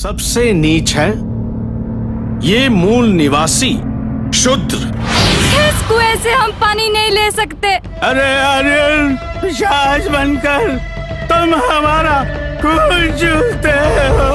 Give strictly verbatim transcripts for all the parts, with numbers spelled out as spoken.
सबसे नीच है ये मूल निवासी शूद्र। इस कुएं से हम पानी नहीं ले सकते। अरे अरे पिशाच बनकर तुम हमारा खून चूसते हो।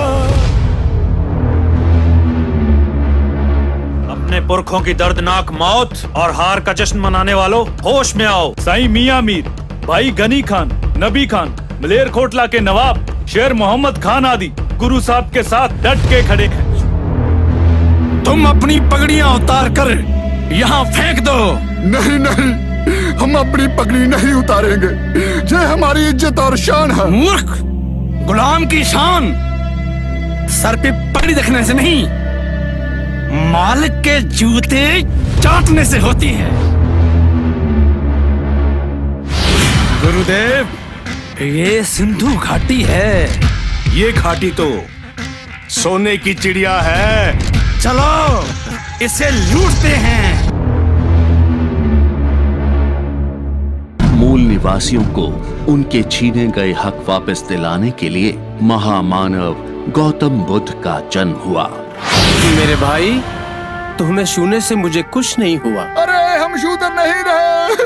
अपने पुरखों की दर्दनाक मौत और हार का जश्न मनाने वालों, होश में आओ। साईं मियां मीर, भाई गनी खान, नबी खान, मलेरकोटला के नवाब शेर मोहम्मद खान आदि गुरु साहब के साथ डट के खड़े हैं। तुम अपनी पगड़ियां उतार कर यहाँ फेंक दो। नहीं नहीं, हम अपनी पगड़ी नहीं उतारेंगे, ये हमारी इज्जत और शान है। मूर्ख, गुलाम की शान सर पे पगड़ी रखने से नहीं, मालिक के जूते चाटने से होती है। गुरुदेव, ये सिंधु घाटी है। ये घाटी तो सोने की चिड़िया है। चलो इसे लूटते हैं। मूल निवासियों को उनके छीने गए हक वापस दिलाने के लिए महामानव गौतम बुद्ध का जन्म हुआ। मेरे भाई, तुम्हें छूने से मुझे कुछ नहीं हुआ। अरे हम शूद्र नहीं रहे।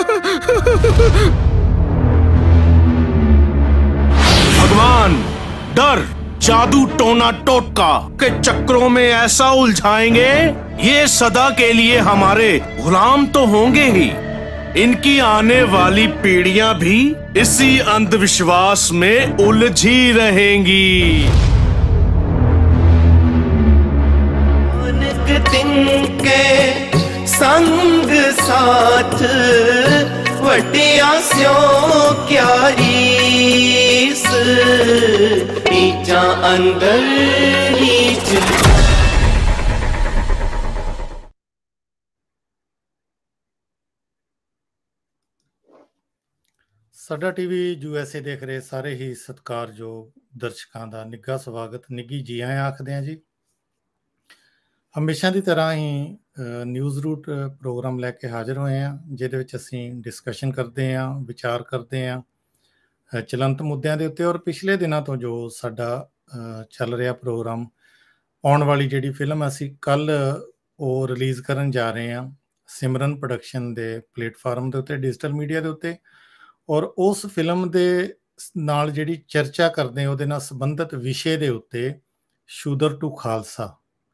भगवान डर, जादू, टोना टोटका के चक्रों में ऐसा उलझाएंगे, ये सदा के लिए हमारे गुलाम तो होंगे ही। इनकी आने वाली पीढ़ियां भी इसी अंधविश्वास में उलझी रहेंगी। दिन के संग साथ वटिया स्यों क्या रीस, नीचा अंदर नीच। ਸਾਡਾ ਟੀਵੀ ਯੂਐਸਏ ਦੇਖ ਰਹੇ ਸਾਰੇ ਹੀ ਸਤਿਕਾਰਯੋਗ ਦਰਸ਼ਕਾਂ ਦਾ ਨਿੱਘਾ ਸਵਾਗਤ, ਨਿੱਘੀ ਜੀ ਆਇਆਂ ਆਖਦੇ ਹਾਂ ਜੀ। ਹਮੇਸ਼ਾ ਦੀ ਤਰ੍ਹਾਂ ਹੀ ਨਿਊਜ਼ ਰੂਟ ਪ੍ਰੋਗਰਾਮ ਲੈ ਕੇ ਹਾਜ਼ਰ ਹੋਏ ਹਾਂ, ਜਿਹਦੇ ਵਿੱਚ ਅਸੀਂ ਡਿਸਕਸ਼ਨ ਕਰਦੇ ਹਾਂ, ਵਿਚਾਰ ਕਰਦੇ ਹਾਂ ਚਲੰਤ ਮੁੱਦਿਆਂ ਦੇ ਉੱਤੇ। ਔਰ ਪਿਛਲੇ ਦਿਨਾਂ ਤੋਂ ਜੋ ਸਾਡਾ ਚੱਲ ਰਿਹਾ ਪ੍ਰੋਗਰਾਮ, ਆਉਣ ਵਾਲੀ ਜਿਹੜੀ ਫਿਲਮ ਅਸੀਂ ਕੱਲ੍ਹ ਉਹ ਰਿਲੀਜ਼ ਕਰਨ ਜਾ ਰਹੇ ਹਾਂ ਸਿਮਰਨ ਪ੍ਰੋਡਕਸ਼ਨ ਦੇ ਪਲੇਟਫਾਰਮ ਦੇ ਉੱਤੇ, ਡਿਜੀਟਲ ਮੀਡੀਆ ਦੇ ਉੱਤੇ। ਔਰ ਉਸ ਫਿਲਮ ਦੇ ਨਾਲ ਜਿਹੜੀ ਚਰਚਾ ਕਰਦੇ ਉਹਦੇ ਨਾਲ ਸੰਬੰਧਿਤ ਵਿਸ਼ੇ ਦੇ ਉੱਤੇ ਸ਼ੂਦਰ ਟੂ ਖਾਲਸਾ,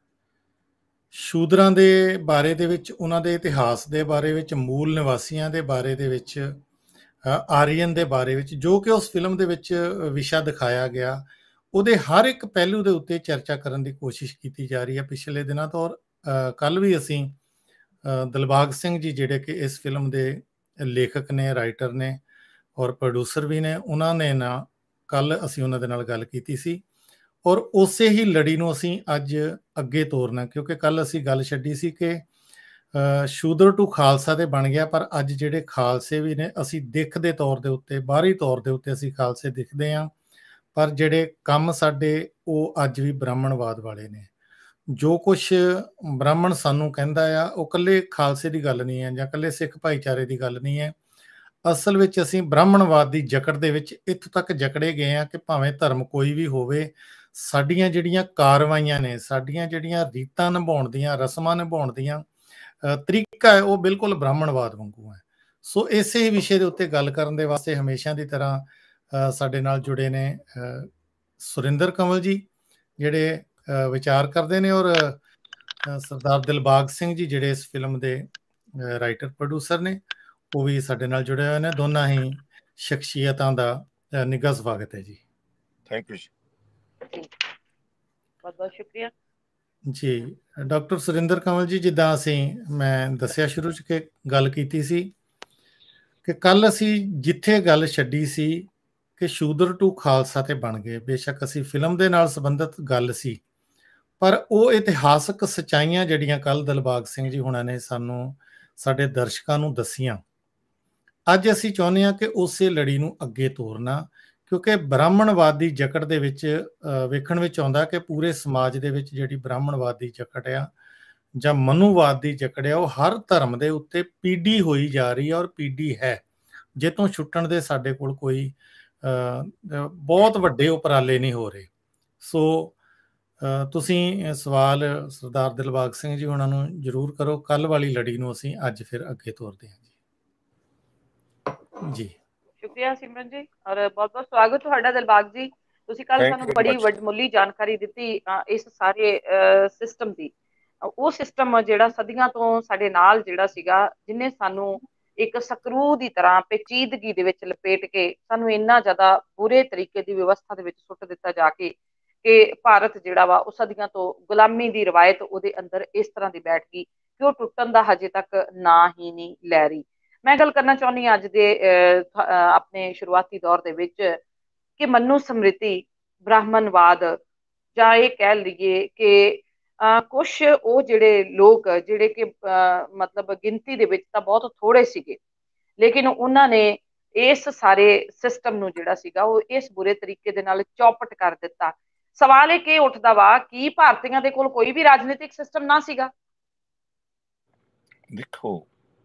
ਸ਼ੂਦਰਾਂ ਦੇ ਬਾਰੇ ਦੇ ਵਿੱਚ, ਉਹਨਾਂ ਦੇ ਇਤਿਹਾਸ ਦੇ ਬਾਰੇ ਵਿੱਚ, ਮੂਲ ਨਿਵਾਸੀਆਂ ਦੇ ਬਾਰੇ ਦੇ ਵਿੱਚ, ਆਰੀਅਨ ਦੇ ਬਾਰੇ ਵਿੱਚ, ਜੋ ਕਿ ਉਸ ਫਿਲਮ ਦੇ ਵਿੱਚ ਵਿਸ਼ਾ ਦਿਖਾਇਆ ਗਿਆ, ਉਹਦੇ ਹਰ ਇੱਕ ਪਹਿਲੂ ਦੇ ਉੱਤੇ ਚਰਚਾ ਕਰਨ ਦੀ ਕੋਸ਼ਿਸ਼ ਕੀਤੀ ਜਾ ਰਹੀ ਹੈ ਪਿਛਲੇ ਦਿਨਾਂ ਤੋਂ। ਔਰ ਕੱਲ੍ਹ ਵੀ ਅਸੀਂ ਦਿਲਬਾਗ ਸਿੰਘ ਜੀ, ਜਿਹੜੇ ਕਿ ਇਸ ਫਿਲਮ ਦੇ ਲੇਖਕ ਨੇ, ਰਾਈਟਰ ਨੇ ਔਰ ਪ੍ਰੋਡਿਊਸਰ ਵੀ ਨੇ, ਉਹਨਾਂ ਨੇ ਨਾ ਕੱਲ੍ਹ ਅਸੀਂ ਉਹਨਾਂ ਦੇ ਨਾਲ ਗੱਲ ਕੀਤੀ ਸੀ। ਔਰ ਉਸੇ ਹੀ ਲੜੀ ਨੂੰ ਅਸੀਂ ਅੱਜ ਅੱਗੇ ਤੋਰਨਾ, ਕਿਉਂਕਿ ਕੱਲ੍ਹ ਅਸੀਂ ਗੱਲ ਛੱਡੀ ਸੀ ਕਿ ਸ਼ੂਦਰ ਟੂ ਖਾਲਸਾ ਤੇ ਬਣ ਗਿਆ, ਪਰ ਅੱਜ ਜਿਹੜੇ ਖਾਲਸੇ ਵੀ ਨੇ, ਅਸੀਂ ਦਿੱਖ ਦੇ ਤੌਰ ਦੇ ਉੱਤੇ, ਬਾਹਰੀ ਤੌਰ ਦੇ ਉੱਤੇ ਅਸੀਂ ਖਾਲਸੇ ਦਿਖਦੇ ਹਾਂ, ਪਰ ਜਿਹੜੇ ਕੰਮ ਸਾਡੇ ਉਹ ਅੱਜ ਵੀ ਬ੍ਰਾਹਮਣਵਾਦ ਵਾਲੇ ਨੇ। ਜੋ ਕੁਛ ਬ੍ਰਾਹਮਣ ਸਾਨੂੰ ਕਹਿੰਦਾ ਆ, ਉਹ ਇਕੱਲੇ ਖਾਲਸੇ ਦੀ ਗੱਲ ਨਹੀਂ ਹੈ ਜਾਂ ਇਕੱਲੇ ਸਿੱਖ ਭਾਈਚਾਰੇ ਦੀ ਗੱਲ ਨਹੀਂ ਹੈ। ਅਸਲ ਵਿੱਚ ਅਸੀਂ ਬ੍ਰਾਹਮਣਵਾਦ ਦੀ ਜਕੜ ਦੇ ਵਿੱਚ ਇੱਥੋਂ ਤੱਕ ਜਕੜੇ ਗਏ ਹਾਂ ਕਿ ਭਾਵੇਂ ਧਰਮ ਕੋਈ ਵੀ ਹੋਵੇ, ਸਾਡੀਆਂ ਜਿਹੜੀਆਂ ਕਾਰਵਾਈਆਂ ਨੇ, ਸਾਡੀਆਂ ਜਿਹੜੀਆਂ ਰੀਤਾਂ ਨਿਭਾਉਣ ਦੀਆਂ, ਰਸਮਾਂ ਨਿਭਾਉਣ ਦੀਆਂ ਤਰੀਕਾ ਹੈ, ਉਹ ਬਿਲਕੁਲ ਬ੍ਰਾਹਮਣਵਾਦ ਵਾਂਗੂ ਹੈ। ਸੋ ਇਸੇ ਹੀ ਵਿਸ਼ੇ ਦੇ ਉੱਤੇ ਗੱਲ ਕਰਨ ਦੇ ਵਾਸਤੇ ਹਮੇਸ਼ਾ ਦੀ ਤਰ੍ਹਾਂ ਸਾਡੇ ਨਾਲ ਜੁੜੇ ਨੇ ਸੁਰਿੰਦਰ ਕੰਵਲ ਜੀ, ਜਿਹੜੇ ਵਿਚਾਰ ਕਰਦੇ ਨੇ, ਔਰ ਸਰਦਾਰ ਦਿਲਬਾਗ ਸਿੰਘ ਜੀ, ਜਿਹੜੇ ਇਸ ਫਿਲਮ ਦੇ ਰਾਈਟਰ ਪ੍ਰੋਡਿਊਸਰ ਨੇ, ਉਹ ਵੀ ਸਾਡੇ ਨਾਲ ਜੁੜੇ ਹੋਏ ਨੇ। ਦੋਨਾਂ ਹੀ ਸ਼ਖਸੀਅਤਾਂ ਦਾ ਨਿੱਘਾ ਸਵਾਗਤ ਹੈ ਜੀ। ਥੈਂਕ ਯੂ ਜੀ, ਬਹੁਤ ਬਹੁਤ ਸ਼ੁਕਰੀਆ ਜੀ। ਡਾਕਟਰ ਸੁਰਿੰਦਰ ਕੰਵਲ ਜੀ, ਜਿੱਦਾਂ ਅਸੀਂ ਮੈਂ ਦੱਸਿਆ ਸ਼ੁਰੂ 'ਚ ਕਿ ਗੱਲ ਕੀਤੀ ਸੀ ਕਿ ਕੱਲ੍ਹ ਅਸੀਂ ਜਿੱਥੇ ਗੱਲ ਛੱਡੀ ਸੀ ਕਿ ਸ਼ੂਦਰ ਟੂ ਖਾਲਸਾ ਤੇ ਬਣ ਗਏ, ਬੇਸ਼ੱਕ ਅਸੀਂ ਫਿਲਮ ਦੇ ਨਾਲ ਸੰਬੰਧਿਤ ਗੱਲ ਸੀ, ਪਰ ਉਹ ਇਤਿਹਾਸਕ ਸੱਚਾਈਆਂ ਜਿਹੜੀਆਂ ਕੱਲ੍ਹ ਦਿਲਬਾਗ ਸਿੰਘ ਜੀ ਹੁਣਾਂ ਨੇ ਸਾਨੂੰ, ਸਾਡੇ ਦਰਸ਼ਕਾਂ ਨੂੰ ਦੱਸੀਆਂ, ਅੱਜ ਅਸੀਂ ਚਾਹੁੰਦੇ ਹਾਂ ਕਿ ਉਸੇ ਲੜੀ ਨੂੰ ਅੱਗੇ ਤੋਰਨਾ, ਕਿਉਂਕਿ ਬ੍ਰਾਹਮਣਵਾਦ ਦੀ ਜਕੜ ਦੇ ਵਿੱਚ ਵੇਖਣ ਵਿੱਚ ਆਉਂਦਾ ਕਿ ਪੂਰੇ ਸਮਾਜ ਦੇ ਵਿੱਚ ਜਿਹੜੀ ਬ੍ਰਾਹਮਣਵਾਦ ਦੀ ਜਕੜ ਆ ਜਾਂ ਮਨੂਵਾਦ ਦੀ ਜਕੜ ਆ, ਉਹ ਹਰ ਧਰਮ ਦੇ ਉੱਤੇ ਪੀਡੀ ਹੋਈ ਜਾ ਰਹੀ ਹੈ ਔਰ ਪੀਡੀ ਹੈ, ਜਿੱਥੋਂ ਛੁੱਟਣ ਦੇ ਸਾਡੇ ਕੋਲ ਕੋਈ ਬਹੁਤ ਵੱਡੇ ਉਪਰਾਲੇ ਨਹੀਂ ਹੋ ਰਹੇ। ਸੋ ਅ, ਤੁਸੀਂ ਸਵਾਲ ਸਰਦਾਰ ਦਿਲਬਾਗ ਸਿੰਘ ਜੀ ਉਹਨਾਂ ਨੂੰ ਜ਼ਰੂਰ ਕਰੋ। ਕੱਲ ਵਾਲੀ ਲੜੀ ਨੂੰ ਅਸੀਂ ਅੱਜ ਫਿਰ ਅੱਗੇ ਤੋਰਦੇ ਹਾਂ ਜੀ। ਜੀ ਸ਼ੁਕਰੀਆ ਸਿਮਰਨ ਜੀ, ਔਰ ਬਹੁਤ ਬਹੁਤ ਸਵਾਗਤ ਤੁਹਾਡਾ ਦਿਲਬਾਗ ਜੀ। ਤੁਸੀਂ ਕੱਲ ਸਾਨੂੰ ਬੜੀ ਵੱਡਮੁੱਲੀ ਜਾਣਕਾਰੀ ਦਿੱਤੀ ਇਸ ਸਾਰੇ ਸਿਸਟਮ ਦੀ। ਉਹ ਸਿਸਟਮ ਜਿਹੜਾ ਸਦੀਆਂ ਤੋਂ ਸਾਡੇ ਨਾਲ ਜਿਹੜਾ ਸੀਗਾ, ਜਿਹਨੇ ਸਾਨੂੰ ਇੱਕ ਸਕਰੂ ਦੀ ਤਰ੍ਹਾਂ ਪੇਚੀਦਗੀ ਦੇ ਵਿੱਚ ਲਪੇਟ ਕੇ ਸਾਨੂੰ ਇੰਨਾ ਜ਼ਿਆਦਾ ਬੁਰੇ ਤਰੀਕੇ ਦੀ ਵਿਵਸਥਾ ਦੇ ਵਿੱਚ ਸੁੱਟ ਦਿੱਤਾ ਜਾ ਕੇ ਕਿ ਭਾਰਤ ਜਿਹੜਾ ਵਾ ਉਹ ਸਦੀਆਂ ਤੋਂ ਗੁਲਾਮੀ ਦੀ ਰਵਾਇਤ ਉਹਦੇ ਅੰਦਰ ਇਸ ਤਰ੍ਹਾਂ ਦੀ ਬੈਠ ਗਈ ਕਿ ਉਹ ਟੁੱਟਣ ਦਾ ਹਜੇ ਤੱਕ ਨਾਂ ਹੀ ਨਹੀਂ ਲੈ ਰਹੀ। ਮੈਂ ਗੱਲ ਕਰਨਾ ਚਾਹੁੰਦੀ ਹਾਂ ਅੱਜ ਦੇ ਆਪਣੇ ਸ਼ੁਰੂਆਤੀ ਦੌਰ ਦੇ ਵਿੱਚ ਕਿ ਮਨੂ ਸਮ੍ਰਿਤੀ, ਬ੍ਰਾਹਮਣਵਾਦ, ਜਾਂ ਇਹ ਕਹਿ ਲਈਏ ਕਿ ਕੁਛ ਉਹ ਜਿਹੜੇ ਲੋਕ ਜਿਹੜੇ ਕਿ ਮਤਲਬ ਗਿਣਤੀ ਦੇ ਵਿੱਚ ਤਾਂ ਬਹੁਤ ਥੋੜੇ ਸੀਗੇ, ਲੇਕਿਨ ਉਹਨਾਂ ਨੇ ਇਸ ਸਾਰੇ ਸਿਸਟਮ ਨੂੰ ਜਿਹੜਾ ਸੀਗਾ ਉਹ ਇਸ ਬੁਰੇ ਤਰੀਕੇ ਦੇ ਨਾਲ ਚੌਪਟ ਕਰ ਦਿੱਤਾ। ਸਵਾਲ ਇਹ ਕਿ ਉੱਠਦਾ ਵਾ ਕਿ ਭਾਰਤੀਆਂ ਦੇ ਕੋਲ ਕੋਈ ਵੀ ਰਾਜਨੀਤਿਕ ਸਿਸਟਮ ਨਾ ਸੀਗਾ? ਦੇਖੋ,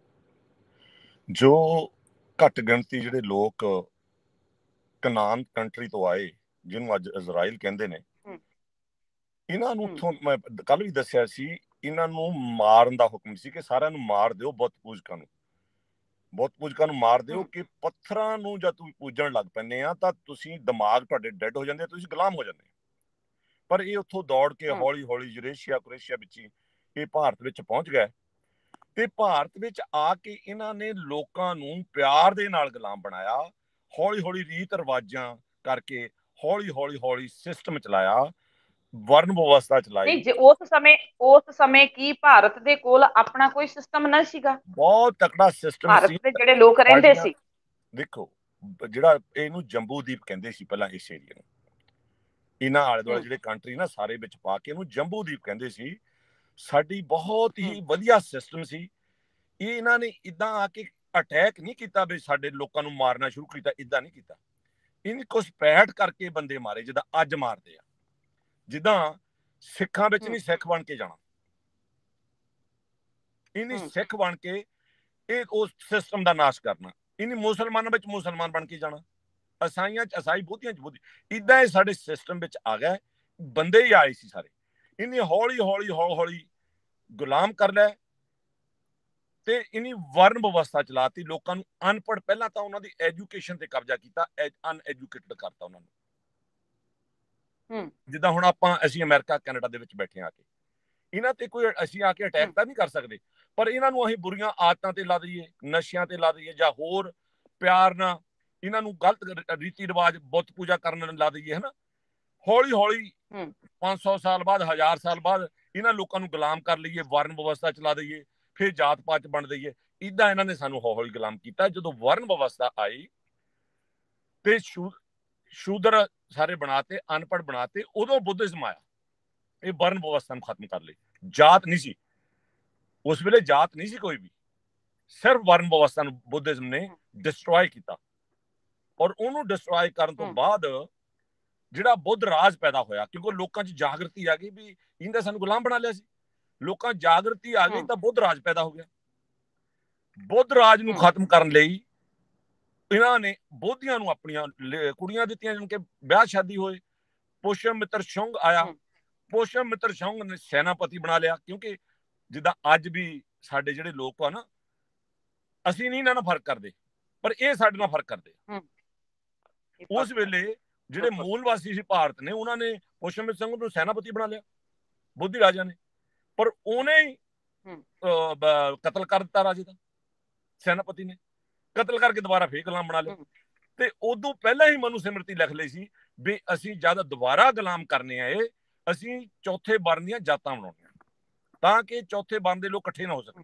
ਜੋ ਘੱਟ ਗਿਣਤੀ ਜਿਹੜੇ ਲੋਕ ਕਨਾਨ ਕੰਟਰੀ ਤੋਂ ਆਏ, ਜਿਹਨੂੰ ਅੱਜ ਇਜ਼ਰਾਈਲ ਕਹਿੰਦੇ ਨੇ, ਇਹਨਾਂ ਨੂੰ ਉੱਥੋਂ ਮੈਂ ਕੱਲ ਵੀ ਦੱਸਿਆ ਸੀ, ਇਹਨਾਂ ਨੂੰ ਮਾਰਨ ਦਾ ਹੁਕਮ ਸੀ ਕਿ ਸਾਰਿਆਂ ਨੂੰ ਮਾਰ ਦਿਓ, ਬੁੱਤ ਪੂਜਕਾਂ ਨੂੰ ਬੁੱਤ ਪੂਜਕਾਂ ਨੂੰ ਮਾਰ ਦਿਓ। ਕਿ ਪੱਥਰਾਂ ਨੂੰ ਜਦ ਤੁਸੀਂ ਪੂਜਣ ਲੱਗ ਪੈਂਦੇ ਆ ਤਾਂ ਤੁਸੀਂ ਦਿਮਾਗ ਤੁਹਾਡੇ ਡੈਡ ਹੋ ਜਾਂਦੇ, ਤੁਸੀਂ ਗੁਲਾਮ ਹੋ ਜਾਂਦੇ। ਪਰ ਇਹ ਉੱਥੋਂ ਦੌੜ ਕੇ ਹੌਲੀ ਹੌਲੀ ਯੂਰੇਸ਼ੀਆ ਕੁਰੇਸ਼ੀਆ ਵਿੱਚ ਹੀ ਇਹ ਭਾਰਤ ਵਿੱਚ ਪਹੁੰਚ ਗਏ ਤੇ ਭਾਰਤ ਵਿੱਚ ਆ ਕੇ ਇਹਨਾਂ ਨੇ ਲੋਕਾਂ ਨੂੰ ਪਿਆਰ ਦੇ ਨਾਲ ਗੁਲਾਮ ਬਣਾਇਆ। ਹੌਲੀ ਹੌਲੀ ਰੀਤ ਰਿਵਾਜਾਂ ਕਰਕੇ ਹੌਲੀ ਹੌਲੀ ਹੌਲੀ ਸਿਸਟਮ ਚਲਾਇਆ, ਵਰਨ ਵਿਵਸਥਾ ਚਲਾਈ। ਨਹੀਂ, ਜੇ ਉਸ ਸਮੇਂ ਉਸ ਸਮੇਂ ਕੀ ਭਾਰਤ ਦੇ ਕੋਲ ਆਪਣਾ ਕੋਈ ਸਿਸਟਮ ਨਾ ਸੀਗਾ? ਬਹੁਤ ਤਕੜਾ ਸਿਸਟਮ ਸੀ। ਭਾਰਤ ਦੇ ਜਿਹੜੇ ਲੋਕ ਰਹਿੰਦੇ ਸੀ, ਦੇਖੋ ਜਿਹੜਾ ਇਹਨੂੰ ਜੰਬੂ ਦੀਪ ਕਹਿੰਦੇ ਸੀ ਪਹਿਲਾਂ, ਇਸ ਏਰੀਆ ਨੂੰ, ਇਹਨਾਂ ਆਲੇ ਦੁਆਲੇ ਜਿਹੜੇ ਕੰਟਰੀ ਨਾ ਸਾਰੇ ਵਿੱਚ ਪਾ ਕੇ ਇਹਨੂੰ ਜੰਬੂ ਦੀਪ ਕਹਿੰਦੇ ਸੀ। ਸਾਡੀ ਬਹੁਤ ਹੀ ਵਧੀਆ ਸਿਸਟਮ ਸੀ। ਇਹ ਇਹਨਾਂ ਨੇ ਇਦਾਂ ਆ ਕੇ ਅਟੈਕ ਨਹੀਂ ਕੀਤਾ ਵੀ ਸਾਡੇ ਲੋਕਾਂ ਨੂੰ ਮਾਰਨਾ ਸ਼ੁਰੂ ਕੀਤਾ, ਇਦਾਂ ਨਹੀਂ ਕੀਤਾ। ਇਹਨੇ ਕੁਛ ਪੈਠ ਕਰਕੇ ਬੰਦੇ ਮਾਰੇ, ਜਿੱਦਾਂ ਅੱਜ ਮਾਰਦੇ ਆ। ਜਿੱਦਾਂ ਸਿੱਖਾਂ ਵਿੱਚ ਨਹੀਂ ਸਿੱਖ ਬਣ ਕੇ ਜਾਣਾ, ਇਹਨੇ ਸਿੱਖ ਬਣ ਕੇ ਇਹ ਉਸ ਸਿਸਟਮ ਦਾ ਨਾਸ਼ ਕਰਨਾ। ਇਹਨੇ ਮੁਸਲਮਾਨਾਂ ਵਿੱਚ ਮੁਸਲਮਾਨ ਬਣ ਕੇ ਜਾਣਾ, ਈਸਾਈਆਂ ਚ ਈਸਾਈ, ਬੋਧੀਆਂ ਚ ਬੋਧੀ। ਇਦਾਂ ਇਹ ਸਾਡੇ ਸਿਸਟਮ ਵਿੱਚ ਆ ਗਿਆ। ਬੰਦੇ ਹੀ ਆਏ ਸੀ ਸਾਰੇ। ਇਹਨੇ ਹੌਲੀ ਹੌਲੀ ਹੌਲੀ ਹੌਲੀ ਗੁਲਾਮ ਕਰ ਲਿਆ ਤੇ ਇਹਨੀ ਵਰਨ ਵਿਵਸਥਾ ਚਲਾਤੀ। ਲੋਕਾਂ ਨੂੰ ਅਨਪੜ੍ਹ, ਪਹਿਲਾਂ ਤਾਂ ਉਹਨਾਂ ਦੀ ਐਜੂਕੇਸ਼ਨ ਤੇ ਕਬਜ਼ਾ ਕੀਤਾ, ਅਨਐਜੂਕੇਟਡ ਕਰਤਾ ਉਹਨਾਂ ਨੂੰ। ਜਿੱਦਾਂ ਹੁਣ ਆਪਾਂ ਅਸੀਂ ਅਮਰੀਕਾ ਕੈਨੇਡਾ ਦੇ ਵਿੱਚ ਬੈਠੇ ਆ ਕੇ, ਇਹਨਾਂ ਤੇ ਕੋਈ ਅਸੀਂ ਆ ਕੇ ਅਟੈਕ ਤਾਂ ਨਹੀਂ ਕਰ ਸਕਦੇ, ਪਰ ਇਹਨਾਂ ਨੂੰ ਅਸੀਂ ਬੁਰੀਆਂ ਆਦਤਾਂ ਤੇ ਲਾ ਦਈਏ, ਨਸ਼ਿਆਂ ਤੇ ਲਾ ਦਈਏ, ਜਾਂ ਹੋਰ ਪਿਆਰ ਨਾਲ ਇਹਨਾਂ ਨੂੰ ਗਲਤ ਰੀਤੀ ਰਿਵਾਜ, ਬੁੱਤ ਪੂਜਾ ਕਰਨ ਲਾ ਦਈਏ, ਹਨਾ। ਹੌਲੀ ਹੌਲੀ ਪੰਜ ਸੌ ਸਾਲ ਬਾਅਦ, ਹਜ਼ਾਰ ਸਾਲ ਬਾਅਦ ਇਹਨਾਂ ਲੋਕਾਂ ਨੂੰ ਗੁਲਾਮ ਕਰ ਲਈਏ, ਵਰਨ ਵਿਵਸਥਾ ਚਲਾ ਦਈਏ, ਫਿਰ ਜਾਤ ਪਾਤ ਬਣ ਦਈਏ। ਏਦਾਂ ਇਹਨਾਂ ਨੇ ਸਾਨੂੰ ਹੌਲੀ ਹੌਲੀ ਗੁਲਾਮ ਕੀਤਾ। ਜਦੋਂ ਵਰਨ ਵਿਵਸਥਾ ਆਈ ਤੇ ਸ਼ੂ ਸ਼ੂਦਰ ਸਾਰੇ ਬਣਾਤੇ, ਅਨਪੜ੍ਹ ਬਣਾਤੇ, ਉਦੋਂ ਬੁੱਧਿਜ਼ਮ ਆਇਆ। ਇਹ ਵਰਨ ਵਿਵਸਥਾ ਨੂੰ ਖਤਮ ਕਰ ਲਈ। ਜਾਤ ਨਹੀਂ ਸੀ ਉਸ ਵੇਲੇ, ਜਾਤ ਨਹੀਂ ਸੀ ਕੋਈ ਵੀ, ਸਿਰਫ ਵਰਨ ਵਿਵਸਥਾ ਨੂੰ ਬੁੱਧਿਜ਼ਮ ਨੇ ਡਿਸਟਰੋਏ ਕੀਤਾ। ਔਰ ਉਹਨੂੰ ਡਿਸਟਰੋਏ ਕਰਨ ਤੋਂ ਬਾਅਦ ਜਿਹੜਾ ਬੁੱਧ ਰਾਜ ਪੈਦਾ ਹੋਇਆ, ਕਿਉਂਕਿ ਲੋਕਾਂ 'ਚ ਜਾਗਰਤੀ ਆ ਗਈ ਵੀ ਇਹਨੇ ਸਾਨੂੰ ਗੁਲਾਮ ਬਣਾ ਲਿਆ ਸੀ। ਲੋਕਾਂ 'ਚ ਜਾਗਰਤੀ ਆ ਗਈ ਤਾਂ ਬੁੱਧ ਰਾਜ ਪੈਦਾ ਹੋ ਗਿਆ। ਬੁੱਧ ਰਾਜ ਨੂੰ ਖਤਮ ਕਰਨ ਲਈ ਇਹਨਾਂ ਨੇ ਬੋਧੀਆਂ ਨੂੰ ਆਪਣੀਆਂ ਕੁੜੀਆਂ ਦਿੱਤੀਆਂ, ਜਿਨ ਕੇ ਵਿਆਹ ਸ਼ਾਦੀ ਹੋਏ। ਪੁਸ਼ਮ ਮਿੱਤਰ ਸ਼ੁੰਗ ਆਇਆ, ਪੁਸ਼ਮ ਮਿੱਤਰ ਸ਼ੁੰਗ ਨੇ ਸੈਨਾਪਤੀ ਬਣਾ ਲਿਆ। ਕਿਉਂਕਿ ਜਿੱਦਾਂ ਅੱਜ ਵੀ ਸਾਡੇ ਜਿਹੜੇ ਲੋਕ ਆ ਨਾ, ਅਸੀਂ ਨਹੀਂ ਇਹਨਾਂ ਨਾਲ ਫਰਕ ਕਰਦੇ, ਪਰ ਇਹ ਸਾਡੇ ਨਾਲ ਫਰਕ ਕਰਦੇ। ਉਸ ਵੇਲੇ ਜਿਹੜੇ ਮੂਲ ਵਾਸੀ ਸੀ ਭਾਰਤ ਨੇ, ਉਹਨਾਂ ਨੇ ਪੁਸ਼ਮ ਮਿੱਤਰ ਸ਼ੁੰਗ ਨੂੰ ਸੈਨਾਪਤੀ ਬਣਾ ਲਿਆ, ਬੋਧੀ ਰਾਜਾ ਨੇ, ਪਰ ਉਹਨੇ ਹੀ ਕਤਲ ਕਰ ਦਿੱਤਾ ਰਾਜੇ ਦਾ। ਸੈਨਾਪਤੀ ਨੇ ਕਤਲ ਕਰਕੇ ਦੁਬਾਰਾ ਫੇਰ ਗੁਲਾਮ ਬਣਾ ਲਿਆ। ਤੇ ਉਦੋਂ ਪਹਿਲਾਂ ਹੀ ਮਨੂ ਸਿਮਰਤੀ ਲਿਖ ਲਈ ਸੀ ਵੀ ਅਸੀਂ ਜਦ ਦੁਬਾਰਾ ਗੁਲਾਮ ਕਰਨੇ ਆਏ, ਅਸੀਂ ਚੌਥੇ ਵਰਨ ਦੀਆਂ ਜਾਤਾਂ ਬਣਾਉਣੀਆਂ ਤਾਂ ਕਿ ਚੌਥੇ ਵਰਨ ਦੇ ਲੋਕ ਇਕੱਠੇ ਨਾ ਹੋ ਸਕਣ।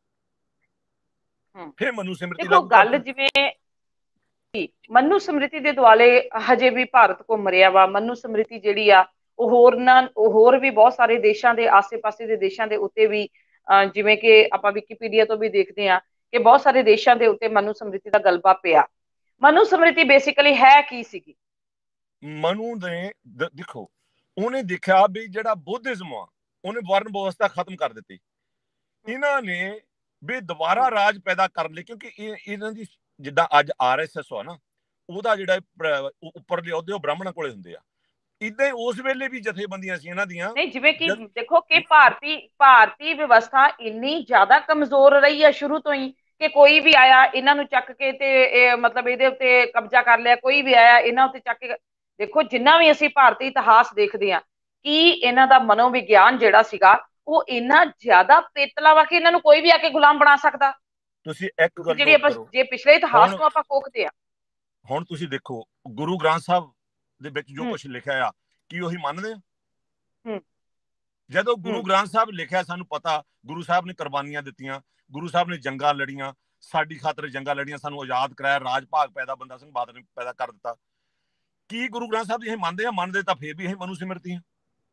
ਫਿਰ ਮਨੂ ਸਿਮਰਤੀ ਗੱਲ ਜਿਵੇਂ ਮਨੂ ਸਮ੍ਰਿਤੀ ਦੇ ਦੁਆਲੇ ਹਜੇ ਵੀ ਭਾਰਤ ਘੁੰਮ ਰਿਹਾ ਵਾ। ਮਨੂ ਸਮ੍ਰਿਤੀ ਜਿਹੜੀ ਆ ਉਹ ਹੋਰ ਨਾ ਹੋਰ ਵੀ ਬਹੁਤ ਸਾਰੇ ਦੇਸ਼ਾਂ ਦੇ, ਆਸੇ ਪਾਸੇ ਦੇ ਦੇਸ਼ਾਂ ਦੇ ਉੱਤੇ ਵੀ, ਜਿਵੇਂ ਕਿ ਆਪਾਂ ਵਿਕੀਪੀਡੀਆ ਤੋਂ ਵੀ ਦੇਖਦੇ ਹਾਂ ਕਿ ਬਹੁਤ ਸਾਰੇ ਦੇਸ਼ਾਂ ਦੇ ਉੱਤੇ ਮਨੂ ਸਮ੍ਰਿਤੀ ਦਾ ਗਲਬਾ ਪਿਆ। ਮਨੂ ਸਮ੍ਰਿਤੀ ਬੇਸਿਕਲੀ ਹੈ ਕੀ ਸੀਗੀ? ਮਨੂ ਨੇ ਦੇਖੋ, ਉਹਨੇ ਦੇਖਿਆ ਵੀ ਜਿਹੜਾ ਬੁੱਧਿਜ਼ਮ ਆ, ਉਹਨੇ ਵਰਨ ਵਿਵਸਥਾ ਖਤਮ ਕਰ ਦਿੱਤੀ। ਇਹਨਾਂ ਨੇ ਵੀ ਦੁਬਾਰਾ ਰਾਜ ਪੈਦਾ ਕਰਨ ਲਈ, ਕਿਉਂਕਿ ਇਹਨਾਂ ਦੀ ਜਿੱਦਾਂ ਅੱਜ ਆਰ ਐਸ ਐਸ ਆ ਨਾ, ਉਹਦਾ ਜਿਹੜਾ ਉੱਪਰਲੇ ਅਹੁਦੇ ਉਹ ਬ੍ਰਾਹਮਣਾਂ ਕੋਲੇ ਹੁੰਦੇ ਆ। ਇਦਾਂ ਉਸ ਵੇਲੇ ਵੀ ਜਥੇਬੰਦੀਆਂ ਸੀ ਇਹਨਾਂ ਦੀਆਂ। ਨਹੀਂ ਜਿਵੇਂ ਕਿ ਦੇਖੋ ਕਿ ਭਾਰਤੀ ਭਾਰਤੀ ਵਿਵਸਥਾ ਇੰਨੀ ਜ਼ਿਆਦਾ ਕਮਜ਼ੋਰ ਰਹੀ ਹੈ ਸ਼ੁਰੂ ਤੋਂ ਹੀ ਕਿ ਕੋਈ ਵੀ ਆਇਆ ਇਹਨਾਂ ਨੂੰ ਚੱਕ ਕੇ ਤੇ ਮਤਲਬ ਇਹਦੇ ਉੱਤੇ ਕਬਜ਼ਾ ਕਰ ਲਿਆ, ਕੋਈ ਵੀ ਆਇਆ ਇਹਨਾਂ ਉੱਤੇ ਚੱਕ ਕੇ। ਦੇਖੋ ਜਿੰਨਾ ਵੀ ਅਸੀਂ ਭਾਰਤੀ ਇਤਿਹਾਸ ਦੇਖਦੇ ਹਾਂ ਕਿ ਇਹਨਾਂ ਦਾ ਮਨੋਵਿਗਿਆਨ ਜਿਹੜਾ ਸੀਗਾ ਉਹ ਇੰਨਾ ਜ਼ਿਆਦਾ ਪੇਤਲਾ ਵਾ ਕਿ ਇਹਨਾਂ ਨੂੰ ਕੋਈ ਵੀ ਆ ਕੇ ਗੁਲਾਮ ਬਣਾ ਸਕਦਾ। ਤੁਸੀਂ ਇੱਕ ਗੱਲ ਜਿਹੜੀ ਆਪਾਂ ਜੇ ਪਿਛਲੇ ਇਤਿਹਾਸ ਨੂੰ ਆਪਾਂ ਕੋਖਦੇ ਆ, ਹੁਣ ਤੁਸੀਂ ਦੇਖੋ ਗੁਰੂ ਗ੍ਰੰਥ ਸਾਹਿਬ ਦੇ ਵਿੱਚ ਜੋ ਕੁਝ ਲਿਖਿਆ ਆ ਕੀ ਉਹੀ ਮੰਨਦੇ ਆ? ਜਦੋਂ ਗੁਰੂ ਗ੍ਰੰਥ ਸਾਹਿਬ ਲਿਖਿਆ ਸਾਨੂੰ ਪਤਾ ਗੁਰੂ ਸਾਹਿਬ ਨੇ ਕੁਰਬਾਨੀਆਂ ਦਿੱਤੀਆਂ, ਗੁਰੂ ਸਾਹਿਬ ਨੇ ਜੰਗਾਂ ਲੜੀਆਂ, ਸਾਡੀ ਖਾਤਰ ਜੰਗਾਂ ਲੜੀਆਂ, ਸਾਨੂੰ ਆਜ਼ਾਦ ਕਰਾਇਆ, ਰਾਜ ਭਾਗ ਪੈਦਾ ਬੰਦਾ ਸਿੰਘ ਬਹਾਦਰ ਨੇ ਪੈਦਾ ਕਰ ਦਿੱਤਾ। ਕੀ ਗੁਰੂ ਗ੍ਰੰਥ ਸਾਹਿਬ ਜੀ ਇਹ ਮੰਨਦੇ ਆ? ਮੰਨਦੇ ਤਾਂ ਫੇਰ ਵੀ ਇਹ ਮਨੂ ਸਿਮਰਤੀ ਆ।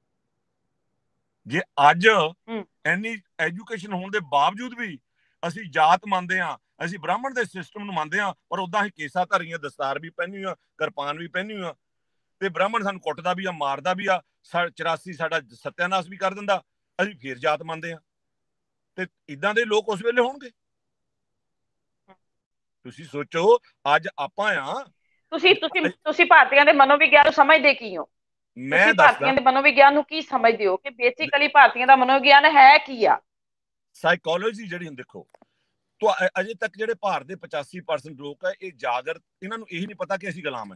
ਜੇ ਅੱਜ ਇੰਨੀ ਐਜੂਕੇਸ਼ਨ ਹੋਣ ਦੇ ਬਾਵਜੂਦ ਵੀ ਅਸੀਂ ਜਾਤ ਮੰਨਦੇ ਆ, ਅਸੀਂ ਬ੍ਰਾਹਮਣ ਦੇ ਸਿਸਟਮ ਨੂੰ ਮੰਨਦੇ ਆ, ਪਰ ਉਦਾਂ ਹੀ ਕੇਸਾਂ ਧਾਰੀਆਂ, ਦਸਤਾਰ ਵੀ ਪਹਿਨੀ ਆ, ਕਿਰਪਾਨ ਵੀ ਪਹਿਨੀ ਆ, ਤੇ ਬ੍ਰਾਹਮਣ ਸਾਨੂੰ ਕੁੱਟਦਾ ਵੀ ਆ, ਮਾਰਦਾ ਵੀ ਆ, ਚੁਰਾਸੀ ਸਾਡਾ ਸਤਿਆਨਾਸ਼ ਵੀ ਕਰ ਦਿੰਦਾ, ਅਸੀਂ ਫੇਰ ਜਾਤ ਮੰਨਦੇ ਆ। ਤੇ ਇਦਾਂ ਦੇ ਲੋਕ ਉਸ ਵੇਲੇ ਹੋਣਗੇ? ਤੁਸੀਂ ਸੋਚੋ ਅੱਜ ਆਪਾਂ ਆ। ਤੁਸੀਂ ਤੁਸੀਂ ਤੁਸੀਂ ਭਾਰਤੀਆਂ ਦੇ ਮਨੋਵਿਗਿਆਨ ਨੂੰ ਸਮਝਦੇ ਕੀ ਹੋ? ਮੈਂ ਭਾਰਤੀਆਂ ਦੇ ਮਨੋਵਿਗਿਆਨ ਨੂੰ ਕੀ ਸਮਝਦੇ ਹੋ ਕਿ ਬੇਸਿਕਲੀ ਭਾਰਤੀਆਂ ਦਾ ਮਨੋਵਿਗਿਆਨ ਹੈ ਕੀ ਆ? ਸਾਈਕੋਲੋਜੀ ਜਿਹੜੀ ਹੁਣ ਦੇਖੋ ਤਾਂ ਅਜੇ ਤੱਕ ਜਿਹੜੇ ਭਾਰਤ ਦੇ ਪਚਾਸੀ ਪਰਸੈਂਟ ਲੋਕ ਹੈ ਇਹ ਜਾਗਰ, ਇਹਨਾਂ ਨੂੰ ਇਹ ਨਹੀਂ ਪਤਾ ਕਿ ਅਸੀਂ ਗੁਲਾਮ ਹੈ।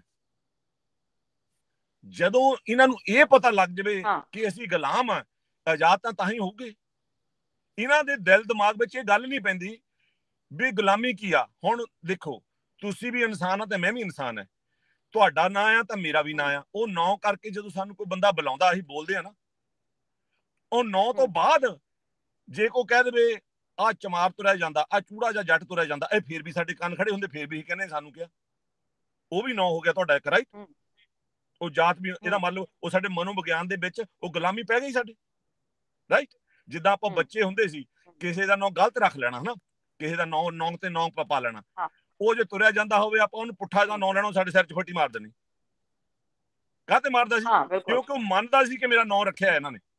ਜਦੋਂ ਇਹਨਾਂ ਨੂੰ ਇਹ ਪਤਾ ਲੱਗ ਜਾਵੇ ਕਿ ਅਸੀਂ ਗੁਲਾਮ ਆ, ਆਜ਼ਾਦ ਤਾਂ ਤਾਂ ਹੀ ਹੋਊਗੇ। ਇਹਨਾਂ ਦੇ ਦਿਲ ਦਿਮਾਗ ਵਿੱਚ ਇਹ ਗੱਲ ਨਹੀਂ ਪੈਂਦੀ ਵੀ ਗੁਲਾਮੀ ਕੀ ਆ। ਹੁਣ ਦੇਖੋ ਤੁਸੀਂ ਵੀ ਇਨਸਾਨ ਆ ਤੇ ਮੈਂ ਵੀ ਇਨਸਾਨ ਹੈ, ਤੁਹਾਡਾ ਨਾਂ ਆ ਤਾਂ ਮੇਰਾ ਵੀ ਨਾਂ ਆ। ਉਹ ਨਾਂ ਕਰਕੇ ਜਦੋਂ ਸਾਨੂੰ ਕੋਈ ਬੰਦਾ ਬੁਲਾਉਂਦਾ ਅਸੀਂ ਬੋਲਦੇ ਆ ਨਾ, ਉਹ ਨਾਂ ਤੋਂ ਬਾਅਦ ਜੇ ਕੋਈ ਕਹਿ ਦੇਵੇ ਆਹ ਚਮਾਰ ਤੁਰਿਆ ਜਾਂਦਾ, ਆਹ ਚੂੜਾ ਜਾਂ ਜੱਟ ਤੁਰਿਆ ਜਾਂਦਾ, ਇਹ ਫੇਰ ਵੀ ਸਾਡੇ ਕੰਨ ਖੜੇ ਹੁੰਦੇ, ਫੇਰ ਵੀ ਕਹਿੰਦੇ ਸਾਨੂੰ ਕਿਹਾ, ਉਹ ਵੀ ਨਾਂ ਹੋ ਗਿਆ ਤੁਹਾਡਾ ਇੱਕ, ਰਾਈਟ? ਉਹ ਜਾਤ ਵੀ ਇਹਦਾ ਮੰਨ ਲਓ ਉਹ ਸਾਡੇ ਮਨੋਵਿਗਿਆਨ ਦੇ ਵਿੱਚ ਉਹ ਗੁਲਾਮੀ ਪੈ ਗਈ ਸਾਡੇ, ਰਾਈਟ? ਜਿੱਦਾਂ ਆਪਾਂ ਬੱਚੇ ਹੁੰਦੇ ਸੀ ਕਿਸੇ ਦਾ ਨਾਂ ਗਲਤ ਰੱਖ ਲੈਣਾ ਹਨਾ, ਕਿਸੇ ਦਾ ਨਾਂ ਨੌਂ ਤੇ ਨੌਂ ਪਾ ਲੈਣਾ, ਉਹ ਜੇ ਤੁਰਿਆ ਜਾਂਦਾ ਹੋਵੇ ਆਪਾਂ ਉਹਨੂੰ ਪੁੱਠਾ ਦਾ ਨਾਂ ਲੈਣਾ, ਸਾਡੇ ਸਿਰ 'ਚ ਫੱਟੀ ਮਾਰ ਦੇਣੀ। ਕਾਹਤੇ ਮਾਰਦਾ ਸੀ? ਕਿਉਂਕਿ ਉਹ ਮੰਨਦਾ ਸੀ ਕਿ ਮੇਰਾ ਨਾਂ ਰੱਖਿਆ ਇਹਨਾਂ ਨੇ।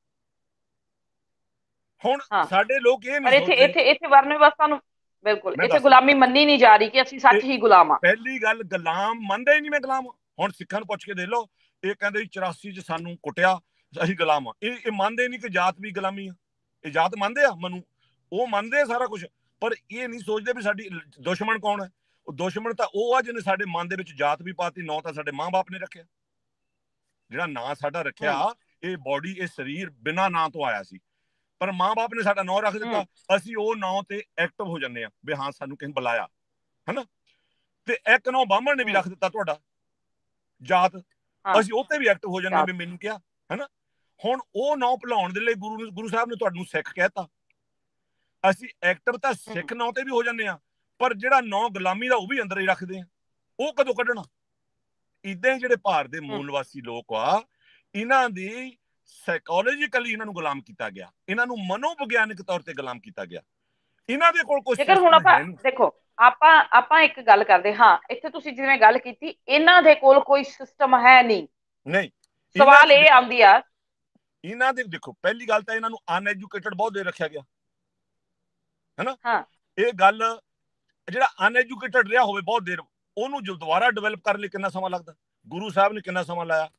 ਹੁਣ ਸਾਡੇ ਲੋਕ ਇਹ ਨਹੀਂ ਸੋਚਦੇ। ਇੱਥੇ ਇੱਥੇ ਵਰਨ ਵਿਵਸਥਾ ਨੂੰ ਬਿਲਕੁਲ ਇੱਥੇ ਗੁਲਾਮੀ ਮੰਨੀ ਨਹੀਂ ਜਾ ਰਹੀ ਕਿ ਅਸੀਂ ਸੱਚ ਹੀ ਗੁਲਾਮ ਆ। ਪਹਿਲੀ ਗੱਲ ਗੁਲਾਮ ਮੰਨਦਾ ਹੀ ਨਹੀਂ ਮੈਂ ਗੁਲਾਮ। ਹੁਣ ਸਿੱਖਾਂ ਨੂੰ ਪੁੱਛ ਕੇ ਦੇਖ ਲਓ, ਇਹ ਕਹਿੰਦੇ ਚੁਰਾਸੀ 'ਚ ਸਾਨੂੰ ਕੁੱਟਿਆ, ਅਸੀਂ ਗੁਲਾਮ ਆ। ਇਹ ਇਹ ਮੰਨਦੇ ਨਹੀਂ ਕਿ ਜਾਤ ਵੀ ਗੁਲਾਮੀ ਆ। ਇਹ ਜਾਤ ਮੰਨਦੇ ਆ, ਮਨੂੰ ਉਹ ਮੰਨਦੇ ਆ ਸਾਰਾ ਕੁਛ, ਪਰ ਇਹ ਨਹੀਂ ਸੋਚਦੇ ਵੀ ਸਾਡੀ ਦੁਸ਼ਮਣ ਕੌਣ ਹੈ। ਉਹ ਦੁਸ਼ਮਣ ਤਾਂ ਉਹ ਆ ਜਿਹਨੇ ਸਾਡੇ ਮਨ ਦੇ ਵਿੱਚ ਜਾਤ ਵੀ ਪਾਤੀ। ਨਾਂ ਤਾਂ ਸਾਡੇ ਮਾਂ ਬਾਪ ਨੇ ਰੱਖਿਆ। ਜਿਹੜਾ ਨਾਂ ਸਾਡਾ ਰੱਖਿਆ, ਇਹ ਬੋਡੀ, ਇਹ ਸਰੀਰ ਬਿਨਾਂ ਨਾਂ ਤੋਂ ਆਇਆ ਸੀ, ਪਰ ਮਾਂ ਬਾਪ ਨੇ ਸਾਡਾ ਨਾਂ ਰੱਖ ਦਿੱਤਾ। ਅਸੀਂ ਉਹ ਨਾਂ ਤੇ ਐਕਟਿਵ ਹੋ ਜਾਂਦੇ ਆ ਵੀ ਹਾਂ ਸਾਨੂੰ ਕਿਸੇ ਬੁਲਾਇਆ, ਹਨਾ। ਤੇ ਇੱਕ ਨਾਂ ਬਾਹਮਣ ਨੇ ਵੀ ਰੱਖ ਦਿੱਤਾ ਤੁਹਾਡਾ ਜਾਤ, ਅਸੀਂ ਉਹ ਤੇ ਵੀ ਐਕਟਿਵ ਹੋ ਜਾਂਦੇ ਆ ਵੀ ਮੈਨੂੰ ਕਿਹਾ, ਹਨਾ। ਹੁਣ ਉਹ ਨਾਂ ਭੁਲਾਉਣ ਦੇ ਲਈ ਗੁਰੂ ਗੁਰੂ ਸਾਹਿਬ ਨੇ ਤੁਹਾਨੂੰ ਸਿੱਖ ਕਹਿਤਾ। ਅਸੀਂ ਐਕਟਿਵ ਤਾਂ ਸਿੱਖ ਨਾਂ ਤੇ ਵੀ ਹੋ ਜਾਂਦੇ ਆ, ਪਰ ਜਿਹੜਾ ਨਾਂ ਗੁਲਾਮੀ ਦਾ ਉਹ ਵੀ ਅੰਦਰ ਹੀ ਰੱਖਦੇ ਆ। ਉਹ ਕਦੋਂ ਕੱਢਣਾ? ਇਦਾਂ ਹੀ ਜਿਹੜੇ ਭਾਰਤ ਦੇ ਮੂਲ ਨਿਵਾਸੀ ਲੋਕ ਆ, ਇਹਨਾਂ ਦੀ ਸਾਈਕੋਲੋਜੀਕਲੀ ਇਹਨਾਂ ਨੂੰ ਗੁਲਾਮ ਕੀਤਾ ਗਿਆ, ਇਹਨਾਂ ਨੂੰ ਮਨੋਵਿਗਿਆਨਿਕ ਤੌਰ ਤੇ ਗੁਲਾਮ ਕੀਤਾ ਗਿਆ। ਇਹਨਾਂ ਦੇ ਕੋਲ ਕੁਝ ਜੇਕਰ ਹੁਣ ਆਪਾਂ ਦੇਖੋ ਆਪਾਂ ਆਪਾਂ ਇੱਕ ਗੱਲ ਕਰਦੇ ਹਾਂ, ਇੱਥੇ ਤੁਸੀਂ ਜਿਵੇਂ ਗੱਲ ਕੀਤੀ ਇਹਨਾਂ ਦੇ ਕੋਲ ਕੋਈ ਸਿਸਟਮ ਹੈ ਨਹੀਂ। ਨਹੀਂ, ਸਵਾਲ ਇਹ ਆਉਂਦੀ ਆ ਇਹਨਾਂ ਦੇ ਦੇਖੋ ਪਹਿਲੀ ਗੱਲ ਤਾਂ ਇਹਨਾਂ ਨੂੰ ਅਨਐਜੂਕੇਟਡ ਬਹੁਤ ਦੇਰ ਰੱਖਿਆ ਗਿਆ, ਹੈਨਾ। ਹਾਂ, ਇਹ ਗੱਲ ਜਿਹੜਾ ਅਨਐਜੂਕੇਟਡ ਰਿਹਾ ਹੋਵੇ ਬਹੁਤ ਦੇਰ, ਉਹਨੂੰ ਜੋ ਦੁਬਾਰਾ ਡਿਵੈਲਪ ਕਰਨ ਲਈ ਕਿੰਨਾ ਸਮਾਂ ਲੱਗਦਾ? ਗੁਰੂ ਸਾਹਿਬ ਨੇ ਕਿੰਨਾ ਸਮਾਂ ਲਾਇਆ?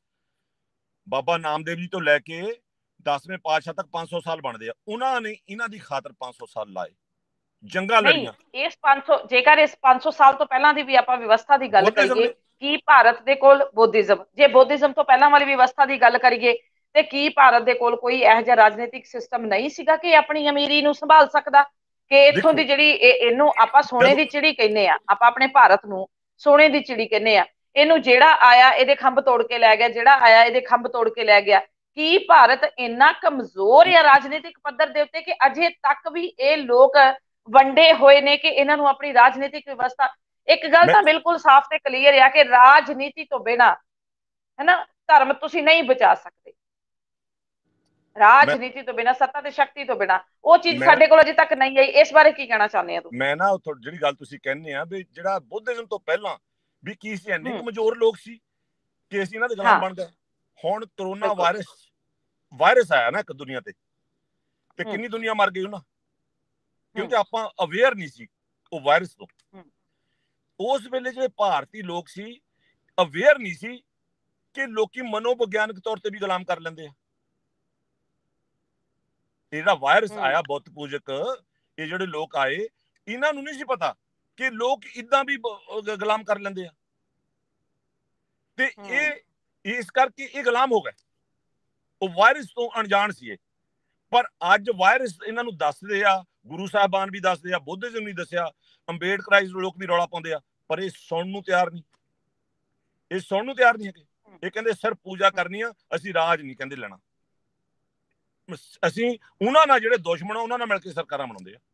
ਬਾਬਾ ਨਾਮਦੇਵ ਜੀ ਤੋਂ ਲੈ ਕੇ ਦਸਵੇਂ ਪਾਤਸ਼ਾਹ ਤੱਕ ਪੰਜ ਸੌ ਸਾਲ ਬਣਦੇ ਆ। ਉਹਨਾਂ ਨੇ ਇਹਨਾਂ ਦੀ ਖਾਤਰ ਪੰਜ ਸੌ ਸਾਲ ਲਾਏ, ਜੰਗਾਂ ਲੜੀਆਂ। ਇਸ ਪੰਜ ਸੌ ਜੇਕਰ ਇਸ ਪੰਜ ਸੌ ਸਾਲ ਤੋਂ ਪਹਿਲਾਂ ਦੀ ਵੀ ਆਪਾਂ ਵਿਵਸਥਾ ਦੀ ਗੱਲ ਕਰੀਏ, ਕੀ ਭਾਰਤ ਦੇ ਕੋਲ ਬੁੱਧਿਜ਼ਮ, ਜੇ ਬੁੱਧਿਜ਼ਮ ਤੋਂ ਪਹਿਲਾਂ ਵਾਲੀ ਵਿਵਸਥਾ ਦੀ ਗੱਲ ਕਰੀਏ, ਤੇ ਕੀ ਭਾਰਤ ਦੇ ਕੋਲ ਕੋਈ ਇਹੋ ਜਿਹਾ ਰਾਜਨੀਤਿਕ ਸਿਸਟਮ ਨਹੀਂ ਸੀਗਾ ਕਿ ਆਪਣੀ ਅਮੀਰੀ ਨੂੰ ਸੰਭਾਲ ਸਕਦਾ? ਕਿ ਇੱਥੋਂ ਦੀ ਜਿਹੜੀ ਇਹਨੂੰ ਆਪਾਂ ਸੋਨੇ ਦੀ ਚਿੜੀ ਕਹਿੰਦੇ ਆ, ਆਪਾਂ ਆਪਣੇ ਭਾਰਤ ਨੂੰ ਸੋਨੇ ਦੀ ਚਿੜੀ ਕਹਿੰਦੇ ਆ। ਇਹਨੂੰ ਜਿਹੜਾ ਆਇਆ ਇਹਦੇ ਖੰਭ ਤੋੜ ਕੇ ਲੈ ਗਿਆ, ਜਿਹੜਾ ਆਇਆ ਇਹਦੇ ਖੰਭ ਤੋੜ ਕੇ ਲੈ ਗਿਆ। ਕੀ ਭਾਰਤ ਇੰਨਾ ਕਮਜ਼ੋਰ ਆ ਰਾਜਨੀਤਿਕ ਪੱਧਰ ਦੇ ਉੱਤੇ ਕਿ ਅਜੇ ਤੱਕ ਵੀ ਇਹ ਲੋਕ ਵੰਡੇ ਹੋਏ ਨੇ ਕਿ ਇਹਨਾਂ ਨੂੰ ਆਪਣੀ ਰਾਜਨੀਤਿਕ ਵਿਵਸਥਾ? ਇੱਕ ਗੱਲ ਤਾਂ ਬਿਲਕੁਲ ਸਾਫ਼ ਤੇ ਕਲੀਅਰ ਆ ਕਿ ਰਾਜਨੀਤੀ ਤੋਂ ਬਿਨਾਂ, ਹੈਨਾ, ਧਰਮ ਤੁਸੀਂ ਨਹੀਂ ਬਚਾ ਸਕਦੇ। ਰਾਜਨੀਤੀ ਤੋਂ ਬਿਨਾਂ, ਸੱਤਾ ਤੇ ਸ਼ਕਤੀ ਤੋਂ ਬਿਨਾਂ, ਉਹ ਚੀਜ਼ ਸਾਡੇ ਕੋਲ ਅਜੇ ਤੱਕ ਨਹੀਂ ਆਈ। ਇਸ ਬਾਰੇ ਕੀ ਕਹਿਣਾ ਚਾਹੁੰਦੇ ਆ ਤੁਸੀਂ? ਮੈਂ ਨਾ ਜਿਹੜੀ ਗੱਲ ਤੁਸੀਂ ਕਹਿੰਦੇ ਆ ਵੀ ਜਿਹੜਾ ਬੁੱਧਿਜ਼ਮ ਤੋਂ ਪਹਿਲਾਂ ਵੀ ਕੀ ਸੀ, ਇੰਨੇ ਕਮਜ਼ੋਰ ਲੋਕ ਸੀ ਕਿ ਅਸੀਂ ਇਹਨਾਂ ਦੇ ਗੁਲਾਮ ਬਣ ਗਏ। ਹੁਣ ਕਰੋਨਾ ਵਾਇਰਸ ਵਾਇਰਸ ਆਇਆ ਨਾ ਇੱਕ ਦੁਨੀਆ ਤੇ, ਤੇ ਕਿੰਨੀ ਦੁਨੀਆ ਮਰ ਗਈ ਉਹਨਾਂ, ਕਿਉਂਕਿ ਆਪਾਂ ਅਵੇਅਰ ਨਹੀਂ ਸੀ ਉਹ ਵਾਇਰਸ ਤੋਂ। ਉਸ ਵੇਲੇ ਜਿਹੜੇ ਭਾਰਤੀ ਲੋਕ ਸੀ ਅਵੇਅਰ ਨਹੀਂ ਸੀ ਕਿ ਲੋਕੀ ਮਨੋਵਿਗਿਆਨਕ ਤੌਰ ਤੇ ਵੀ ਗੁਲਾਮ ਕਰ ਲੈਂਦੇ ਆ। ਜਿਹੜਾ ਵਾਇਰਸ ਆਇਆ ਬੁੱਤ ਪੂਜਕ, ਇਹ ਜਿਹੜੇ ਲੋਕ ਆਏ, ਇਹਨਾਂ ਨੂੰ ਨਹੀਂ ਸੀ ਪਤਾ ਕਿ ਲੋਕ ਇਦਾਂ ਵੀ ਗੁਲਾਮ ਕਰ ਲੈਂਦੇ ਆ, ਤੇ ਇਹ ਇਸ ਕਰਕੇ ਇਹ ਗੁਲਾਮ ਹੋ ਗਏ। ਉਹ ਵਾਇਰਸ ਤੋਂ ਅਣਜਾਣ ਸੀ ਇਹ। ਪਰ ਅੱਜ ਵਾਇਰਸ ਇਹਨਾਂ ਨੂੰ ਦੱਸਦੇ ਆ, ਗੁਰੂ ਸਾਹਿਬਾਨ ਵੀ ਦੱਸਦੇ ਆ, ਬੁੱਧਿਜ਼ਮ ਵੀ ਦੱਸਿਆ, ਅੰਬੇਡਕਰਾਈਜ਼ ਲੋਕ ਵੀ ਰੌਲਾ ਪਾਉਂਦੇ ਆ, ਪਰ ਇਹ ਸੁਣਨ ਨੂੰ ਤਿਆਰ ਨਹੀਂ। ਇਹ ਸੁਣਨ ਨੂੰ ਤਿਆਰ ਨਹੀਂ ਹੈਗੇ। ਇਹ ਕਹਿੰਦੇ ਸਿਰਫ ਪੂਜਾ ਕਰਨੀ ਆ, ਅਸੀਂ ਰਾਜ ਨਹੀਂ ਕਹਿੰਦੇ ਲੈਣਾ। ਅਸੀਂ ਉਹਨਾਂ ਨਾਲ ਜਿਹੜੇ ਦੁਸ਼ਮਣ ਆ ਉਹਨਾਂ ਨਾਲ ਮਿਲ ਕੇ ਸਰਕਾਰਾਂ ਬਣਾਉਂਦੇ ਆ।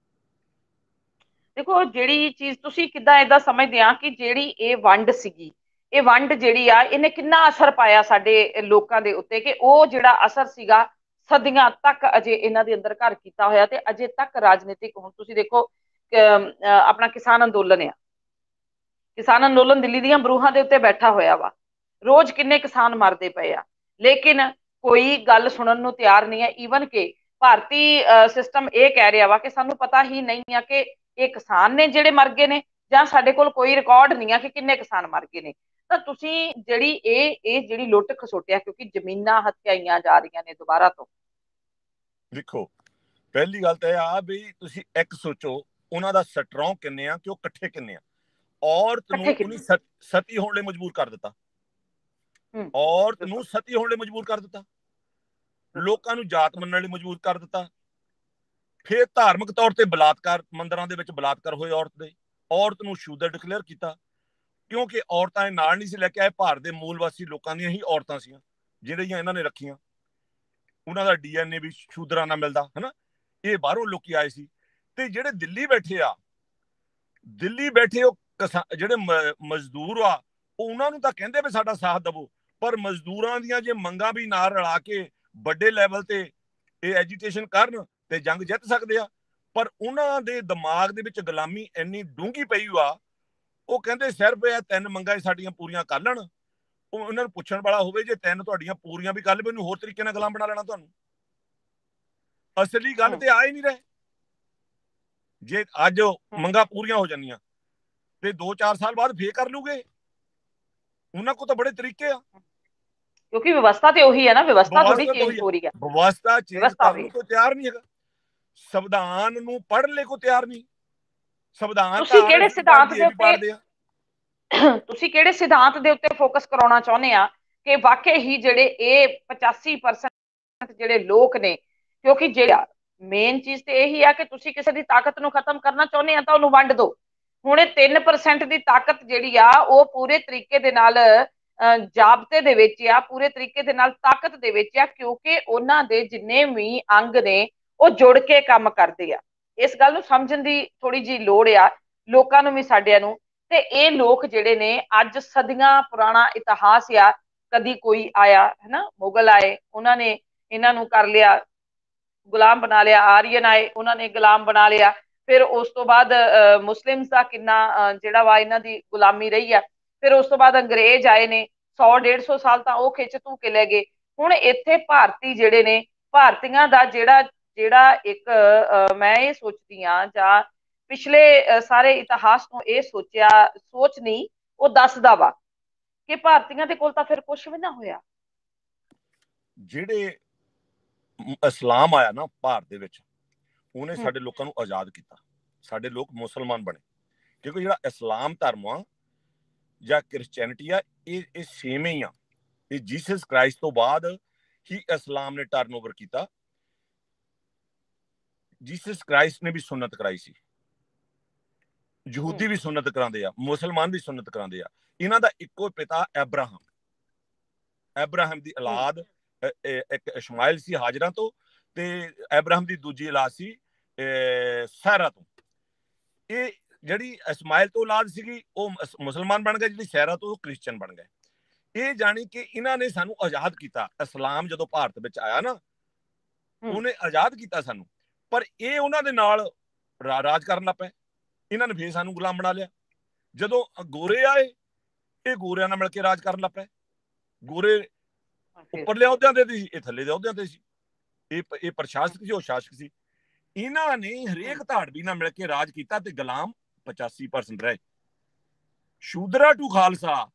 ਦੇਖੋ, ਜਿਹੜੀ ਚੀਜ਼ ਤੁਸੀਂ ਕਿੱਦਾਂ ਏਦਾਂ ਸਮਝਦੇ ਆ ਕਿ ਜਿਹੜੀ ਇਹ ਵੰਡ ਸੀਗੀ, ਇਹ ਵੰਡ ਜਿਹੜੀ ਆ ਇਹਨੇ ਕਿੰਨਾ ਅਸਰ ਪਾਇਆ ਸਾਡੇ ਲੋਕਾਂ ਦੇ ਉੱਤੇ, ਕਿ ਉਹ ਜਿਹੜਾ ਅਸਰ ਸੀਗਾ ਸਦੀਆਂ ਤੱਕ ਅਜੇ ਇਹਨਾਂ ਦੇ ਅੰਦਰ ਘਰ ਕੀਤਾ ਹੋਇਆ, ਤੇ ਅਜੇ ਤੱਕ ਰਾਜਨੀਤਿਕ, ਹੁਣ ਤੁਸੀਂ ਦੇਖੋ ਆਪਣਾ ਕਿਸਾਨ ਅੰਦੋਲਨ ਆ, ਕਿਸਾਨ ਅੰਦੋਲਨ ਦਿੱਲੀ ਦੀਆਂ ਬਰੂਹਾਂ ਦੇ ਉੱਤੇ ਬੈਠਾ ਹੋਇਆ ਵਾ, ਰੋਜ਼ ਕਿੰਨੇ ਕਿਸਾਨ ਮਰਦੇ ਪਏ ਆ, ਲੇਕਿਨ ਕੋਈ ਗੱਲ ਸੁਣਨ ਨੂੰ ਤਿਆਰ ਨਹੀਂ ਹੈ। ਈਵਨ ਕਿ ਭਾਰਤੀ ਸਿਸਟਮ ਇਹ ਕਹਿ ਰਿਹਾ ਵਾ ਕਿ ਸਾਨੂੰ ਪਤਾ ਹੀ ਨਹੀਂ ਆ ਕਿ ਇਹ ਕਿਸਾਨ ਨੇ ਜਿਹੜੇ ਮਰ ਗਏ ਨੇ, ਜਾਂ ਸਾਡੇ ਕੋਲ ਕੋਈ ਰਿਕਾਰਡ ਨਹੀਂ ਆ ਕਿ ਕਿੰਨੇ ਕਿਸਾਨ ਮਰ ਗਏ ਨੇ। ਤਾਂ ਤੁਸੀਂ ਜਿਹੜੀ ਇਹ ਇਹ ਜਿਹੜੀ ਲੁੱਟ ਖਸੁੱਟਿਆ, ਕਿਉਂਕਿ ਜ਼ਮੀਨਾਂ ਹਥਿਆਈਆਂ ਜਾ ਰਹੀਆਂ ਨੇ ਦੁਬਾਰਾ ਤੋਂ। ਦੇਖੋ, ਪਹਿਲੀ ਗੱਲ ਤਾਂ ਇਹ ਆ ਵੀ ਤੁਸੀਂ ਇੱਕ ਸੋਚੋ ਉਹਨਾਂ ਦਾ ਸਟਰੋਂਗ ਕਿੰਨੇ ਆ, ਕਿ ਉਹ ਇਕੱਠੇ ਕਿੰਨੇ ਆ। ਔਰਤ ਨੂੰ ਉਹਨੇ ਸਤੀ ਹੋਣ ਲਈ ਮਜਬੂਰ ਕਰ ਦਿੱਤਾ, ਔਰਤ ਨੂੰ ਸਤੀ ਹੋਣ ਲਈ ਮਜਬੂਰ ਕਰ ਦਿੱਤਾ, ਲੋਕਾਂ ਨੂੰ ਜਾਤ ਮੰਨਣ ਲਈ ਮਜਬੂਰ ਕਰ ਦਿੱਤਾ। ਫਿਰ ਧਾਰਮਿਕ ਤੌਰ ਤੇ ਬਲਾਤਕਾਰ, ਮੰਦਿਰਾਂ ਦੇ ਵਿੱਚ ਬਲਾਤਕਾਰ ਹੋਏ ਔਰਤ ਦੇ, ਔਰਤ ਨੂੰ ਸ਼ੂਦਰ ਡਿਕਲੇਅਰ ਕੀਤਾ, ਕਿਉਂਕਿ ਔਰਤਾਂ ਨਾਲ ਨਹੀਂ ਸੀ ਲੈ ਕੇ ਆਏ। ਭਾਰਤ ਦੇ ਮੂਲ ਵਾਸੀ ਲੋਕਾਂ ਦੀਆਂ ਹੀ ਔਰਤਾਂ ਸੀਆਂ ਜਿਹੜੀਆਂ ਇਹਨਾਂ ਨੇ ਰੱਖੀਆਂ। ਉਹਨਾਂ ਦਾ ਡੀ ਐਨ ਏ ਵੀ ਸ਼ੂਦਰਾਂ ਨਾਲ ਮਿਲਦਾ, ਹਨਾ। ਇਹ ਬਾਹਰੋਂ ਲੋਕੀ ਆਏ ਸੀ। ਤੇ ਜਿਹੜੇ ਦਿੱਲੀ ਬੈਠੇ ਆ, ਦਿੱਲੀ ਬੈਠੇ ਉਹ ਜਿਹੜੇ ਮਜ਼ਦੂਰ ਆ, ਉਹ ਉਹਨਾਂ ਨੂੰ ਤਾਂ ਕਹਿੰਦੇ ਵੀ ਸਾਡਾ ਸਾਥ ਦਵੋ, ਪਰ ਮਜ਼ਦੂਰਾਂ ਦੀਆਂ ਜੇ ਮੰਗਾਂ ਵੀ ਨਾਲ ਰਲਾ ਕੇ ਵੱਡੇ ਲੈਵਲ ਤੇ ਇਹ ਐਜੀਟੇਸ਼ਨ ਕਰਨ ਤੇ ਜੰਗ ਜਿੱਤ ਸਕਦੇ ਆ। ਪਰ ਉਹਨਾਂ ਦੇ ਦਿਮਾਗ ਦੇ ਵਿੱਚ ਗੁਲਾਮੀ ਇੰਨੀ ਡੂੰਘੀ ਪਈ ਆ, ਉਹ ਕਹਿੰਦੇ ਸਿਰਫ ਇਹ ਤਿੰਨ ਮੰਗਾਂ ਸਾਡੀਆਂ ਪੂਰੀਆਂ ਕਰ ਲੈਣ। ਉਹ ਉਹਨਾਂ ਨੂੰ ਪੁੱਛਣ ਵਾਲਾ ਹੋਵੇ, ਜੇ ਤਿੰਨ ਤੁਹਾਡੀਆਂ ਪੂਰੀਆਂ ਵੀ ਕਰ ਲਵੇ, ਉਹਨੂੰ ਹੋਰ ਤਰੀਕੇ ਨਾਲ ਗੁਲਾਮ ਬਣਾ ਲੈਣਾ ਤੁਹਾਨੂੰ। ਅਸਲੀ ਗੱਲ ਤੇ ਆ ਹੀ ਨਹੀਂ ਰਹੇ। ਜੇ ਅੱਜ ਮੰਗਾਂ ਪੂਰੀਆਂ ਹੋ ਜਾਂਦੀਆਂ ਤੇ ਦੋ ਚਾਰ ਸਾਲ ਬਾਅਦ ਫੇਰ ਕਰ ਲੂਗੇ। ਉਹਨਾਂ ਕੋਲ ਤਾਂ ਬੜੇ ਤਰੀਕੇ ਆ, ਕਿਉਂਕਿ ਵਿਵਸਥਾ ਤੇ ਉਹੀ ਹੈ ਨਾ, ਵਿਵਸਥਾ ਥੋੜੀ ਚੇਂਜ ਹੋ ਰਹੀ ਹੈ। ਵਿਵਸਥਾ ਚੇਂਜ ਕਰਨ ਤੋਂ ਤਿਆਰ ਨਹੀਂ ਹੈਗਾ, ਸੰਵਿਧਾਨ ਨੂੰ ਪੜ੍ਹਨ ਲਈ ਕੋਈ ਤਿਆਰ ਨਹੀਂ। ਸੰਵਿਧਾਨ ਤੁਸੀਂ ਕਿਹੜੇ ਸਿਧਾਂਤ ਦੇ ਉੱਤੇ ਤੁਸੀਂ ਕਿਹੜੇ ਸਿਧਾਂਤ ਦੇ ਉੱਤੇ ਫੋਕਸ ਕਰਾਉਣਾ ਚਾਹੁੰਦੇ ਆ ਕਿ ਵਾਕਈ ਹੀ ਜਿਹੜੇ ਇਹ ਪਚਾਸੀ ਪਰਸੈਂਟ ਜਿਹੜੇ ਲੋਕ ਨੇ, ਕਿਉਂਕਿ ਜਿਹੜਾ ਮੇਨ ਚੀਜ਼ ਤੇ ਇਹੀ ਆ ਕਿ ਤੁਸੀਂ ਕਿਸੇ ਦੀ ਤਾਕਤ ਨੂੰ ਖਤਮ ਕਰਨਾ ਚਾਹੁੰਦੇ ਆ ਤਾਂ ਉਹਨੂੰ ਵੰਡ ਦਿਓ। ਹੁਣ ਇਹ ਤਿੰਨ ਪਰਸੈਂਟ ਦੀ ਤਾਕਤ ਜਿਹੜੀ ਆ ਉਹ ਪੂਰੇ ਤਰੀਕੇ ਦੇ ਨਾਲ ਜਾਬਤੇ ਦੇ ਵਿੱਚ ਆ, ਪੂਰੇ ਤਰੀਕੇ ਦੇ ਨਾਲ ਤਾਕਤ ਦੇ ਵਿੱਚ ਆ, ਕਿਉਂਕਿ ਉਹਨਾਂ ਦੇ ਜਿੰਨੇ ਵੀ ਅੰਗ ਨੇ ਉਹ ਜੁੜ ਕੇ ਕੰਮ ਕਰਦੇ ਆ। ਇਸ ਗੱਲ ਨੂੰ ਸਮਝਣ ਦੀ ਥੋੜੀ ਜਿਹੀ ਲੋੜ ਆ ਲੋਕਾਂ ਨੂੰ ਵੀ, ਸਾਡਿਆਂ ਨੂੰ। ਤੇ ਇਹ ਲੋਕ ਜਿਹੜੇ ਨੇ ਅੱਜ ਸਦੀਆਂ ਪੁਰਾਣਾ ਇਤਿਹਾਸ ਆ, ਕਦੀ ਕੋਈ ਆਇਆ ਹੈ ਨਾ, ਮੁਗਲ ਆਏ, ਉਹਨਾਂ ਨੇ ਇਹਨਾਂ ਨੂੰ ਕਰ ਲਿਆ, ਗੁਲਾਮ ਬਣਾ ਲਿਆ। ਆਰੀਅਨ ਆਏ, ਉਹਨਾਂ ਨੇ ਗੁਲਾਮ ਬਣਾ ਲਿਆ। ਫਿਰ ਉਸ ਤੋਂ ਬਾਅਦ ਮੁਸਲਿਮਸ ਦਾ ਕਿੰਨਾ ਜਿਹੜਾ ਵਾ ਇਹਨਾਂ ਦੀ ਗੁਲਾਮੀ ਰਹੀ ਆ। ਫਿਰ ਉਸ ਤੋਂ ਬਾਅਦ ਅੰਗਰੇਜ਼ ਆਏ ਨੇ, ਸੌ ਡੇਢ ਸੌ ਸਾਲ ਤਾਂ ਉਹ ਖਿੱਚ ਧੂ ਕੇ ਲੈ ਗਏ। ਹੁਣ ਇੱਥੇ ਭਾਰਤੀ ਜਿਹੜੇ ਨੇ, ਭਾਰਤੀਆਂ ਦਾ ਜਿਹੜਾ ਜਿਹੜਾ ਇੱਕ ਮੈਂ ਇਹ ਸੋਚਦੀ ਹਾਂ, ਜਾਂ ਪਿਛਲੇ ਸਾਰੇ ਇਤਿਹਾਸ ਨੂੰ ਇਹ ਸੋਚਿਆ ਸੋਚ ਨਹੀਂ, ਉਹ ਦੱਸਦਾ ਵਾ ਕਿ ਭਾਰਤੀਆਂ ਦੇ ਕੋਲ ਤਾਂ ਫਿਰ ਕੁਝ ਵੀ ਨਾ ਹੋਇਆ। ਜਿਹੜੇ ਇਸਲਾਮ ਆਇਆ ਨਾ ਭਾਰਤ ਦੇ ਵਿੱਚ, ਉਹਨੇ ਸਾਡੇ ਲੋਕਾਂ ਨੂੰ ਆਜ਼ਾਦ ਕੀਤਾ। ਸਾਡੇ ਲੋਕ ਮੁਸਲਮਾਨ ਬਣੇ, ਕਿਉਂਕਿ ਜਿਹੜਾ ਇਸਲਾਮ ਧਰਮ ਆ ਜਾਂ ਕ੍ਰਿਸਚੈਨਿਟੀ ਆ, ਇਹ ਇਹ ਸੇਮ ਹੀ ਆ। ਇਹ ਜੀਸਸ ਕ੍ਰਾਈਸਟ ਤੋਂ ਬਾਅਦ ਹੀ ਇਸਲਾਮ ਨੇ ਟਰਨ ਓਵਰ ਕੀਤਾ। ਜੀਸਸ ਕ੍ਰਾਈਸਟ ਨੇ ਵੀ ਸੁਨਨਤ ਕਰਾਈ ਸੀ, ਯਹੂਦੀ ਵੀ ਸੁਨਨਤ ਕਰਾਉਂਦੇ ਆ, ਮੁਸਲਮਾਨ ਵੀ ਸੁਨਨਤ ਕਰਾਉਂਦੇ ਆ। ਇਹਨਾਂ ਦਾ ਇੱਕੋ ਪਿਤਾ ਅਬਰਾਹਮ, ਅਬਰਾਹਮ ਦੀ ਔਲਾਦ ਇੱਕ ਇਸ਼ਮਾਇਲ ਸੀ ਹਾਜਰਾ ਤੋਂ, ਤੇ ਅਬਰਾਹਮ ਦੀ ਦੂਜੀ ਔਲਾਦ ਸੀ ਸੈਰਾ ਤੋਂ। ਇਹ ਜਿਹੜੀ ਇਸਮਾਇਲ ਤੋਂ ਔਲਾਦ ਸੀਗੀ ਉਹ ਮੁਸਲਮਾਨ ਬਣ ਗਏ, ਜਿਹੜੀ ਸੈਰਾ ਤੋਂ ਉਹ ਕ੍ਰਿਸਚਨ ਬਣ ਗਏ। ਇਹ ਜਾਣੀ ਕਿ ਇਹਨਾਂ ਨੇ ਸਾਨੂੰ ਆਜ਼ਾਦ ਕੀਤਾ। ਇਸਲਾਮ ਜਦੋਂ ਭਾਰਤ ਵਿੱਚ ਆਇਆ ਨਾ, ਉਹਨੇ ਆਜ਼ਾਦ ਕੀਤਾ ਸਾਨੂੰ। ਪਰ ਇਹ ਉਹਨਾਂ ਦੇ ਨਾਲ ਰਾਜ ਕਰਨ ਲੱਗ ਪਏ। ਇਹਨਾਂ ਨੇ ਫੇਰ ਸਾਨੂੰ ਗੁਲਾਮ ਬਣਾ ਲਿਆ। ਜਦੋਂ ਗੋਰੇ ਆਏ, ਇਹ ਗੋਰਿਆਂ ਨਾਲ ਮਿਲ ਕੇ ਰਾਜ ਕਰਨ ਲੱਗ ਪਏ। ਗੋਰੇ ਉੱਪਰਲੇ ਅਹੁਦਿਆਂ ਤੇ ਸੀ, ਇਹ ਥੱਲੇ ਦੇ ਅਹੁਦਿਆਂ ਤੇ ਸੀ। ਇਹ ਇਹ ਪ੍ਰਸ਼ਾਸਕ ਸੀ, ਉਹ ਸ਼ਾਸਕ ਸੀ। ਇਹਨਾਂ ਨੇ ਹਰੇਕ ਧਾੜਵੀ ਨਾਲ ਮਿਲ ਕੇ ਰਾਜ ਕੀਤਾ ਤੇ ਗੁਲਾਮ ਪਚਾਸੀ ਪਰਸੈਂਟ ਰਹੇ। ਸ਼ੂਦਰਾ ਟੂ ਖਾਲਸਾ,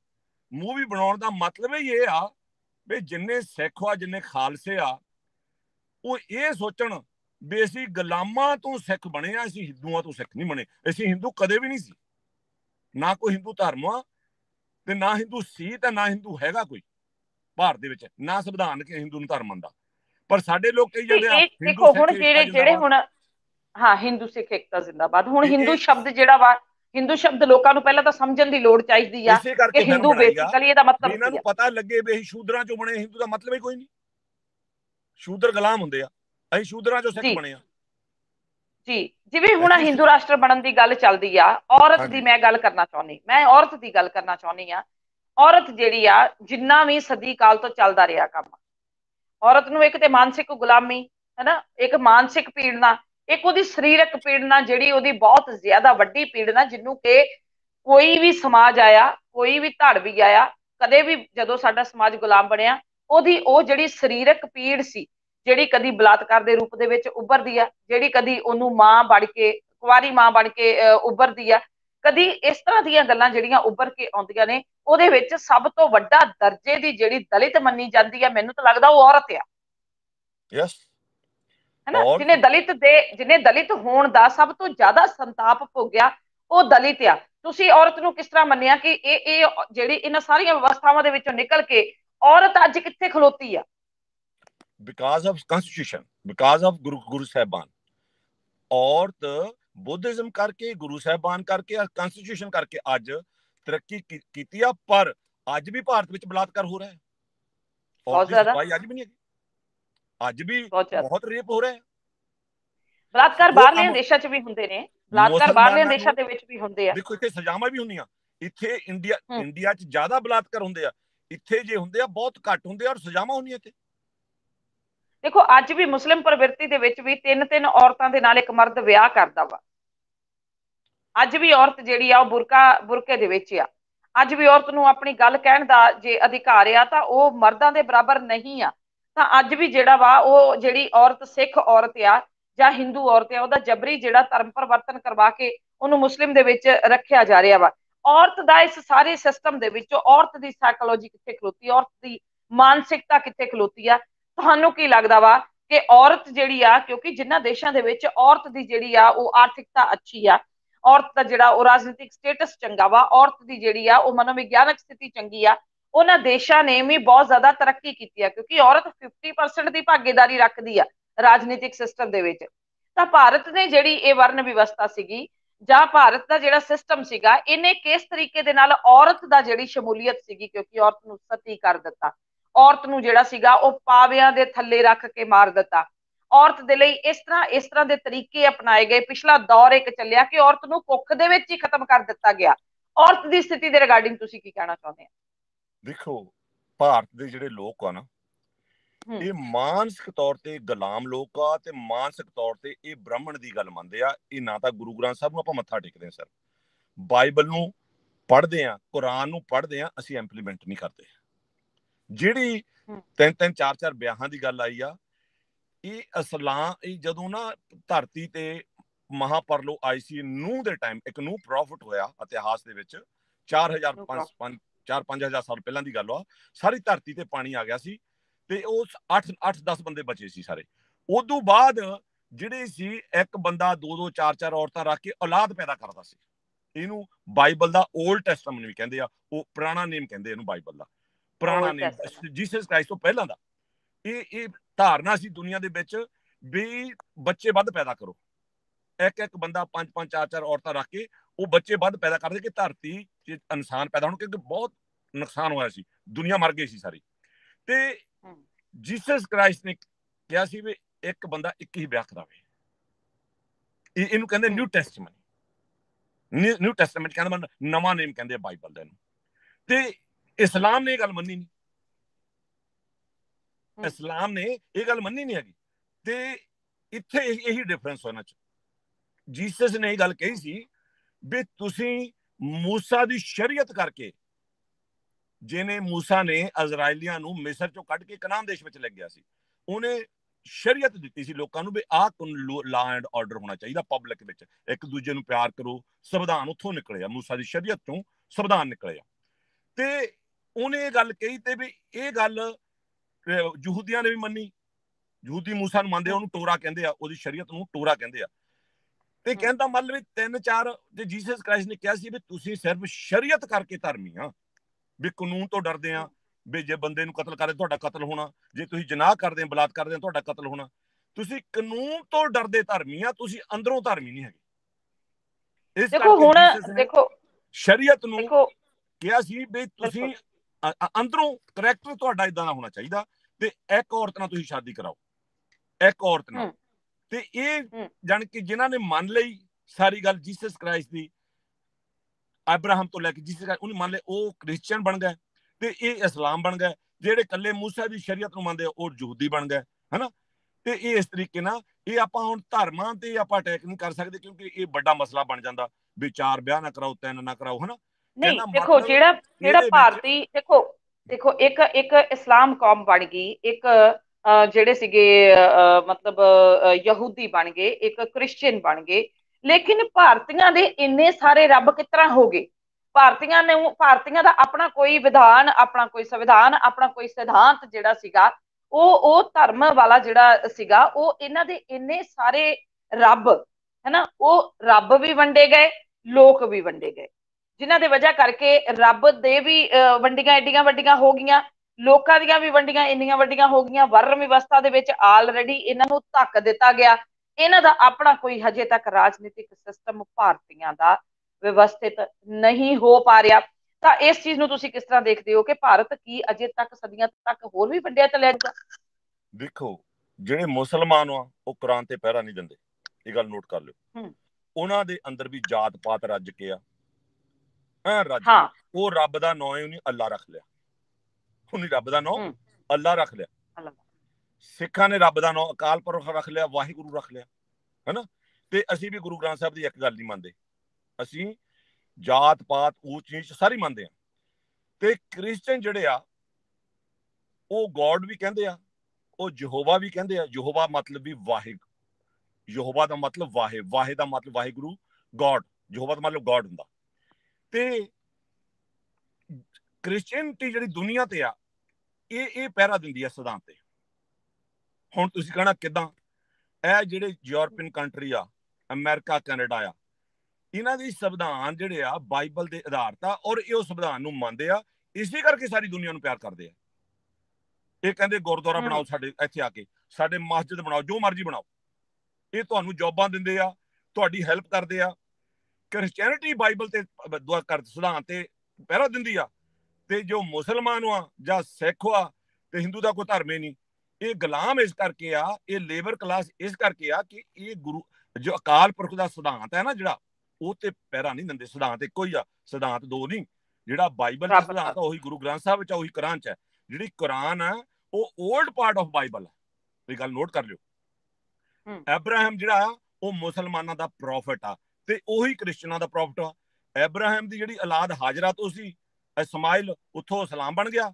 ਮੂਵੀ ਬਣਾਉਣ ਦਾ ਮਤਲਬ ਹੀ ਇਹ ਆ ਵੀ ਜਿੰਨੇ ਸਿੱਖ ਆ ਜਿੰਨੇ ਖਾਲਸੇ ਆ ਉਹ ਇਹ ਸੋਚਣ ਵੀ ਅਸੀਂ ਗੁਲਾਮਾਂ ਤੋਂ ਸਿੱਖ ਬਣੇ ਆ, ਅਸੀਂ ਹਿੰਦੂਆਂ ਤੋਂ ਸਿੱਖ ਨਹੀਂ ਬਣੇ। ਅਸੀਂ ਹਿੰਦੂ ਕਦੇ ਵੀ ਨਹੀਂ ਸੀ, ਨਾ ਕੋਈ ਹਿੰਦੂ ਧਰਮ ਆ ਤੇ ਨਾ ਹਿੰਦੂ ਸੀ ਤੇ ਨਾ ਹਿੰਦੂ ਹੈਗਾ ਕੋਈ ਭਾਰਤ ਦੇ ਵਿੱਚ, ਨਾ ਸੰਵਿਧਾਨ ਕਿ ਹਿੰਦੂ ਨੂੰ ਧਰਮ ਮੰਨਦਾ। ਪਰ ਸਾਡੇ ਲੋਕ ਕਹੀ ਜਾਂਦੇ ਆ ਦੇਖੋ ਹੁਣ ਜਿਹੜੇ ਜਿਹੜੇ ਹੁਣ ਹਾਂ ਹਿੰਦੂ ਸਿੱਖ ਏਕਤਾ ਜ਼ਿੰਦਾਬਾਦ। ਹੁਣ ਹਿੰਦੂ ਸ਼ਬਦ ਜਿਹੜਾ ਵਾ, ਹਿੰਦੂ ਸ਼ਬਦ ਲੋਕਾਂ ਨੂੰ ਪਹਿਲਾਂ ਤਾਂ ਸਮਝਣ ਦੀ ਲੋੜ ਚਾਹੀਦੀ ਆ ਕਿ ਹਿੰਦੂ ਬੇਸਿਕਲੀ ਇਹਦਾ ਮਤਲਬ ਇਹਨਾਂ ਨੂੰ ਪਤਾ ਲੱਗੇ ਵੀ ਅਸੀਂ ਸ਼ੂਦਰਾਂ ਚੋਂ ਬਣੇ, ਹਿੰਦੂ ਦਾ ਮਤਲਬ ਹੀ ਕੋਈ ਨਹੀਂ। ਸ਼ੂਦਰ ਗੁਲਾਮ ਹੁੰਦੇ ਆ, ਅਸੀਂ ਸ਼ੂਦਰਾਂ ਚੋਂ ਸਿੱਖ ਬਣੇ ਆ ਜੀ। ਜਿਵੇਂ ਹੁਣ ਹਿੰਦੂ ਰਾਸ਼ਟਰ ਬਣਨ ਦੀ ਗੱਲ ਚੱਲਦੀ ਆ, ਔਰਤ ਦੀ ਮੈਂ ਗੱਲ ਕਰਨਾ ਚਾਹੁੰਦੀ, ਮੈਂ ਔਰਤ ਦੀ ਗੱਲ ਕਰਨਾ ਚਾਹੁੰਦੀ ਆ। ਔਰਤ ਜਿਹੜੀ ਆ ਜਿੰਨਾ ਵੀ ਸਦੀ ਕਾਲ ਤੋਂ ਚੱਲਦਾ ਰਿਹਾ ਕੰਮ, ਔਰਤ ਨੂੰ ਇੱਕ ਤੇ ਮਾਨਸਿਕ ਗੁਲਾਮੀ ਹੈਨਾ, ਇੱਕ ਮਾਨਸਿਕ ਪੀੜਨਾ, ਇੱਕ ਉਹਦੀ ਸਰੀਰਕ ਪੀੜਨਾ ਜਿਹੜੀ ਉਹਦੀ ਬਹੁਤ ਜ਼ਿਆਦਾ ਵੱਡੀ ਪੀੜਨਾ, ਜਿਹਨੂੰ ਕਿ ਕੋਈ ਵੀ ਸਮਾਜ ਆਇਆ, ਕੋਈ ਵੀ ਧੜ ਵੀ ਆਇਆ, ਕਦੇ ਵੀ ਜਦੋਂ ਸਾਡਾ ਸਮਾਜ ਗੁਲਾਮ ਬਣਿਆ, ਉਹਦੀ ਉਹ ਜਿਹੜੀ ਸਰੀਰਕ ਪੀੜ ਸੀ, ਜਿਹੜੀ ਕਦੀ ਬਲਾਤਕਾਰ ਦੇ ਰੂਪ ਦੇ ਵਿੱਚ ਉੱਭਰਦੀ ਆ, ਜਿਹੜੀ ਕਦੀ ਉਹਨੂੰ ਮਾਂ ਬਣ ਕੇ, ਕੁਆਰੀ ਮਾਂ ਬਣ ਕੇ ਉੱਭਰਦੀ ਆ, ਕਦੀ ਇਸ ਤਰ੍ਹਾਂ ਦੀਆਂ ਗੱਲਾਂ ਜਿਹੜੀਆਂ ਉੱਭਰ ਕੇ ਆਉਂਦੀਆਂ ਨੇ, ਉਹਦੇ ਵਿੱਚ ਸਭ ਤੋਂ ਵੱਡਾ ਦਰਜੇ ਦੀ ਜਿਹੜੀ ਦਲਿਤ ਮੰਨੀ ਜਾਂਦੀ ਆ, ਮੈਨੂੰ ਤਾਂ ਲੱਗਦਾ ਉਹ ਔਰਤ ਆ। ਯੈਸ, ਹੈਨਾ, ਜਿਹਨੇ ਦਲਿਤ ਦੇ ਜਿਹਨੇ ਦਲਿਤ ਹੋਣ ਦਾ ਸਭ ਤੋਂ ਜ਼ਿਆਦਾ ਸੰਤਾਪ ਭੋਗਿਆ ਉਹ ਦਲਿਤ ਆ। ਤੁਸੀਂ ਔਰਤ ਨੂੰ ਕਿਸ ਤਰ੍ਹਾਂ ਮੰਨਿਆ ਕਿ ਇਹ ਇਹ ਜਿਹੜੀ ਇਹਨਾਂ ਸਾਰੀਆਂ ਵਿਵਸਥਾਵਾਂ ਦੇ ਵਿੱਚੋਂ ਨਿਕਲ ਕੇ ਔਰਤ ਅੱਜ ਕਿੱਥੇ ਖਲੋਤੀ ਆ? Because of constitution, because of Guru Guru ਸਾਹਿਬਾਨ। ਔਰਤ ਬੁੱਧਿਜ਼ਮ ਕਰਕੇ, ਗੁਰੂ ਸਾਹਿਬਾਨ ਕਰਕੇ, ਕਨਸਟੀਟਿਊਸ਼ਨ ਕਰਕੇ ਅੱਜ ਤਰੱਕੀ ਕੀਤੀ ਆ। ਪਰ ਅੱਜ ਵੀ ਭਾਰਤ ਵਿੱਚ ਬਲਾਤਕਾਰ ਹੋ ਰਿਹਾ ਹੈ, ਔਰਤ ਦੀ ਸਫਾਈ ਅੱਜ ਵੀ ਨਹੀਂ ਹੈਗੀ, ਅੱਜ ਵੀ ਬਹੁਤ ਰੇਪ ਹੋ ਰਿਹਾ ਹੈ। ਬਲਾਤਕਾਰ ਬਾਹਰਲੇ ਦੇਸ਼ਾਂ 'ਚ ਵੀ ਹੁੰਦੇ ਨੇ, ਬਲਾਤਕਾਰ ਬਾਹਰਲੇ ਦੇਸ਼ਾਂ ਦੇ ਵਿੱਚ ਵੀ ਹੁੰਦੇ ਆ। ਦੇਖੋ ਇੱਥੇ ਸਜ਼ਾਵਾਂ ਵੀ ਹੁੰਦੀਆਂ, ਇੱਥੇ ਇੰਡੀਆ ਇੰਡੀਆ 'ਚ ਜ਼ਿਆਦਾ ਬਲਾਤਕਾਰ ਹੁੰਦੇ ਆ, ਇੱਥੇ ਜੇ ਹੁੰਦੇ ਆ ਬਹੁਤ ਘੱਟ ਹੁੰਦੇ ਆ, ਔਰ ਸਜ਼ਾਵਾਂ ਹੁੰਦੀਆਂ ਇੱਥੇ। ਦੇਖੋ ਅੱਜ ਵੀ ਮੁਸਲਿਮ ਪ੍ਰਵਿਰਤੀ ਦੇ ਵਿੱਚ ਵੀ ਤਿੰਨ ਤਿੰਨ ਔਰਤਾਂ ਦੇ ਨਾਲ ਇੱਕ ਮਰਦ ਵਿਆਹ ਕਰਦਾ ਵਾ। ਅੱਜ ਵੀ ਔਰਤ ਜਿਹੜੀ ਆ ਉਹ ਬੁਰਕਾ ਬੁਰਕੇ ਦੇ ਵਿੱਚ ਆ। ਅੱਜ ਵੀ ਔਰਤ ਨੂੰ ਆਪਣੀ ਗੱਲ ਕਹਿਣ ਦਾ ਜੇ ਅਧਿਕਾਰ ਆ ਤਾਂ ਉਹ ਮਰਦਾਂ ਦੇ ਬਰਾਬਰ ਨਹੀਂ ਆ। ਤਾਂ ਅੱਜ ਵੀ ਜਿਹੜਾ ਵਾ ਉਹ ਜਿਹੜੀ ਔਰਤ ਸਿੱਖ ਔਰਤ ਆ ਜਾਂ ਹਿੰਦੂ ਔਰਤ ਆ, ਉਹਦਾ ਜਬਰੀ ਜਿਹੜਾ ਧਰਮ ਪਰਿਵਰਤਨ ਕਰਵਾ ਕੇ ਉਹਨੂੰ ਮੁਸਲਿਮ ਦੇ ਵਿੱਚ ਰੱਖਿਆ ਜਾ ਰਿਹਾ ਵਾ। ਔਰਤ ਦਾ ਇਸ ਸਾਰੇ ਸਿਸਟਮ ਦੇ ਵਿੱਚ ਔਰਤ ਦੀ ਸਾਈਕੋਲੋਜੀ ਕਿੱਥੇ ਖਲੋਤੀ, ਔਰਤ ਦੀ ਮਾਨਸਿਕਤਾ ਕਿੱਥੇ ਖਲੋਤੀ ਆ? ਤੁਹਾਨੂੰ ਕੀ ਲੱਗਦਾ ਵਾ ਕਿ ਔਰਤ ਜਿਹੜੀ ਆ, ਕਿਉਂਕਿ ਜਿਨ੍ਹਾਂ ਦੇਸ਼ਾਂ ਦੇ ਵਿੱਚ ਔਰਤ ਦੀ ਜਿਹੜੀ ਆ ਉਹ ਆਰਥਿਕਤਾ ਅੱਛੀ ਆ, ਔਰਤ ਦਾ ਜਿਹੜਾ ਉਹ ਰਾਜਨੀਤਿਕ ਸਟੇਟਸ ਚੰਗਾ ਵਾ, ਔਰਤ ਦੀ ਜਿਹੜੀ ਆ ਉਹ ਮਨੋਵਿਗਿਆਨਕ ਸਥਿਤੀ ਚੰਗੀ ਆ, ਉਹਨਾਂ ਦੇਸ਼ਾਂ ਨੇ ਵੀ ਬਹੁਤ ਜ਼ਿਆਦਾ ਤਰੱਕੀ ਕੀਤੀ ਆ, ਕਿਉਂਕਿ ਔਰਤ ਫਿਫਟੀ ਪਰਸੈਂਟ ਦੀ ਭਾਗੀਦਾਰੀ ਰੱਖਦੀ ਆ ਰਾਜਨੀਤਿਕ ਸਿਸਟਮ ਦੇ ਵਿੱਚ। ਤਾਂ ਭਾਰਤ ਨੇ ਜਿਹੜੀ ਇਹ ਵਰਨ ਵਿਵਸਥਾ ਸੀਗੀ ਜਾਂ ਭਾਰਤ ਦਾ ਜਿਹੜਾ ਸਿਸਟਮ ਸੀਗਾ, ਇਹਨੇ ਕਿਸ ਤਰੀਕੇ ਦੇ ਨਾਲ ਔਰਤ ਦਾ ਜਿਹੜੀ ਸ਼ਮੂਲੀਅਤ ਸੀਗੀ, ਕਿਉਂਕਿ ਔਰਤ ਨੂੰ ਸਤੀ ਕਰ ਦਿੱਤਾ, ਔਰਤ ਨੂੰ ਜਿਹੜਾ ਸੀਗਾ ਉਹ ਪਾਵਿਆਂ ਦੇ ਥੱਲੇ ਰੱਖ ਕੇ ਮਾਰ ਦਿੱਤਾ, ਔਰਤ ਦੇ ਲਈ ਇਸ ਤਰ੍ਹਾਂ ਇਸ ਤਰ੍ਹਾਂ ਦੇ ਤਰੀਕੇ ਅਪਣਾਏ ਗਏ। ਪਿਛਲਾ ਦੌਰ ਇੱਕ ਚੱਲਿਆ ਕਿ ਔਰਤ ਨੂੰ ਕੁੱਖ ਦੇ ਵਿੱਚ ਹੀ ਖਤਮ ਕਰ ਦਿੱਤਾ ਗਿਆ। ਔਰਤ ਦੀ ਸਥਿਤੀ ਦੇ ਰਿਗਾਰਡਿੰਗ ਤੁਸੀਂ ਕੀ ਕਹਿਣਾ ਚਾਹੁੰਦੇ ਆ? ਦੇਖੋ ਭਾਰਤ ਦੇ ਜਿਹੜੇ ਲੋਕ ਆ ਨਾ, ਇਹ ਮਾਨਸਿਕ ਤੌਰ ਤੇ ਗੁਲਾਮ ਲੋਕ ਆ ਤੇ ਮਾਨਸਿਕ ਤੌਰ ਤੇ ਇਹ ਬ੍ਰਾਹਮਣ ਦੀ ਗੱਲ ਮੰਨਦੇ ਆ। ਇਹ ਨਾ ਤਾਂ ਗੁਰੂ ਗ੍ਰੰਥ ਸਾਹਿਬ ਨੂੰ ਆਪਾਂ ਮੱਥਾ ਟੇਕਦੇ ਆ, ਸਰ ਬਾਈਬਲ ਨੂੰ ਪੜ੍ਹਦੇ ਆ, ਕੁਰਾਨ ਨੂੰ ਪੜ੍ਹਦੇ ਆ, ਅਸੀਂ ਇੰਪਲੀਮੈਂਟ ਨਹੀਂ ਕਰਦੇ। ਜਿਹੜੀ ਤਿੰਨ ਤਿੰਨ ਚਾਰ ਚਾਰ ਵਿਆਹਾਂ ਦੀ ਗੱਲ ਆਈ ਆ, ਇਹ ਅਸਲਾਂ ਇਹ ਜਦੋਂ ਨਾ ਧਰਤੀ ਤੇ ਮਹਾਪਰਲੋ ਆਈ ਸੀ, ਨੂਹ ਦੇ ਟਾਈਮ ਇੱਕ ਨੂਹ ਪ੍ਰੋਫਿਟ ਹੋਇਆ ਇਤਿਹਾਸ ਦੇ ਵਿੱਚ, ਚਾਰ ਹਜ਼ਾਰ ਪੰਜ ਚਾਰ ਪੰਜ ਹਜ਼ਾਰ ਸਾਲ ਪਹਿਲਾਂ ਦੀ ਗੱਲ ਆ। ਸਾਰੀ ਧਰਤੀ ਤੇ ਪਾਣੀ ਆ ਗਿਆ ਸੀ ਤੇ ਉਸ ਅੱਠ ਅੱਠ ਦਸ ਬੰਦੇ ਬਚੇ ਸੀ ਸਾਰੇ। ਉਦੋਂ ਬਾਅਦ ਜਿਹੜੇ ਸੀ ਇੱਕ ਬੰਦਾ ਦੋ ਦੋ ਚਾਰ ਚਾਰ ਔਰਤਾਂ ਰੱਖ ਕੇ ਔਲਾਦ ਪੈਦਾ ਕਰਦਾ ਸੀ। ਇਹਨੂੰ ਬਾਈਬਲ ਦਾ ਓਲਡ ਟੈਸਟਾਮੈਂਟ ਵੀ ਕਹਿੰਦੇ ਆ, ਉਹ ਪੁਰਾਣਾ ਨੇਮ ਕਹਿੰਦੇ ਇਹਨੂੰ, ਬਾਈਬਲ ਦਾ ਪੁਰਾਣਾ ਨੇਮ ਜੀਸਸ ਕ੍ਰਾਈਸਟ ਤੋਂ ਪਹਿਲਾਂ ਦਾ। ਇਹ ਇਹ ਧਾਰਨਾ ਸੀ ਦੁਨੀਆ ਦੇ ਵਿੱਚ ਵੀ ਬੱਚੇ ਵੱਧ ਪੈਦਾ ਕਰੋ, ਇੱਕ ਇੱਕ ਬੰਦਾ ਪੰਜ ਪੰਜ ਚਾਰ ਚਾਰ ਔਰਤਾਂ ਰੱਖ ਕੇ ਉਹ ਬੱਚੇ ਵੱਧ ਪੈਦਾ ਕਰਦੇ ਕਿ ਧਰਤੀ 'ਚ ਇਨਸਾਨ ਪੈਦਾ ਹੋਣ, ਕਿਉਂਕਿ ਬਹੁਤ ਨੁਕਸਾਨ ਹੋਇਆ ਸੀ, ਦੁਨੀਆ ਮਰ ਗਈ ਸੀ ਸਾਰੀ। ਤੇ ਜੀਸਸ ਕ੍ਰਾਈਸਟ ਨੇ ਕਿਹਾ ਸੀ ਵੀ ਇੱਕ ਬੰਦਾ ਇੱਕ ਹੀ ਵਿਆਹ ਕਰਾਵੇ। ਇਹਨੂੰ ਕਹਿੰਦੇ ਨਿਊ ਟੈਸਟਮੈਂਟ, ਨਿਊ ਟੈਸਟਮੈਂਟ ਕਹਿੰਦਾ, ਨਵਾਂ ਨੇਮ ਕਹਿੰਦੇ ਬਾਈਬਲ ਦਾ ਇਹਨੂੰ। ਤੇ ਇਸਲਾਮ ਨੇ ਇਹ ਗੱਲ ਮੰਨੀ ਨਹੀਂ, ਇਸਲਾਮ ਨੇ ਇਹ ਗੱਲ ਮੰਨੀ ਨਹੀਂ ਹੈਗੀ। ਤੇ ਇੱਥੇ ਇਹੀ ਡਿਫਰੈਂਸ ਹੋਣਾ ਚ। ਜੀਸਸ ਨੇ ਇਹ ਗੱਲ ਕਹੀ ਸੀ ਵੀ ਤੁਸੀਂ ਮੂਸਾ ਦੀ ਸ਼ਰੀਅਤ ਕਰਕੇ, ਜਿਹਨੇ ਮੂਸਾ ਨੇ ਇਜ਼ਰਾਈਲੀਆਂ ਨੂੰ ਮਿਸਰ ਚੋਂ ਕੱਢ ਕੇ ਕਨਾਨ ਦੇਸ਼ ਵਿੱਚ ਲੈ ਗਿਆ ਸੀ, ਉਹਨੇ ਸ਼ਰੀਅਤ ਦਿੱਤੀ ਸੀ ਲੋਕਾਂ ਨੂੰ ਵੀ ਆਹ ਲਾ ਐਂਡ ਆਰਡਰ ਹੋਣਾ ਚਾਹੀਦਾ ਪਬਲਿਕ ਵਿੱਚ, ਇੱਕ ਦੂਜੇ ਨੂੰ ਪਿਆਰ ਕਰੋ। ਸੰਵਿਧਾਨ ਉੱਥੋਂ ਨਿਕਲਿਆ, ਮੂਸਾ ਦੀ ਸ਼ਰੀਅਤ ਚੋਂ ਸੰਵਿਧਾਨ ਨਿਕਲਿਆ। ਤੇ ਉਹਨੇ ਇਹ ਗੱਲ ਕਹੀ ਤੇ ਵੀ ਇਹ ਗੱਲ ਯਹੂਦੀਆਂ ਨੇ ਵੀ ਮੰਨੀ। ਯਹੂਦੀ ਮੂਸਾ ਨੂੰ ਮੰਨਦੇ, ਉਹਨੂੰ ਟੋਰਾ ਕਹਿੰਦੇ ਆ, ਉਹਦੀ ਸ਼ਰੀਅਤ ਨੂੰ ਟੋਰਾ ਕਹਿੰਦੇ ਆ। ਤੇ ਕਹਿੰਦਾ ਮਤਲਬ ਵੀ ਤਿੰਨ ਚਾਰ ਜੇ ਜੀਸਸ ਕ੍ਰਾਈਸਟ ਨੇ ਕਿਹਾ ਸੀ ਵੀ ਤੁਸੀਂ ਸਿਰਫ ਸ਼ਰੀਅਤ ਕਰਕੇ ਧਰਮੀ ਆ, ਵੀ ਕਾਨੂੰਨ ਤੋਂ ਡਰਦੇ ਆ, ਵੀ ਜੇ ਬੰਦੇ ਨੂੰ ਕਤਲ ਕਰਦੇ ਤੁਹਾਡਾ ਕਤਲ ਹੋਣਾ, ਜੇ ਤੁਸੀਂ ਜਨਾਹ ਕਰਦੇ ਬਲਾਤ ਕਰਦੇ ਤੁਹਾਡਾ ਕਤਲ ਹੋਣਾ। ਤੁਸੀਂ ਕਾਨੂੰਨ ਤੋਂ ਡਰਦੇ ਧਰਮੀ ਆ, ਤੁਸੀਂ ਅੰਦਰੋਂ ਧਰਮੀ ਨਹੀਂ ਹੈਗੇ। ਇਸ ਦੇਖੋ ਹੁਣ ਦੇਖੋ ਸ਼ਰੀਅਤ ਨੂੰ ਕਿਹਾ ਸੀ ਵੀ ਤੁਸੀਂ ਅੰਦਰੋਂ ਕਰੈਕਟਰ ਤੁਹਾਡਾ ਇਦਾਂ ਦਾ ਹੋਣਾ ਚਾਹੀਦਾ ਤੇ ਇੱਕ ਔਰਤ ਨਾਲ ਤੁਸੀਂ ਸ਼ਾਦੀ ਕਰਾਓ, ਇੱਕ ਔਰਤ ਨਾਲ। ਤੇ ਇਹ ਜਾਣ ਕੇ ਜਿਨ੍ਹਾਂ ਨੇ ਮੰਨ ਲਈ ਸਾਰੀ ਗੱਲ ਜੀਸਸ ਕ੍ਰਾਈਸਟ ਦੀ, ਅਬਰਾਹਮ ਤੋਂ ਲੈ ਕੇ ਜੀਸਸ ਕ੍ਰਾਈਸਟ ਉਹਨੇ ਮੰਨ ਲਿਆ, ਉਹ ਕ੍ਰਿਸਚੀਅਨ ਬਣ ਗਏ ਤੇ ਇਹ ਇਸਲਾਮ ਬਣ ਗਏ। ਜਿਹੜੇ ਇਕੱਲੇ ਮੂਸਾ ਦੀ ਸ਼ਰੀਅਤ ਨੂੰ ਮੰਨਦੇ ਉਹ ਯਹੂਦੀ ਬਣ ਗਏ, ਹਨਾ। ਤੇ ਇਹ ਇਸ ਤਰੀਕੇ ਨਾਲ ਇਹ ਆਪਾਂ ਹੁਣ ਧਰਮਾਂ ਤੇ ਆਪਾਂ ਅਟੈਕ ਨਹੀਂ ਕਰ ਸਕਦੇ, ਕਿਉਂਕਿ ਇਹ ਵੱਡਾ ਮਸਲਾ ਬਣ ਜਾਂਦਾ ਵੀ ਚਾਰ ਵਿਆਹ ਨਾ ਕਰਾਓ, ਤਿੰਨ ਨਾ ਕਰਾਓ, ਹਨਾ। ਨਹੀਂ ਦੇਖੋ ਜਿਹੜਾ ਜਿਹੜਾ ਭਾਰਤੀ ਦੇਖੋ ਦੇਖੋ ਇੱਕ ਇੱਕ ਇਸਲਾਮ ਕੌਮ ਬਣ ਗਈ, ਇੱਕ ਜਿਹੜੇ ਸੀਗੇ ਮਤਲਬ ਯਹੂਦੀ ਬਣ ਗਏ, ਇੱਕ ਕ੍ਰਿਸਚੀਅਨ ਬਣ ਗਏ, ਲੇਕਿਨ ਭਾਰਤੀਆਂ ਦੇ ਇੰਨੇ ਸਾਰੇ ਰੱਬ ਕਿਸ ਤਰ੍ਹਾਂ ਹੋ ਗਏ? ਭਾਰਤੀਆਂ ਨੇ ਭਾਰਤੀਆਂ ਦਾ ਆਪਣਾ ਕੋਈ ਵਿਧਾਨ, ਆਪਣਾ ਕੋਈ ਸੰਵਿਧਾਨ, ਆਪਣਾ ਕੋਈ ਸਿਧਾਂਤ ਜਿਹੜਾ ਸੀਗਾ ਉਹ ਉਹ ਧਰਮ ਵਾਲਾ ਜਿਹੜਾ ਸੀਗਾ, ਉਹ ਇਹਨਾਂ ਦੇ ਇੰਨੇ ਸਾਰੇ ਰੱਬ ਹਨਾ, ਉਹ ਰੱਬ ਵੀ ਵੰਡੇ ਗਏ, ਲੋਕ ਵੀ ਵੰਡੇ ਗਏ, ਜਿਨ੍ਹਾਂ ਦੇ ਵਜ੍ਹਾ ਕਰਕੇ ਰੱਬ ਦੇ ਵੀ ਵੰਡੀਆਂ ਏਡੀਆਂ ਵੱਡੀਆਂ ਹੋ ਗਈਆਂ, ਲੋਕਾਂ ਦੀਆਂ ਵੀ ਵੰਡੀਆਂ ਇੰਨੀਆਂ ਵੱਡੀਆਂ ਹੋ ਗਈਆਂ। ਵਰਨ ਵਿਵਸਥਾ ਦੇ ਵਿੱਚ ਆਲਰੇਡੀ ਇਹਨਾਂ ਨੂੰ ਧੱਕ ਦਿੱਤਾ ਗਿਆ। ਇਹਨਾਂ ਦਾ ਆਪਣਾ ਕੋਈ ਹਜੇ ਤੱਕ ਰਾਜਨੀਤਿਕ ਸਿਸਟਮ ਭਾਰਤੀਆਂ ਦਾ ਵਿਵਸਥਿਤ ਨਹੀਂ ਹੋ ਪਾ ਰਿਹਾ। ਤਾਂ ਇਸ ਚੀਜ਼ ਨੂੰ ਤੁਸੀਂ ਕਿਸ ਤਰ੍ਹਾਂ ਦੇਖਦੇ ਹੋ ਕਿ ਭਾਰਤ ਕੀ ਅਜੇ ਤੱਕ ਸਦੀਆਂ ਤੱਕ ਹੋਰ ਵੀ ਵੰਡਿਆ ਚੱਲਿਆ ਜਾਊਗਾ? ਦੇਖੋ ਜਿਹੜੇ ਮੁਸਲਮਾਨ ਆ ਉਹ ਕੁਰਾਨ ਤੇ ਪਹਿਰਾ ਨਹੀਂ ਦਿੰਦੇ, ਇਹ ਗੱਲ ਨੋਟ ਕਰ ਲਿਓ। ਉਹਨਾਂ ਦੇ ਅੰਦਰ ਵੀ ਜਾਤ ਪਾਤ ਰੱਜ ਕੇ ਆ, ਰੱਜ ਉਹ ਰੱਬ ਦਾ ਨਾਂ ਹੀ ਉਹਨੇ ਅੱਲਾ ਰੱਖ ਲਿਆ, ਉਹਨੇ ਰੱਬ ਦਾ ਨਾਂ ਅੱਲਾ ਰੱਖ ਲਿਆ। ਸਿੱਖਾਂ ਨੇ ਰੱਬ ਦਾ ਨਾਂ ਅਕਾਲ ਪੁਰਖ ਰੱਖ ਲਿਆ, ਵਾਹਿਗੁਰੂ ਰੱਖ ਲਿਆ, ਹਨਾ। ਤੇ ਅਸੀਂ ਵੀ ਗੁਰੂ ਗ੍ਰੰਥ ਸਾਹਿਬ ਦੀ ਇੱਕ ਗੱਲ ਨਹੀਂ ਮੰਨਦੇ, ਅਸੀਂ ਜਾਤ ਪਾਤ ਊਚ ਨੀਚ ਸਾਰੀ ਮੰਨਦੇ ਆ। ਤੇ ਕ੍ਰਿਸਚਨ ਜਿਹੜੇ ਆ ਉਹ ਗੋਡ ਵੀ ਕਹਿੰਦੇ ਆ, ਉਹ ਯਹੋਵਾ ਵੀ ਕਹਿੰਦੇ ਆ। ਯਹੋਵਾ ਮਤਲਬ ਵੀ ਵਾਹਿਗ, ਯਹੋਵਾ ਦਾ ਮਤਲਬ ਵਾਹਿ, ਵਾਹਿ ਦਾ ਮਤਲਬ ਵਾਹਿਗੁਰੂ, ਗੋਡ, ਯਹੋਵਾ ਦਾ ਮਤਲਬ ਗੋਡ ਹੁੰਦਾ। ਤੇ ਕ੍ਰਿਸਚੀਅਨਟੀ ਜਿਹੜੀ ਦੁਨੀਆ ਤੇ ਆ ਇਹ ਇਹ ਪਹਿਰਾ ਦਿੰਦੀ ਆ ਸਿਧਾਂਤ ਤੇ। ਹੁਣ ਤੁਸੀਂ ਕਹਿਣਾ ਕਿੱਦਾਂ? ਇਹ ਜਿਹੜੇ ਯੂਰਪੀਅਨ ਕੰਟਰੀ ਆ, ਅਮਰੀਕਾ, ਕੈਨੇਡਾ ਆ, ਇਹਨਾਂ ਦੀ ਸੰਵਿਧਾਨ ਜਿਹੜੇ ਆ ਬਾਈਬਲ ਦੇ ਆਧਾਰਿਤ ਆ, ਔਰ ਇਹ ਉਹ ਸੰਵਿਧਾਨ ਨੂੰ ਮੰਨਦੇ ਆ, ਇਸੇ ਕਰਕੇ ਸਾਰੀ ਦੁਨੀਆ ਨੂੰ ਪਿਆਰ ਕਰਦੇ ਆ। ਇਹ ਕਹਿੰਦੇ ਗੁਰਦੁਆਰਾ ਬਣਾਓ ਸਾਡੇ ਇੱਥੇ ਆ ਕੇ, ਸਾਡੇ ਮਸਜਿਦ ਬਣਾਓ, ਜੋ ਮਰਜ਼ੀ ਬਣਾਓ, ਇਹ ਤੁਹਾਨੂੰ ਜੋਬਾਂ ਦਿੰਦੇ ਆ, ਤੁਹਾਡੀ ਹੈਲਪ ਕਰਦੇ ਆ। ਕ੍ਰਿਸਚੈਨਿਟੀ ਬਾਈਬਲ ਤੇ ਸਿਧਾਂਤ ਤੇ ਪਹਿਰਾ ਦਿੰਦੀ ਆ, ਤੇ ਜੋ ਮੁਸਲਮਾਨ ਆ ਜਾਂ ਸਿੱਖ ਆ ਤੇ ਹਿੰਦੂ ਦਾ ਕੋਈ ਧਰਮ ਹੀ ਨਹੀਂ, ਇਹ ਗੁਲਾਮ ਇਸ ਕਰਕੇ ਆ, ਇਹ ਲੇਬਰ ਕਲਾਸ ਇਸ ਕਰਕੇ ਆ ਕਿ ਇਹ ਗੁਰੂ ਜੋ ਅਕਾਲ ਪੁਰਖ ਦਾ ਸਿਧਾਂਤ ਹੈ ਨਾ ਜਿਹੜਾ, ਉਹ ਤੇ ਪਹਿਰਾ ਨਹੀਂ ਦਿੰਦੇ। ਸਿਧਾਂਤ ਇੱਕੋ ਹੀ ਆ, ਸਿਧਾਂਤ ਦੋ ਨਹੀਂ। ਜਿਹੜਾ ਬਾਈਬਲ ਦਾ ਸਿਧਾਂਤ ਆ ਉਹੀ ਗੁਰੂ ਗ੍ਰੰਥ ਸਾਹਿਬ ਵਿੱਚ ਆ, ਉਹੀ ਕੁਰਾਨ ਚ ਹੈ। ਜਿਹੜੀ ਕੁਰਾਨ ਆ ਉਹ ਓਲਡ ਪਾਰਟ ਆਫ ਬਾਈਬਲ ਹੈ, ਇਹ ਗੱਲ ਨੋਟ ਕਰ ਲਿਓ। ਅਬਰਾਹਮ ਜਿਹੜਾ ਉਹ ਮੁਸਲਮਾਨਾਂ ਦਾ ਪ੍ਰੋਫਿਟ ਆ ਤੇ ਉਹੀ ਕ੍ਰਿਸਚਨਾਂ ਦਾ ਪ੍ਰੋਫਿਟ ਆ। ਅਬਰਾਹਮ ਦੀ ਜਿਹੜੀ ਔਲਾਦ ਹਾਜਰਾ ਤੋਂ ਸੀ, ਇਸਮਾਇਲ ਉੱਥੋਂ ਇਸਲਾਮ ਬਣ ਗਿਆ,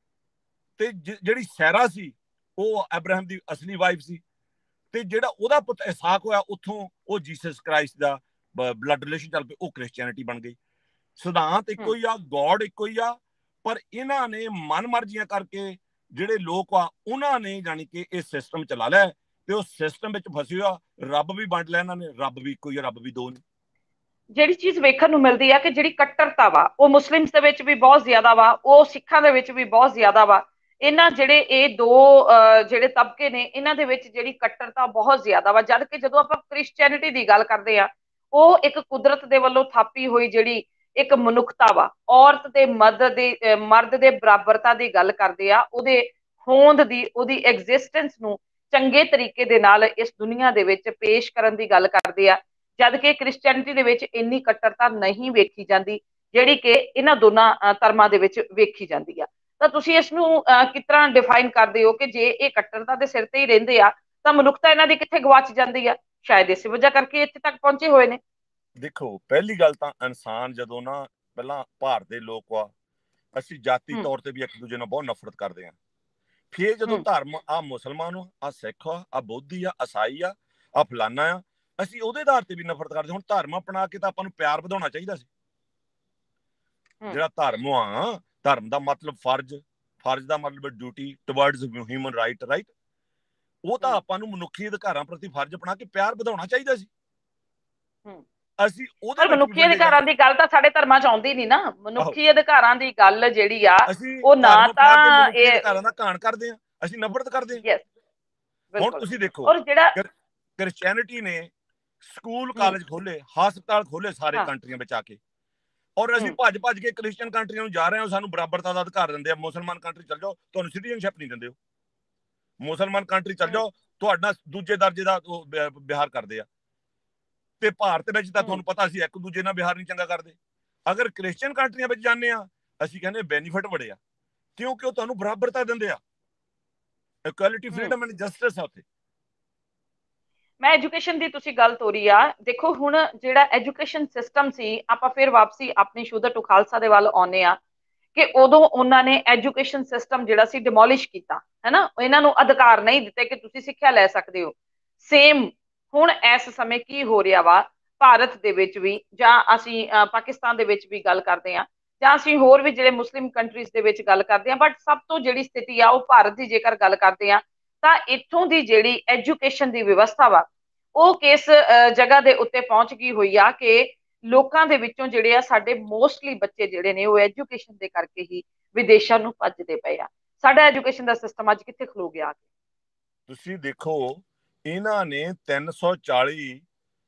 ਤੇ ਜਿਹੜੀ ਸੈਰਾ ਸੀ ਉਹ ਅਬਰਾਹਮ ਦੀ ਅਸਲੀ ਵਾਈਫ ਸੀ, ਤੇ ਜਿਹੜਾ ਉਹਦਾ ਪੁੱਤ ਇਸਾਕ ਹੋਇਆ ਉੱਥੋਂ ਉਹ ਜੀਸਸ ਕ੍ਰਾਈਸਟ ਦਾ ਬਲੱਡ ਰਿਲੇਸ਼ਨ ਚੱਲ ਪਈ, ਉਹ ਕ੍ਰਿਸਚੈਨਿਟੀ ਬਣ ਗਈ। ਸਿਧਾਂਤ ਇੱਕੋ ਹੀ ਆ, ਗੋਡ ਇੱਕੋ ਹੀ ਆ, ਪਰ ਇਹਨਾਂ ਨੇ ਮਨ ਮਰਜ਼ੀਆਂ ਕਰਕੇ ਜਿਹੜੇ ਲੋਕ ਆ ਉਹਨਾਂ ਨੇ ਜਾਣੀ ਕਿ ਇਹ ਸਿਸਟਮ ਚਲਾ ਲਿਆ, ਤੇ ਉਹ ਸਿਸਟਮ ਵਿੱਚ ਫਸੇ ਹੋਇਆ। ਰੱਬ ਵੀ ਵੰਡ ਲਿਆ ਇਹਨਾਂ ਨੇ, ਰੱਬ ਵੀ ਇੱਕੋ ਹੀ ਆ, ਰੱਬ ਵੀ ਦੋ ਨੇ। ਜਿਹੜੀ ਚੀਜ਼ ਵੇਖਣ ਨੂੰ ਮਿਲਦੀ ਆ ਕਿ ਜਿਹੜੀ ਕੱਟਰਤਾ ਵਾ ਉਹ ਮੁਸਲਿਮਸ ਦੇ ਵਿੱਚ ਵੀ ਬਹੁਤ ਜ਼ਿਆਦਾ ਵਾ, ਉਹ ਸਿੱਖਾਂ ਦੇ ਵਿੱਚ ਵੀ ਬਹੁਤ ਜ਼ਿਆਦਾ ਵਾ। ਇਹਨਾਂ ਜਿਹੜੇ ਇਹ ਦੋ ਜਿਹੜੇ ਤਬਕੇ ਨੇ ਇਹਨਾਂ ਦੇ ਵਿੱਚ ਜਿਹੜੀ ਕੱਟਰਤਾ ਬਹੁਤ ਜ਼ਿਆਦਾ ਵਾ। ਜਦ ਕਿ ਜਦੋਂ ਆਪਾਂ ਕ੍ਰਿਸਚੈਨਿਟੀ ਦੀ ਗੱਲ ਕਰਦੇ ਆ, ਉਹ ਇੱਕ ਕੁਦਰਤ ਦੇ ਵੱਲੋਂ ਥਾਪੀ ਹੋਈ ਜਿਹੜੀ ਇੱਕ ਮਨੁੱਖਤਾ ਵਾ, ਔਰਤ ਤੇ ਮਰਦ ਦੇ ਮਰਦ ਦੇ ਬਰਾਬਰਤਾ ਦੀ ਗੱਲ ਕਰਦੇ ਆ, ਉਹਦੇ ਹੋਂਦ ਦੀ, ਉਹਦੀ ਐਗਜ਼ਿਸਟੈਂਸ ਨੂੰ ਚੰਗੇ ਤਰੀਕੇ ਦੇ ਨਾਲ ਇਸ ਦੁਨੀਆ ਦੇ ਵਿੱਚ ਪੇਸ਼ ਕਰਨ ਦੀ ਗੱਲ ਕਰਦੇ ਆ। ਜਦ ਕਿ ਕ੍ਰਿਸਚੈਨਿਟੀ ਦੇ ਵਿੱਚ ਇੰਨੀ ਕੱਟਰਤਾ ਨਹੀਂ ਵੇਖੀ ਜਾਂਦੀ ਜਿਹੜੀ ਕਿ ਇਹਨਾਂ ਦੋਨਾਂ ਧਰਮਾਂ ਦੇ ਵਿੱਚ ਵੇਖੀ ਜਾਂਦੀ ਆ। ਤਾਂ ਤੁਸੀਂ ਇਸ ਨੂੰ ਕਿਸ ਤਰ੍ਹਾਂ ਡਿਫਾਈਨ ਕਰਦੇ ਹੋ ਕਿ ਜੇ ਇਹ ਕੱਟਰਤਾ ਦੇ ਸਿਰ ਤੇ ਹੀ ਰਹਿੰਦੇ ਆ ਤਾਂ ਮਨੁੱਖਤਾ ਇਹਨਾਂ ਦੀ ਕਿੱਥੇ ਗਵਾਚ ਜਾਂਦੀ ਆ? ਸ਼ਾਇਦ ਇਸੇ ਵਜ੍ਹਾ ਕਰਕੇ ਇੱਥੇ ਤੱਕ ਪਹੁੰਚੇ ਹੋਏ ਨੇ। ਦੇਖੋ ਪਹਿਲੀ ਗੱਲ ਤਾਂ ਇਨਸਾਨ ਜਦੋਂ ਨਾ ਪਹਿਲਾਂ ਭਾਰਤ ਦੇ ਲੋਕ ਆ, ਅਸੀਂ ਜਾਤੀ ਤੌਰ ਤੇ ਵੀ ਇੱਕ ਦੂਜੇ ਨਾਲ ਬਹੁਤ ਨਫ਼ਰਤ ਕਰਦੇ ਆ। ਫਿਰ ਜਦੋਂ ਧਰਮ ਆ ਮੁਸਲਮਾਨ ਆ, ਆ ਸਿੱਖ ਆ, ਆ ਬੋਧੀ ਆ, ਈਸਾਈ ਆ, ਆ ਫਲਾਨਾ ਆ, ਅਸੀਂ ਉਹਦੇ ਆਧਾਰ ਤੇ ਵੀ ਨਫ਼ਰਤ ਕਰਦੇ। ਹੁਣ ਧਰਮ ਅਪਣਾ ਕੇ ਤਾਂ ਆਪਾਂ ਨੂੰ ਪਿਆਰ ਵਧਾਉਣਾ ਚਾਹੀਦਾ ਸੀ। ਜਿਹੜਾ ਧਰਮ ਆ ਧਰਮ ਦਾ ਮਤਲਬ ਫਰਜ਼, ਫਰਜ਼ ਦਾ ਮਤਲਬ duty towards human right, right. ਉਹ ਤਾਂ ਆਪਾਂ ਨੂੰ ਮਨੁੱਖੀ ਅਧਿਕਾਰਾਂ ਪ੍ਰਤੀ ਫਰਜ਼ ਬਣਾ ਕੇ ਪਿਆਰ ਵਧਾਉਣਾ ਚਾਹੀਦਾ ਸੀ। ਅਸੀਂ ਉਹਦੇ ਪਰ ਮਨੁੱਖੀ ਅਧਿਕਾਰਾਂ ਦੀ ਗੱਲ ਤਾਂ ਸਾਡੇ ਧਰਮਾਂ ਚ ਆਉਂਦੀ ਨਹੀਂ ਨਾ। ਮਨੁੱਖੀ ਅਧਿਕਾਰਾਂ ਦੀ ਗੱਲ ਜਿਹੜੀ ਆ ਉਹ ਨਾ ਤਾਂ ਇਹ ਅਧਿਕਾਰਾਂ ਦਾ ਘਾਣ ਕਰਦੇ ਆ, ਅਸੀਂ ਨਫ਼ਰਤ ਕਰਦੇ ਆ। ਹੁਣ ਤੁਸੀਂ ਦੇਖੋ, ਔਰ ਜਿਹੜਾ ਕ੍ਰਿਸਚੈਨਿਟੀ ਨੇ ਸਕੂਲ ਕਾਲਜ ਖੋਲੇ, ਹਸਪਤਾਲ ਖੋਲੇ ਸਾਰੇ ਕੰਟਰੀਆਂ ਵਿੱਚ ਆ ਕੇ, ਔਰ ਅਸੀਂ ਭੱਜ ਭੱਜ ਕੇ ਕ੍ਰਿਸਚੀਅਨ ਕੰਟਰੀਆਂ ਨੂੰ ਜਾ ਰਹੇ ਹਾਂ, ਸਾਨੂੰ ਬਰਾਬਰਤਾ ਦਾ ਅਧਿਕਾਰ ਦਿੰਦੇ ਆ। ਮੁਸਲਮਾਨ ਕੰਟਰੀ ਚੱਲ ਜਾਓ, ਤੁਹਾਨੂੰ ਸਿਟੀਜ਼ਨਸ਼ਿਪ ਨਹੀਂ ਦਿੰਦੇ। ਮੁਸਲਮਾਨ ਕੰਟਰੀ ਚੱਲ ਜਾਓ, ਤੁਹਾਡਾ ਦੂਜੇ ਦਰਜੇ ਦਾ ਵਿਹਾਰ ਕਰਦੇ ਆ। ਤੇ ਭਾਰਤ ਵਿੱਚ ਤਾਂ ਤੁਹਾਨੂੰ ਪਤਾ ਸੀ ਇੱਕ ਦੂਜੇ ਨਾਲ ਵਿਹਾਰ ਨਹੀਂ ਚੰਗਾ ਕਰਦੇ। ਅਗਰ ਕ੍ਰਿਸਚੀਅਨ ਕੰਟਰੀਆਂ ਵਿੱਚ ਜਾਂਦੇ ਆ, ਅਸੀਂ ਕਹਿੰਦੇ ਬੈਨੀਫਿਟ ਬੜੇ ਆ, ਕਿਉਂਕਿ ਉਹ ਤੁਹਾਨੂੰ ਬਰਾਬਰਤਾ ਦਿੰਦੇ ਆ। ਇਕੁਐਲਿਟੀ, ਫਰੀडम ਐਂਡ ਜਸਟਿਸ ਆ ਉੱਥੇ। ਮੈਂ ਐਜੂਕੇਸ਼ਨ ਦੀ ਤੁਸੀਂ ਗੱਲ ਤੋਰੀ ਆ, ਦੇਖੋ ਹੁਣ ਜਿਹੜਾ ਐਜੂਕੇਸ਼ਨ ਸਿਸਟਮ ਸੀ, ਆਪਾਂ ਫਿਰ ਵਾਪਸੀ ਆਪਣੀ ਸ਼ੂਦਰ ਟੂ ਖਾਲਸਾ ਦੇ ਵੱਲ ਆਉਂਦੇ ਆ ਕਿ ਉਦੋਂ ਉਹਨਾਂ ਨੇ ਐਜੂਕੇਸ਼ਨ ਸਿਸਟਮ ਜਿਹੜਾ ਸੀ ਡਿਮੋਲਿਸ਼ ਕੀਤਾ, ਹੈਨਾ। ਇਹਨਾਂ ਨੂੰ ਅਧਿਕਾਰ ਨਹੀਂ ਦਿੱਤੇ ਕਿ ਤੁਸੀਂ ਸਿੱਖਿਆ ਲੈ ਸਕਦੇ ਹੋ। ਸੇਮ ਹੁਣ ਇਸ ਸਮੇਂ ਕੀ ਹੋ ਰਿਹਾ ਵਾ ਭਾਰਤ ਦੇ ਵਿੱਚ ਵੀ, ਜਾਂ ਅਸੀਂ ਪਾਕਿਸਤਾਨ ਦੇ ਵਿੱਚ ਵੀ ਗੱਲ ਕਰਦੇ ਹਾਂ, ਜਾਂ ਅਸੀਂ ਹੋਰ ਵੀ ਜਿਹੜੇ ਮੁਸਲਿਮ ਕੰਟਰੀਜ਼ ਦੇ ਵਿੱਚ ਗੱਲ ਕਰਦੇ ਹਾਂ, ਬਟ ਸਭ ਤੋਂ ਜਿਹੜੀ ਸਥਿਤੀ ਆ ਉਹ ਭਾਰਤ ਦੀ ਜੇਕਰ ਗੱਲ ਕਰਦੇ ਹਾਂ ਤਾਂ ਇੱਥੋਂ ਦੀ ਜਿਹੜੀ ਐਜੂਕੇਸ਼ਨ ਦੀ ਵਿਵਸਥਾ ਵਾ ਉਹ ਕਿਸ ਜਗ੍ਹਾ ਦੇ ਉੱਤੇ ਪਹੁੰਚ ਗਈ ਹੋਈ ਆ ਕਿ ਲੋਕਾਂ ਦੇ ਵਿੱਚੋਂ ਜਿਹੜੇ ਆ ਸਾਡੇ ਮੋਸਟਲੀ ਬੱਚੇ ਜਿਹੜੇ ਨੇ ਉਹ ਐਜੂਕੇਸ਼ਨ ਦੇ ਕਰਕੇ ਹੀ ਵਿਦੇਸ਼ਾਂ ਨੂੰ ਭੱਜਦੇ ਪਏ ਆ। ਸਾਡਾ ਐਜੂਕੇਸ਼ਨ ਦਾ ਸਿਸਟਮ ਅੱਜ ਕਿੱਥੇ ਖਲੋ ਗਿਆ? ਤੁਸੀਂ ਦੇਖੋ, ਇਹਨਾਂ ਨੇ ਤਿੰਨ ਸੌ ਚਾਲੀ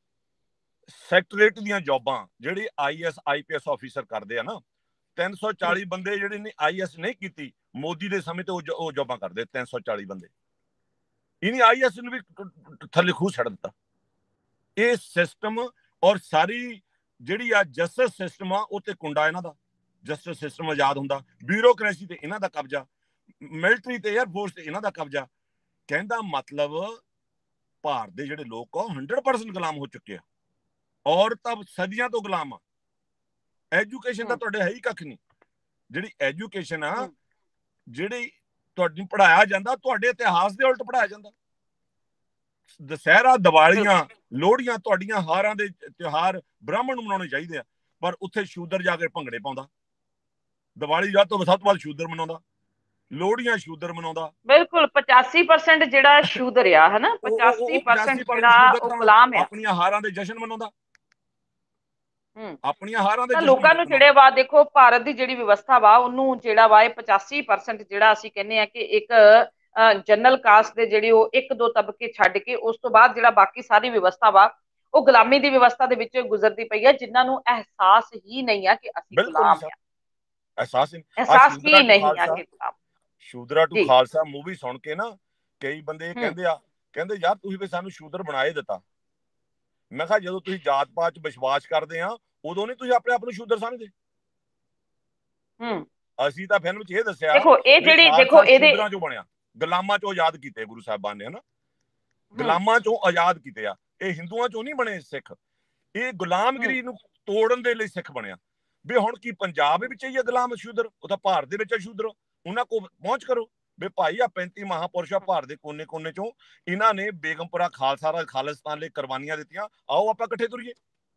ਸੈਕਟਰੇਟ ਦੀਆਂ ਜੌਬਾਂ ਜਿਹੜੀ I S I P S officer ਕਰਦੇ ਆ ਨਾ, ਤਿੰਨ ਸੌ ਚਾਲੀ ਬੰਦੇ ਜਿਹੜੇ ਨੇ ਆਈ ਐਸ ਨਹੀਂ ਕੀਤੀ ਮੋਦੀ ਦੇ ਸਮੇਂ ਤੇ ਉਹ ਜੌਬਾਂ ਕਰਦੇ। ਤਿੰਨ ਸੌ ਚਾਲੀ ਬੰਦੇ ਇਹਨੇ ਆਈ ਐਸ ਨੂੰ ਵੀ ਥੱਲੇ ਖੂਹ ਛੱਡ ਦਿੱਤਾ। ਇਹ ਸਿਸਟਮ ਔਰ ਸਾਰੀ ਜਿਹੜੀ ਆ ਜਸਟਿਸ ਸਿਸਟਮ ਆ ਉਹ ਤੇ ਕੁੰਡਾ ਇਹਨਾਂ ਦਾ। ਜਸਟਿਸ ਸਿਸਟਮ ਆਜ਼ਾਦ ਹੁੰਦਾ, ਬਿਊਰੋਕ੍ਰੇਸੀ ਤੇ ਇਹਨਾਂ ਦਾ ਕਬਜ਼ਾ, ਮਿਲਟਰੀ ਤੇ ਏਅਰ ਫੋਰਸ ਤੇ ਇਹਨਾਂ ਦਾ ਕਬਜ਼ਾ। ਕਹਿੰਦਾ ਮਤਲਬ ਭਾਰਤ ਦੇ ਜਿਹੜੇ ਲੋਕ ਆ ਹੰਡਰਡ ਪਰਸੈਂਟ ਗੁਲਾਮ ਹੋ ਚੁੱਕੇ ਆ, ਔਰ ਤਾਂ ਸਦੀਆਂ ਤੋਂ ਗੁਲਾਮ ਆ। ਐਜੂਕੇਸ਼ਨ ਤਾਂ ਤੁਹਾਡੇ ਹੈ ਹੀ ਕੱਖ ਨਹੀਂ। ਜਿਹੜੀ ਐਜੂਕੇਸ਼ਨ ਆ, ਜਿਹੜੀ ਤੁਹਾਡੀ ਪੜ੍ਹਾਇਆ ਜਾਂਦਾ, ਤੁਹਾਡੇ ਇਤਿਹਾਸ ਦੇ ਉਲਟ ਪੜ੍ਹਾਇਆ ਜਾਂਦਾ। ਦੁਸਹਿਰਾ, ਦੀਵਾਲੀਆਂ, ਲੋਹੜੀਆਂ ਤੁਹਾਡੀਆਂ ਹਾਰਾਂ ਦੇ ਤਿਉਹਾਰ ਬ੍ਰਾਹਮਣ ਨੂੰ ਮਨਾਉਣੇ ਚਾਹੀਦੇ ਆ, ਪਰ ਉੱਥੇ ਸ਼ੂਦਰ ਜਾ ਕੇ ਭੰਗੜੇ ਪਾਉਂਦਾ। ਦੀਵਾਲੀ ਜਦ ਤੋਂ ਸਭ ਤੋਂ ਵੱਧ ਸ਼ੂਦਰ ਮਨਾਉਂਦਾ, ਲੋਹੜੀਆਂ ਸ਼ੂਦਰ ਮਨਾਉਂਦਾ। ਬਿਲਕੁਲ ਪਚਾਸੀ ਪਰਸੈਂਟ ਜਿਹੜਾ ਸ਼ੂਦਰ ਆ, ਹਨਾ, ਪਚਾਸੀ ਪਰਸੈਂਟ ਜਿਹੜਾ ਉਹ ਗੁਲਾਮ ਆ। ਆਪਣੀਆਂ ਹਾਰਾਂ ਦੇ ਜਸ਼ਨ ਮਨਾਉਂਦਾ, ਆਪਣੀਆਂ ਹਾਰਾਂ ਦੇ ਲੋਕਾਂ ਨੂੰ ਜਿਹੜੇ ਵਾ ਦੇਖੋ ਭਾਰਤ ਦੀ ਜਿਹੜੀ ਵਿਵਸਥਾ ਵਾ ਉਹਨੂੰ ਜਿਹੜਾ ਵਾ ਇਹ ਪਚਾਸੀ ਪਰਸੈਂਟ ਜਿਹੜਾ ਅਸੀਂ ਕਹਿੰਦੇ ਆ ਕਿ ਇੱਕ ਜਨਰਲ ਕਾਸਟ ਦੇ ਜਿਹੜੇ ਉਹ ਇੱਕ ਦੋ ਤਬਕੇ ਛੱਡ ਕੇ ਉਸ ਤੋਂ ਬਾਅਦ ਜਿਹੜਾ ਬਾਕੀ ਸਾਰੀ ਵਿਵਸਥਾ ਵਾ ਉਹ ਗੁਲਾਮੀ ਦੀ ਵਿਵਸਥਾ ਦੇ ਵਿੱਚ ਗੁਜ਼ਰਦੀ ਪਈ ਹੈ, ਜਿਨ੍ਹਾਂ ਨੂੰ ਅਹਿਸਾਸ ਹੀ ਨਹੀਂ ਆ ਕਿ ਅਸੀਂ ਗੁਲਾਮ ਆ। ਅਹਿਸਾਸ ਅਹਿਸਾਸ ਹੀ ਨਹੀਂ ਆ ਕਿ ਸ਼ੂਦਰਾ ਟੂ ਖਾਲਸਾ ਮੂਵੀ ਸੁਣ ਕੇ ਨਾ ਕਈ ਬੰਦੇ ਕਹਿੰਦੇ ਆ, ਕਹਿੰਦੇ ਯਾਰ ਤੁਸੀਂ ਵੀ ਸਾਨੂੰ ਸ਼ੂਦਰ ਬਣਾ ਹੀ ਦਿੱਤਾ। ਮੈਂ ਕਿਹਾ ਜਦੋਂ ਤੁਸੀਂ ਜਾਤ ਪਾਤ ਚ ਵਿਸ਼ਵਾਸ ਕਰਦੇ ਆ ਉਦੋਂ ਨਹੀਂ ਤੁਸੀਂ ਆਪਣੇ ਆਪ ਨੂੰ ਸ਼ੂਦਰ ਸਮਝਦੇ। ਹੂੰ ਅਸੀਂ ਤਾਂ ਫਿਲਮ ਚ ਇਹ ਦੱਸਿਆ, ਦੇਖੋ ਇਹ ਜਿਹੜੀ ਦੇਖੋ ਇਹਦੇ ਸ਼ੂਦਰਾਂ ਚੋਂ ਬਣਿਆ, ਗੁਲਾਮਾਂ ਚੋਂ ਆਜ਼ਾਦ ਕੀਤੇ ਗੁਰੂ ਸਾਹਿਬਾਨ ਨੇ, ਹਨਾ, ਗੁਲਾਮਾਂ ਚੋਂ ਆਜ਼ਾਦ ਕੀਤੇ ਆ। ਇਹ ਹਿੰਦੂਆਂ ਚੋਂ ਨਹੀਂ ਬਣੇ ਸਿੱਖ, ਇਹ ਗੁਲਾਮਗਿਰੀ ਨੂੰ ਤੋੜਨ ਦੇ ਲਈ ਸਿੱਖ ਬਣਿਆ। ਵੀ ਹੁਣ ਕੀ ਪੰਜਾਬ ਵਿੱਚ ਹੀ ਆ ਗੁਲਾਮ ਸ਼ੂਦਰ? ਉਹ ਤਾਂ ਭਾਰਤ ਦੇ ਵਿੱਚ ਆ ਸ਼ੂਦਰ, ਉਹਨਾਂ ਕੋਲ ਪਹੁੰਚ ਕਰੋ। ਵੀ ਭਾਈ ਆ ਪੈਂਤੀ ਮਹਾਂਪੁਰਸ਼ ਆ ਭਾਰਤ ਦੇ ਕੋਨੇ ਕੋਨੇ ਚੋਂ, ਇਹਨਾਂ ਨੇ ਬੇਗਮਪੁਰਾ ਖਾਲਸਾ ਰਾਜ ਖਾਲਿਸਤਾਨ ਲਈ ਕੁਰਬਾਨੀਆਂ ਦਿੱਤੀਆਂ, ਆਓ ਆਪਾਂ ਇਕੱਠੇ ਤੁਰੀਏ।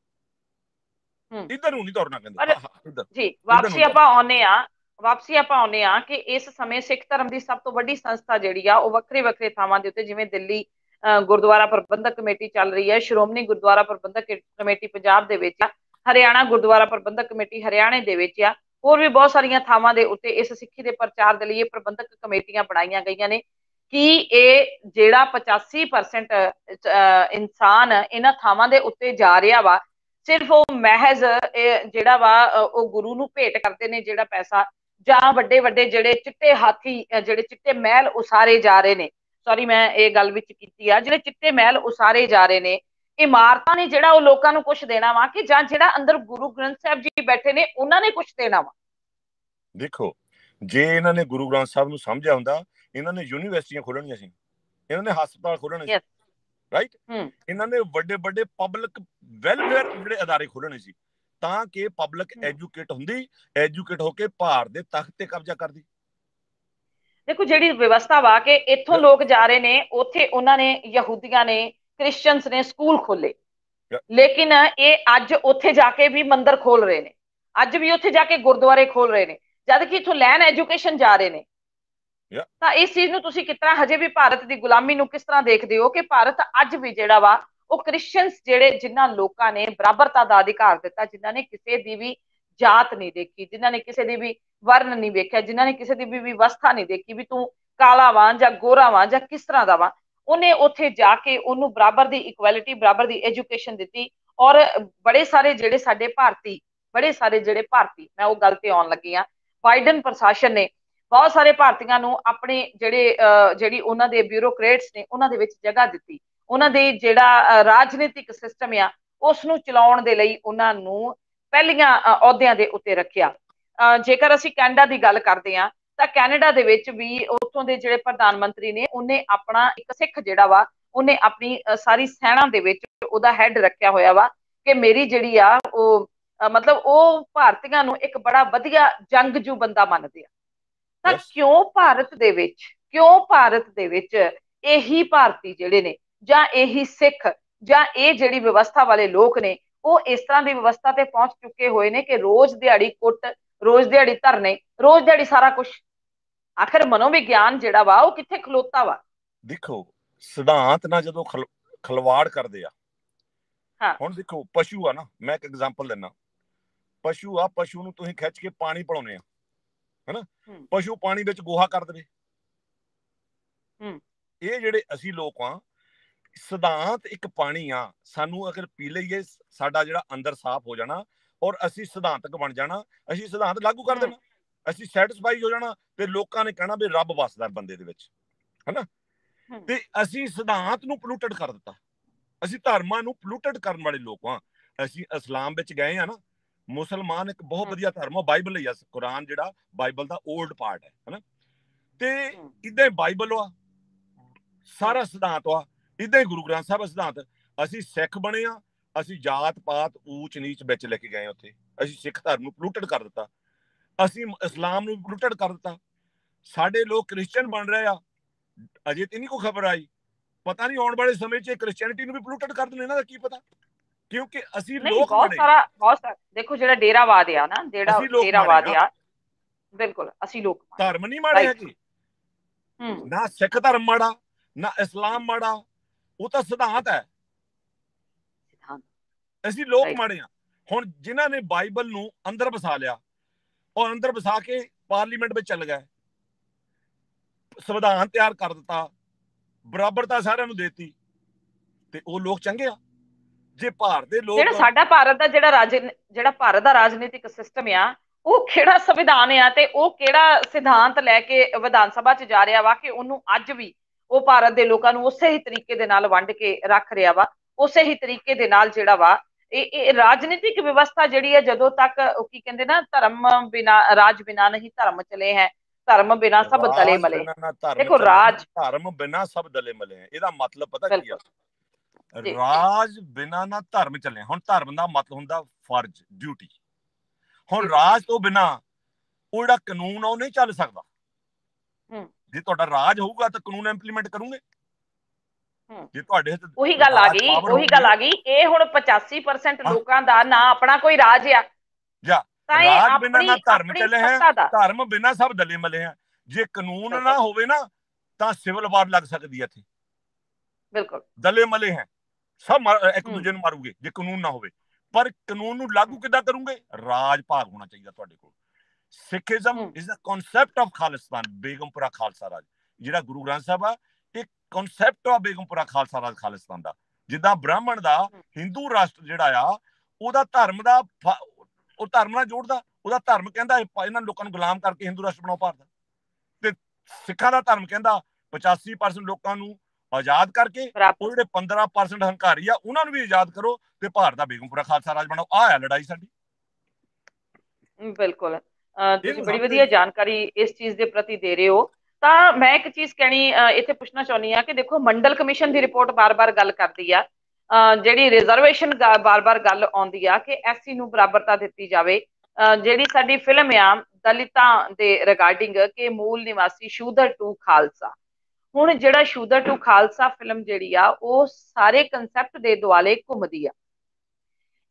ਇੱਧਰ ਨੂੰ ਨਹੀਂ ਤੁਰਨਾ ਕਹਿੰਦੇ ਜੀ। ਵਾਪਸੀ ਆਪਾਂ ਆਉਨੇ ਆ ਵਾਪਸੀ ਆਪਾਂ ਆਉਨੇ ਆ ਕਿ ਇਸ ਸਮੇਂ ਸਿੱਖ ਧਰਮ ਦੀ ਸਭ ਤੋਂ ਵੱਡੀ ਸੰਸਥਾ ਜਿਹੜੀ ਆ ਉਹ ਵੱਖਰੇ ਵੱਖਰੇ ਥਾਵਾਂ ਦੇ ਉੱਤੇ, ਜਿਵੇਂ ਦਿੱਲੀ ਗੁਰਦੁਆਰਾ ਪ੍ਰਬੰਧਕ ਕਮੇਟੀ ਚੱਲ ਰਹੀ ਹੈ, ਸ਼੍ਰੋਮਣੀ ਗੁਰਦੁਆਰਾ ਪ੍ਰਬੰਧਕ ਕਮੇਟੀ ਪੰਜਾਬ ਦੇ ਵਿੱਚ ਆ, ਹਰਿਆਣਾ ਗੁਰਦੁਆਰਾ ਪ੍ਰਬੰਧਕ ਕਮੇਟੀ ਹਰਿਆਣੇ ਦੇ ਵਿੱਚ ਆ, ਹੋਰ ਵੀ ਬਹੁਤ ਸਾਰੀਆਂ ਥਾਵਾਂ ਦੇ ਉੱਤੇ ਇਸ ਸਿੱਖੀ ਦੇ ਪ੍ਰਚਾਰ ਦੇ ਲਈ ਇਹ ਪ੍ਰਬੰਧਕ ਕਮੇਟੀਆਂ ਬਣਾਈਆਂ ਗਈਆਂ ਨੇ। ਕਿ ਇਹ ਜਿਹੜਾ ਪਚਾਸੀ ਪਰਸੈਂਟ ਇਨਸਾਨ ਇਹਨਾਂ ਥਾਵਾਂ ਦੇ ਉੱਤੇ ਜਾ ਰਿਹਾ ਵਾ, ਸਿਰਫ ਉਹ ਮਹਿਜ਼ ਜਿਹੜਾ ਵਾ ਉਹ ਗੁਰੂ ਨੂੰ ਭੇਟ ਕਰਦੇ ਨੇ ਜਿਹੜਾ ਪੈਸਾ, ਜਾਂ ਵੱਡੇ ਵੱਡੇ ਜਿਹੜੇ ਚਿੱਟੇ ਹਾਥੀ ਜਿਹੜੇ ਚਿੱਟੇ ਮਹਿਲ ਉਸਾਰੇ ਜਾ ਰਹੇ ਨੇ, ਸੌਰੀ ਮੈਂ ਇਹ ਗੱਲ ਵਿੱਚ ਕੀਤੀ ਆ, ਜਿਹੜੇ ਚਿੱਟੇ ਮਹਿਲ ਉਸਾਰੇ ਜਾ ਰਹੇ ਨੇ, ਇਮਾਰਤਾਂ ਨੇ ਜਿਹੜਾ ਉਹ ਲੋਕਾਂ ਨੂੰ ਕੁਛ ਦੇਣਾ ਵਾ, ਕਿ ਜਾਂ ਜਿਹੜਾ ਅੰਦਰ ਗੁਰੂ ਗ੍ਰੰਥ ਸਾਹਿਬ ਜੀ ਬੈਠੇ ਨੇ ਉਹਨਾਂ ਨੇ ਕੁਛ ਦੇਣਾ ਵਾ। ਦੇਖੋ ਜੇ ਇਹਨਾਂ ਨੇ ਗੁਰੂ ਗ੍ਰੰਥ ਸਾਹਿਬ ਨੂੰ ਸਮਝਿਆ ਹੁੰਦਾ, ਇਹਨਾਂ ਨੇ ਯੂਨੀਵਰਸਿਟੀਆਂ ਖੋਲਣੀਆਂ ਸੀ, ਇਹਨਾਂ ਨੇ ਹਸਪਤਾਲ ਖੋਲਣੇ ਸੀ, ਰਾਈਟ, ਇਹਨਾਂ ਨੇ ਵੱਡੇ ਵੱਡੇ ਪਬਲਿਕ ਵੈਲਫੇਅਰ ਜਿਹੜੇ ਅਦਾਰੇ ਖੋਲਣੇ ਸੀ, ਤਾਂ ਕਿ ਪਬਲਿਕ ਐਜੂਕੇਟ ਹੁੰਦੀ, ਐਜੂਕੇਟ ਹੋ ਕੇ ਭਾਰਤ ਦੇ ਤਖਤ ਤੇ ਕਬਜ਼ਾ ਕਰਦੀ। ਦੇਖੋ ਜਿਹੜੀ ਵਿਵਸਥਾ ਵਾ ਕਿ ਇੱਥੋਂ ਲੋਕ ਜਾ ਰਹੇ ਨੇ, ਉੱਥੇ ਉਹਨਾਂ ਨੇ ਯਹੂਦੀਆਂ ਨੇ ਕ੍ਰਿਸਚੀਅਨਸ ਨੇ ਸਕੂਲ ਖੋਲੇ, ਲੇਕਿਨ ਇਹ ਅੱਜ ਉੱਥੇ ਜਾ ਕੇ ਵੀ ਮੰਦਿਰ ਖੋਲ ਰਹੇ ਨੇ, ਅੱਜ ਵੀ ਉੱਥੇ ਜਾ ਕੇ ਗੁਰਦੁਆਰੇ ਖੋਲ ਰਹੇ ਨੇ। ਜਦ ਕਿ ਇਥੋਂ ਲੈਣ ਐਜੂਕੇਸ਼ਨ ਜਾ ਰਹੇ ਨੇ। ਤਾਂ ਇਸ ਚੀਜ਼ ਨੂੰ ਤੁਸੀਂ ਕਿਸ ਤਰ੍ਹਾਂ, ਹਜੇ ਵੀ ਭਾਰਤ ਦੀ ਗੁਲਾਮੀ ਨੂੰ ਕਿਸ ਤਰ੍ਹਾਂ ਦੇਖਦੇ ਹੋ ਕਿ ਭਾਰਤ ਅੱਜ ਵੀ ਜਿਹੜਾ ਵਾ ਉਹ ਕ੍ਰਿਸਚੀਅਨਸ ਜਿਹੜੇ ਜਿਨ੍ਹਾਂ ਲੋਕਾਂ ਨੇ ਬਰਾਬਰਤਾ ਦਾ ਅਧਿਕਾਰ ਦਿੱਤਾ, ਜਿਨ੍ਹਾਂ ਨੇ ਕਿਸੇ ਦੀ ਵੀ ਜਾਤ ਨਹੀਂ ਦੇਖੀ, ਜਿਨ੍ਹਾਂ ਨੇ ਕਿਸੇ ਦੀ ਵੀ ਵਰਨ ਨਹੀਂ ਵੇਖਿਆ, ਜਿਨ੍ਹਾਂ ਨੇ ਕਿਸੇ ਦੀ ਵੀ ਵਿਵਸਥਾ ਨਹੀਂ ਦੇਖੀ ਵੀ ਤੂੰ ਕਾਲਾ ਵਾਂ ਜਾਂ ਗੋਰਾ ਵਾਂ ਜਾਂ ਕਿਸ ਤਰ੍ਹਾਂ ਦਾ ਵਾਂ, ਉਹਨੇ ਉੱਥੇ ਜਾ ਕੇ ਉਹਨੂੰ ਬਰਾਬਰ ਦੀ ਇਕੁਐਲਿਟੀ, ਬਰਾਬਰ ਦੀ ਐਜੂਕੇਸ਼ਨ ਦਿੱਤੀ। ਔਰ ਬੜੇ ਸਾਰੇ ਜਿਹੜੇ ਸਾਡੇ ਭਾਰਤੀ ਬੜੇ ਸਾਰੇ ਜਿਹੜੇ ਭਾਰਤੀ ਮੈਂ ਉਹ ਗੱਲ ਤੇ ਆਉਣ ਲੱਗੀ ਆ, ਬਾਈਡਨ ਪ੍ਰਸ਼ਾਸਨ ਨੇ ਬਹੁਤ ਸਾਰੇ ਭਾਰਤੀਆਂ ਨੂੰ ਆਪਣੇ ਜਿਹੜੇ ਜਿਹੜੀ ਉਹਨਾਂ ਦੇ ਬਿਊਰੋਕਰੇਟਸ ਨੇ ਉਹਨਾਂ ਦੇ ਵਿੱਚ ਜਗ੍ਹਾ ਦਿੱਤੀ। ਉਹਨਾਂ ਦੇ ਜਿਹੜਾ ਰਾਜਨੀਤਿਕ ਸਿਸਟਮ ਆ ਉਸ ਨੂੰ ਚਲਾਉਣ ਦੇ ਲਈ ਉਹਨਾਂ ਨੂੰ ਪਹਿਲੀਆਂ ਅਹੁਦਿਆਂ ਦੇ ਉੱਤੇ ਰੱਖਿਆ। ਜੇਕਰ ਅਸੀਂ ਕੈਨੇਡਾ ਦੀ ਗੱਲ ਕਰਦੇ ਹਾਂ ਤਾਂ ਕੈਨੇਡਾ ਦੇ ਵਿੱਚ ਵੀ ਉੱਥੋਂ ਦੇ ਜਿਹੜੇ ਪ੍ਰਧਾਨ ਮੰਤਰੀ ਨੇ ਉਹਨੇ ਆਪਣਾ ਇੱਕ ਸਿੱਖ ਜਿਹੜਾ ਵਾ ਉਹਨੇ ਆਪਣੀ ਸਾਰੀ ਸੈਨਾ ਦੇ ਵਿੱਚ ਉਹਦਾ ਹੈਡ ਰੱਖਿਆ ਹੋਇਆ ਵਾ ਕਿ ਮੇਰੀ ਜਿਹੜੀ ਆ ਉਹ ਮਤਲਬ ਉਹ ਭਾਰਤੀਆਂ ਨੂੰ ਇੱਕ ਬੜਾ ਵਧੀਆ ਜੰਗਜੂ ਬੰਦਾ ਮੰਨਦੇ ਆ। ਤਾਂ ਕਿਉਂ ਭਾਰਤ ਦੇ ਵਿੱਚ ਕਿਉਂ ਭਾਰਤ ਦੇ ਵਿੱਚ ਇਹੀ ਭਾਰਤੀ ਜਿਹੜੇ ਨੇ ਜਾਂ ਇਹੀ ਸਿੱਖ ਜਾਂ ਇਹ ਜਿਹੜੀ ਵਿਵਸਥਾ ਵਾਲੇ ਲੋਕ ਨੇ ਉਹ ਇਸ ਤਰ੍ਹਾਂ ਦੀ ਵਿਵਸਥਾ ਤੇ ਪਹੁੰਚ ਚੁੱਕੇ ਹੋਏ ਨੇ ਕਿ ਰੋਜ਼ ਦਿਹਾੜੀ ਕੁੱਟ, ਰੋਜ਼ ਦਿਹਾੜੀ ਧਰਨੇ, ਰੋਜ਼ ਦਿਹਾੜੀ ਸਾਰਾ ਕੁਝ। ਆਖਿਰ ਮਨੋਵਿਗਿਆਨ ਜਿਹੜਾ ਵਾ ਉਹ ਕਿੱਥੇ ਖਲੋਤਾ ਵਾ? ਦੇਖੋ ਸਿਧਾਂਤ ਨਾਲ ਜਦੋਂ ਖਲ ਖਲਵਾੜ ਕਰਦੇ ਆ, ਹੁਣ ਦੇਖੋ ਪਸ਼ੂ ਆ ਨਾ, ਮੈਂ ਇੱਕ ਐਗਜ਼ਾਮਪਲ ਦਿੰਦਾ। ਪਸ਼ੂ ਆ, ਪਸ਼ੂ ਨੂੰ ਤੁਸੀਂ ਖਿੱਚ ਕੇ ਪਾਣੀ ਪਿਲਾਉਂਦੇ ਆ ਹਨਾ, ਪਸ਼ੂ ਪਾਣੀ ਵਿੱਚ ਗੋਹਾ ਕਰ ਦੇਵੇ। ਇਹ ਜਿਹੜੇ ਅਸੀਂ ਲੋਕ ਆ, ਸਿਧਾਂਤ ਇੱਕ ਪਾਣੀ ਆ, ਸਾਨੂੰ ਅਗਰ ਪੀ ਲਈਏ ਸਾਡਾ ਜਿਹੜਾ ਅੰਦਰ ਸਾਫ਼ ਹੋ ਜਾਣਾ ਔਰ ਅਸੀਂ ਸਿਧਾਂਤਕ ਬਣ ਜਾਣਾ, ਅਸੀਂ ਸਿਧਾਂਤ ਲਾਗੂ ਕਰ ਦੇਣਾ, ਅਸੀਂ ਸੈਟਿਸਫਾਈ ਹੋ ਜਾਣਾ ਤੇ ਲੋਕਾਂ ਨੇ ਕਹਿਣਾ ਵੀ ਰੱਬ ਵਸਦਾ ਬੰਦੇ ਦੇ ਵਿੱਚ ਹਨਾ। ਤੇ ਅਸੀਂ ਸਿਧਾਂਤ ਨੂੰ ਪੋਲੂਟਡ ਕਰ ਦਿੱਤਾ, ਅਸੀਂ ਧਰਮਾਂ ਨੂੰ ਪੋਲੂਟਡ ਕਰਨ ਵਾਲੇ ਲੋਕ ਆ। ਅਸੀਂ ਇਸਲਾਮ ਵਿੱਚ ਗਏ ਆ ਨਾ, ਮੁਸਲਮਾਨ ਇੱਕ ਬਹੁਤ ਵਧੀਆ ਧਰਮ ਆ, ਬਾਈਬਲ ਲਈ ਆ, ਕੁਰਾਨ ਜਿਹੜਾ ਬਾਈਬਲ ਦਾ ਓਲਡ ਪਾਰਟ ਹੈ ਹਨਾ। ਤੇ ਇਦਾਂ ਹੀ ਬਾਈਬਲ ਆ, ਸਾਰਾ ਸਿਧਾਂਤ ਆ, ਇਦਾਂ ਹੀ ਗੁਰੂ ਗ੍ਰੰਥ ਸਾਹਿਬ ਸਿਧਾਂਤ। ਅਸੀਂ ਸਿੱਖ ਬਣੇ ਆ, ਅਸੀਂ ਜਾਤ ਪਾਤ ਊਚ ਨੀਚ ਵਿੱਚ ਲੈ ਕੇ ਗਏ ਉੱਥੇ, ਅਸੀਂ ਸਿੱਖ ਧਰਮ ਨੂੰ ਪੋਲੂਟਡ ਕਰ ਦਿੱਤਾ, ਅਸੀਂ ਇਸਲਾਮ ਨੂੰ ਪੋਲੂਟਡ ਕਰ ਦਿੱਤਾ। ਸਾਡੇ ਲੋਕ ਕ੍ਰਿਸਚੀਅਨ ਬਣ ਰਹੇ ਆ, ਅਜੇ ਤੇ ਨਹੀਂ ਕੋਈ ਖਬਰ ਆਈ, ਪਤਾ ਨਹੀਂ ਆਉਣ ਵਾਲੇ ਸਮੇਂ 'ਚ ਕ੍ਰਿਸਚੀਅਨਿਟੀ ਨੂੰ ਵੀ ਪੋਲੂਟਡ ਕਰ ਦੇਣ, ਇਹਨਾਂ ਦਾ ਕੀ ਪਤਾ, ਕਿਉਂਕਿ ਅਸੀਂ ਲੋਕ ਬਹੁਤ ਸਾਰਾ ਬਹੁਤ ਸਾਰਾ ਦੇਖੋ ਜਿਹੜਾ ਡੇਰਾਵਾਦ ਆ ਨਾ, ਜਿਹੜਾ ਡੇਰਾਵਾਦ ਆ, ਬਿਲਕੁਲ ਅਸੀਂ ਲੋਕ ਧਰਮ ਨਹੀਂ ਮਾੜੇ ਹੈਗੇ, ਨਾ ਸਿੱਖ ਧਰਮ ਮਾੜਾ ਨਾ ਇਸਲਾਮ ਮਾੜਾ, ਉਹ ਤਾਂ ਸਿਧਾਂਤ ਹੈ, ਅਸੀਂ ਲੋਕ ਮਾੜੇ ਆ। ਹੁਣ ਜਿਨ੍ਹਾਂ ਨੇ ਬਾਈਬਲ ਨੂੰ ਅੰਦਰ ਵਸਾ ਲਿਆ ਔਰ ਅੰਦਰ ਵਸਾ ਕੇ ਪਾਰਲੀਮੈਂਟ ਵਿੱਚ ਚੱਲ ਗਏ, ਸੰਵਿਧਾਨ ਤਿਆਰ ਕਰ ਦਿੱਤਾ, ਬਰਾਬਰਤਾ ਸਾਰਿਆਂ ਨੂੰ ਦੇਤੀ, ਤੇ ਉਹ ਲੋਕ ਚੰਗੇ ਆ। ਜੇ ਭਾਰਤ ਦੇ ਲੋਕ, ਜਿਹੜਾ ਸਾਡਾ ਭਾਰਤ ਦਾ ਜਿਹੜਾ ਰਾਜ ਜਿਹੜਾ ਭਾਰਤ ਦਾ ਰਾਜਨੀਤਿਕ ਸਿਸਟਮ ਆ, ਉਹ ਕਿਹੜਾ ਸੰਵਿਧਾਨ ਆ ਤੇ ਉਹ ਕਿਹੜਾ ਸਿਧਾਂਤ ਲੈ ਕੇ ਵਿਧਾਨ ਸਭਾ 'ਚ ਜਾ ਰਿਹਾ ਵਾ ਕਿ ਉਹਨੂੰ ਅੱਜ ਵੀ ਉਹ ਭਾਰਤ ਦੇ ਲੋਕਾਂ ਨੂੰ ਉਸੇ ਹੀ ਤਰੀਕੇ ਦੇ ਨਾਲ ਵੰਡ ਕੇ ਰੱਖ ਰਿਹਾ ਵਾ, ਉਸੇ ਹੀ ਤਰੀਕੇ ਦੇ ਨਾਲ ਜਿਹੜਾ ਵਾ ਇਹ ਇਹ ਰਾਜਨੀਤਿਕ ਵਿਵਸਥਾ ਜਿਹੜੀ ਹੈ, ਜਦੋਂ ਤੱਕ ਕੀ ਕਹਿੰਦੇ ਨਾ, ਧਰਮ ਬਿਨਾ ਰਾਜ ਬਿਨਾ ਨਹੀਂ ਧਰਮ ਚਲੇ ਹੈ, ਧਰਮ ਬਿਨਾ ਸਭ ਦਲੇ ਮਲੇ। ਦੇਖੋ ਰਾਜ ਧਰਮ ਬਿਨਾ ਸਭ ਦਲੇ ਮਲੇ ਹੈ, ਇਹਦਾ ਮਤਲਬ ਪਤਾ ਕੀ ਆ? ਰਾਜ ਬਿਨਾ ਨਾ ਧਰਮ ਚੱਲੇ। ਹੁਣ ਧਰਮ ਦਾ ਮਤਲਬ ਹੁੰਦਾ ਫਰਜ਼, ਡਿਊਟੀ। ਹੁਣ ਰਾਜ ਤੋਂ ਬਿਨਾ ਉਹ ਜਿਹੜਾ ਕਾਨੂੰਨ ਆ ਉਹ ਨਹੀਂ ਚੱਲ ਸਕਦਾ। ਜੇ ਤੁਹਾਡਾ ਰਾਜ ਹੋਊਗਾ ਤਾਂ ਕਾਨੂੰਨ ਇੰਪਲੀਮੈਂਟ ਕਰੋਗੇ। ਜੇ ਤੁਹਾਡੇ ਉਹੀ ਗੱਲ ਆ ਗਈ ਉਹੀ ਗੱਲ ਆ ਗਈ ਇਹ ਹੁਣ ਪਚਾਸੀ ਪਰਸੈਂਟ ਲੋਕਾਂ ਦਾ ਨਾ ਆਪਣਾ ਕੋਈ ਰਾਜ ਆ, ਜਾਂ ਰਾਜ ਬਿਨਾ ਨਾ ਧਰਮ ਚੱਲੇ ਹੈ, ਧਰਮ ਬਿਨਾ ਸਭ ਦਲੇ ਮਲੇ ਹੈ। ਜੇ ਕਾਨੂੰਨ ਨਾ ਹੋਵੇ ਨਾ ਤਾਂ ਸਿਵਲ ਵਾਰ ਲੱਗ ਸਕਦੀ ਹੈ ਇੱਥੇ। ਬਿਲਕੁਲ ਦਲੇ ਮਲੇ ਹੈ, ਸਭ ਇੱਕ ਦੂਜੇ ਨੂੰ ਮਾਰੂਗੇ ਜੇ ਕਾਨੂੰਨ ਨਾ ਹੋਵੇ। ਪਰ ਕਾਨੂੰਨ ਨੂੰ ਲਾਗੂ ਕਿੱਦਾਂ ਕਰੋਗੇ? ਰਾਜ ਭਾਗ ਹੋਣਾ ਚਾਹੀਦਾ ਤੁਹਾਡੇ ਕੋਲ। ਸਿੱਖੀਜ਼ਮ ਇਜ਼ ਦਾ ਕਨਸੈਪਟ ਆਫ ਖਾਲਿਸਤਾਨ, ਬੇਗਮਪੁਰਾ ਖਾਲਸਾ ਰਾਜ, ਜਿਹੜਾ ਗੁਰੂ ਗ੍ਰੰਥ ਸਾਹਿਬ ਆ, ਇੱਕ ਕਨਸੈਪਟ ਆ ਬੇਗਮਪੁਰਾ ਖਾਲਸਾ ਰਾਜ, ਖਾਲਿਸਤਾਨ ਦਾ। ਜਿੱਦਾਂ ਬ੍ਰਾਹਮਣ ਦਾ ਹਿੰਦੂ ਰਾਸ਼ਟਰ ਜਿਹੜਾ ਆ, ਉਹਦਾ ਧਰਮ ਦਾ ਉਹ ਧਰਮ ਨਾਲ ਜੋੜਦਾ, ਉਹਦਾ ਧਰਮ ਕਹਿੰਦਾ ਇਹਨਾਂ ਲੋਕਾਂ ਨੂੰ ਗੁਲਾਮ ਕਰਕੇ ਹਿੰਦੂ ਰਾਸ਼ਟਰ ਬਣਾਓ ਭਾਰਤ ਦਾ। ਤੇ ਸਿੱਖਾਂ ਦਾ ਧਰਮ ਕਹਿੰਦਾ ਪਚਾਸੀ ਪਰਸੈਂਟ ਲੋਕਾਂ ਨੂੰ ਆਜ਼ਾਦ ਕਰਕੇ, ਉਹ ਜਿਹੜੇ ਪੰਦਰਾਂ ਪਰਸੈਂਟ ਹੰਕਾਰੀ ਆ ਉਹਨਾਂ ਨੂੰ ਵੀ ਆਜ਼ਾਦ ਕਰੋ ਤੇ ਭਾਰਤ ਦਾ ਬੇਗਮਪੁਰਾ ਖਾਲਸਾ ਰਾਜ ਬਣਾਓ। ਆਹ ਆ ਲੜਾਈ ਸਾਡੀ। ਬਿਲਕੁਲ, ਤੁਸੀਂ ਬੜੀ ਵਧੀਆ ਜਾਣਕਾਰੀ ਇਸ ਚੀਜ਼ ਦੇ ਪ੍ਰਤੀ ਦੇ ਰਹੇ ਹੋ। ਤਾਂ ਮੈਂ ਇੱਕ ਚੀਜ਼ ਕਹਿਣੀ ਇੱਥੇ ਪੁੱਛਣਾ ਚਾਹੁੰਦੀ ਹਾਂ ਕਿ ਦੇਖੋ ਮੰਡਲ ਕਮਿਸ਼ਨ ਦੀ ਰਿਪੋਰਟ ਬਾਰ-ਬਾਰ ਗੱਲ ਕਰਦੀ ਆ, ਜਿਹੜੀ ਰਿਜ਼ਰਵੇਸ਼ਨ ਬਾਰ-ਬਾਰ ਗੱਲ ਆਉਂਦੀ ਆ ਕਿ ਐਸਸੀ ਨੂੰ ਬਰਾਬਰਤਾ ਦਿੱਤੀ ਜਾਵੇ। ਜਿਹੜੀ ਸਾਡੀ ਫਿਲਮ ਆ ਦਲਿਤਾਂ ਦੇ ਰਿਗਾਰਡਿੰਗ ਕਿ ਮੂਲ ਨਿਵਾਸੀ ਸ਼ੂਦਰ ਟੂ ਖਾਲਸਾ, ਹੁਣ ਜਿਹੜਾ ਸ਼ੂਦਰ ਟੂ ਖਾਲਸਾ ਫਿਲਮ ਜਿਹੜੀ ਆ ਉਹ ਸਾਰੇ ਕਨਸੈਪਟ ਦੇ ਦੁਆਲੇ ਘੁੰਮਦੀ ਆ।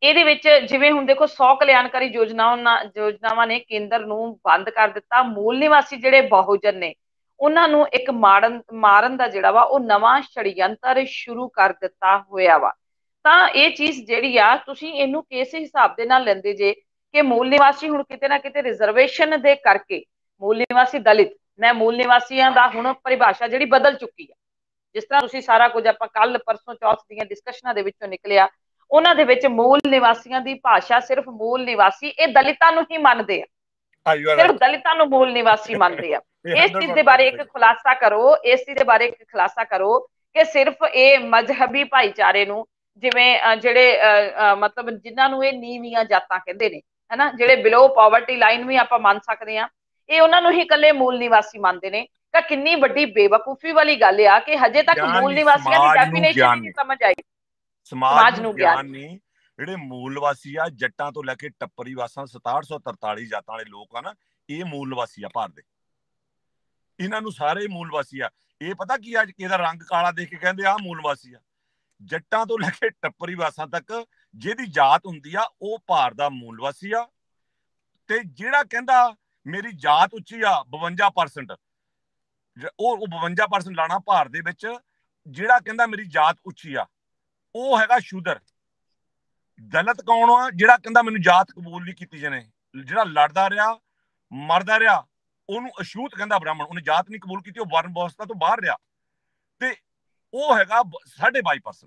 ਇਹਦੇ ਵਿੱਚ ਜਿਵੇਂ ਹੁਣ ਦੇਖੋ ਸੌ ਕਲਿਆਣਕਾਰੀ ਯੋਜਨਾਵਾਂ ਯੋਜਨਾਵਾਂ ਨੇ ਕੇਂਦਰ ਨੂੰ ਬੰਦ ਕਰ ਦਿੱਤਾ। ਮੂਲ ਨਿਵਾਸੀ ਜਿਹੜੇ ਬਹੁਜਨ ਨੇ ਉਹਨਾਂ ਨੂੰ ਇੱਕ ਮਾਰਨ ਮਾਰਨ ਦਾ ਜਿਹੜਾ ਵਾ ਉਹ ਨਵਾਂ ਛੜਯੰਤਰ ਸ਼ੁਰੂ ਕਰ ਦਿੱਤਾ ਹੋਇਆ ਵਾ। ਤਾਂ ਇਹ ਚੀਜ਼ ਜਿਹੜੀ ਆ ਤੁਸੀਂ ਇਹਨੂੰ ਕਿਸ ਹਿਸਾਬ ਦੇ ਨਾਲ ਲੈਂਦੇ ਜੇ ਕਿ ਮੂਲ ਨਿਵਾਸੀ ਹੁਣ ਕਿਤੇ ਨਾ ਕਿਤੇ ਰਿਜ਼ਰਵੇਸ਼ਨ ਦੇ ਕਰਕੇ ਮੂਲ ਨਿਵਾਸੀ ਦਲਿਤ, ਮੈਂ ਮੂਲ ਨਿਵਾਸੀਆਂ ਦਾ ਹੁਣ ਪਰਿਭਾਸ਼ਾ ਜਿਹੜੀ ਬਦਲ ਚੁੱਕੀ ਆ। ਜਿਸ ਤਰ੍ਹਾਂ ਤੁਸੀਂ ਸਾਰਾ ਕੁਝ ਆਪਾਂ ਕੱਲ ਪਰਸੋਂ ਚੌਥ ਦੀਆਂ ਡਿਸਕਸ਼ਨਾਂ ਦੇ ਵਿੱਚੋਂ ਨਿਕਲਿਆ, ਉਹਨਾਂ ਦੇ ਵਿੱਚ ਮੂਲ ਨਿਵਾਸੀਆਂ ਦੀ ਭਾਸ਼ਾ ਸਿਰਫ ਮੂਲ ਨਿਵਾਸੀ ਇਹ ਦਲਿਤਾਂ ਨੂੰ ਹੀ ਮੰਨਦੇ ਆ, ਸਿਰਫ ਦਲਿਤਾਂ ਨੂੰ ਮੂਲ ਨਿਵਾਸੀ ਮੰਨਦੇ ਆ। ਇਸ ਚੀਜ਼ ਦੇ ਬਾਰੇ ਇੱਕ ਖੁਲਾਸਾ ਕਰੋ, ਇਸ ਚੀਜ਼ ਦੇ ਬਾਰੇ ਇੱਕ ਖੁਲਾਸਾ ਕਰੋ ਕਿ ਸਿਰਫ ਇਹ ਮਜ਼ਹਬੀ ਭਾਈਚਾਰੇ ਨੂੰ, ਜਿਵੇਂ ਜਿਹੜੇ ਮਤਲਬ ਜਿਨ੍ਹਾਂ ਨੂੰ ਇਹ ਨੀਵੀਆਂ ਜਾਤਾਂ ਕਹਿੰਦੇ ਨੇ ਹਨਾ, ਜਿਹੜੇ ਬਿਲੋ ਪਾਵਰਟੀ ਲਾਈਨ ਵੀ ਆਪਾਂ ਮੰਨ ਸਕਦੇ ਹਾਂ, ਇਹ ਉਹਨਾਂ ਨੂੰ ਹੀ ਇਕੱਲੇ ਮੂਲ ਨਿਵਾਸੀ ਮੰਨਦੇ ਨੇ। ਤਾਂ ਕਿੰਨੀ ਵੱਡੀ ਬੇਵਕੂਫੀ ਵਾਲੀ ਗੱਲ ਆ ਕਿ ਹਜੇ ਤੱਕ ਮੂਲ ਨਿਵਾਸੀਆਂ ਦੀ ਡੈਫੀਨੇਸ਼ਨ ਨਹੀਂ ਸਮਝ ਆਈ। ਸਮਾਜ ਨੂੰ ਗਿਆਨ ਨਹੀਂ, ਜਿਹੜੇ ਮੂਲ ਨਿਵਾਸੀ ਆ ਜੱਟਾਂ ਤੋਂ ਲੈ ਕੇ ਟੱਪਰੀ ਵਾਸਾਂ ਸਤਾਹਠ ਸੌ ਤਰਤਾਲੀ ਜਾਤਾਂ ਵਾਲੇ ਲੋਕ ਆ ਨਾ, ਇਹ ਮੂਲ ਨਿਵਾਸੀ ਆ ਭਾਰਤ ਦੇ। ਇਹਨਾਂ ਨੂੰ ਸਾਰੇ ਮੂਲ ਨਿਵਾਸੀ ਆ। ਇਹ ਪਤਾ ਕੀ ਅੱਜ ਇਹਦਾ ਰੰਗ ਕਾਲਾ ਦੇਖ ਕੇ ਕਹਿੰਦੇ ਆ ਮੂਲ ਨਿਵਾਸੀ ਆ। ਜੱਟਾਂ ਤੋਂ ਲੈ ਕੇ ਟੱਪਰੀ ਵਾਸਾਂ ਤੱਕ ਜਿਹਦੀ ਜਾਤ ਹੁੰਦੀ ਆ ਉਹ ਭਾਰਤ ਦਾ ਮੂਲ ਨਿਵਾਸੀ ਆ। ਤੇ ਜਿਹੜਾ ਕਹਿੰਦਾ ਮੇਰੀ ਜਾਤ ਉੱਚੀ ਆ ਬਵੰਜਾ ਪਰਸੈਂਟ, ਉਹ ਬਵੰਜਾ ਪਰਸੈਂਟ ਲਾਣਾ ਭਾਰਤ ਦੇ ਵਿੱਚ। ਜਿਹੜਾ ਕਹਿੰਦਾ ਮੇਰੀ ਜਾਤ ਉੱਚੀ ਆ ਉਹ ਹੈਗਾ ਸ਼ੂਦਰ। ਦਲਿਤ ਕੌਣ ਆ? ਜਿਹੜਾ ਕਹਿੰਦਾ ਮੈਨੂੰ ਜਾਤ ਕਬੂਲ ਨਹੀਂ ਕੀਤੀ ਜਾਣੇ, ਜਿਹੜਾ ਲੜਦਾ ਰਿਹਾ ਮਰਦਾ ਰਿਹਾ ਉਹਨੂੰ ਅਛੂਤ ਕਹਿੰਦਾ ਬ੍ਰਾਹਮਣ। ਉਹਨੇ ਜਾਤ ਨਹੀਂ ਕਬੂਲ ਕੀਤੀ, ਉਹ ਵਰਨ ਵਿਵਸਥਾ ਤੋਂ ਬਾਹਰ ਰਿਹਾ। ਤੇ ਉਹ ਹੈਗਾ ਸਾਢੇ ਬਾਈ ਪਰਸੈਂਟ।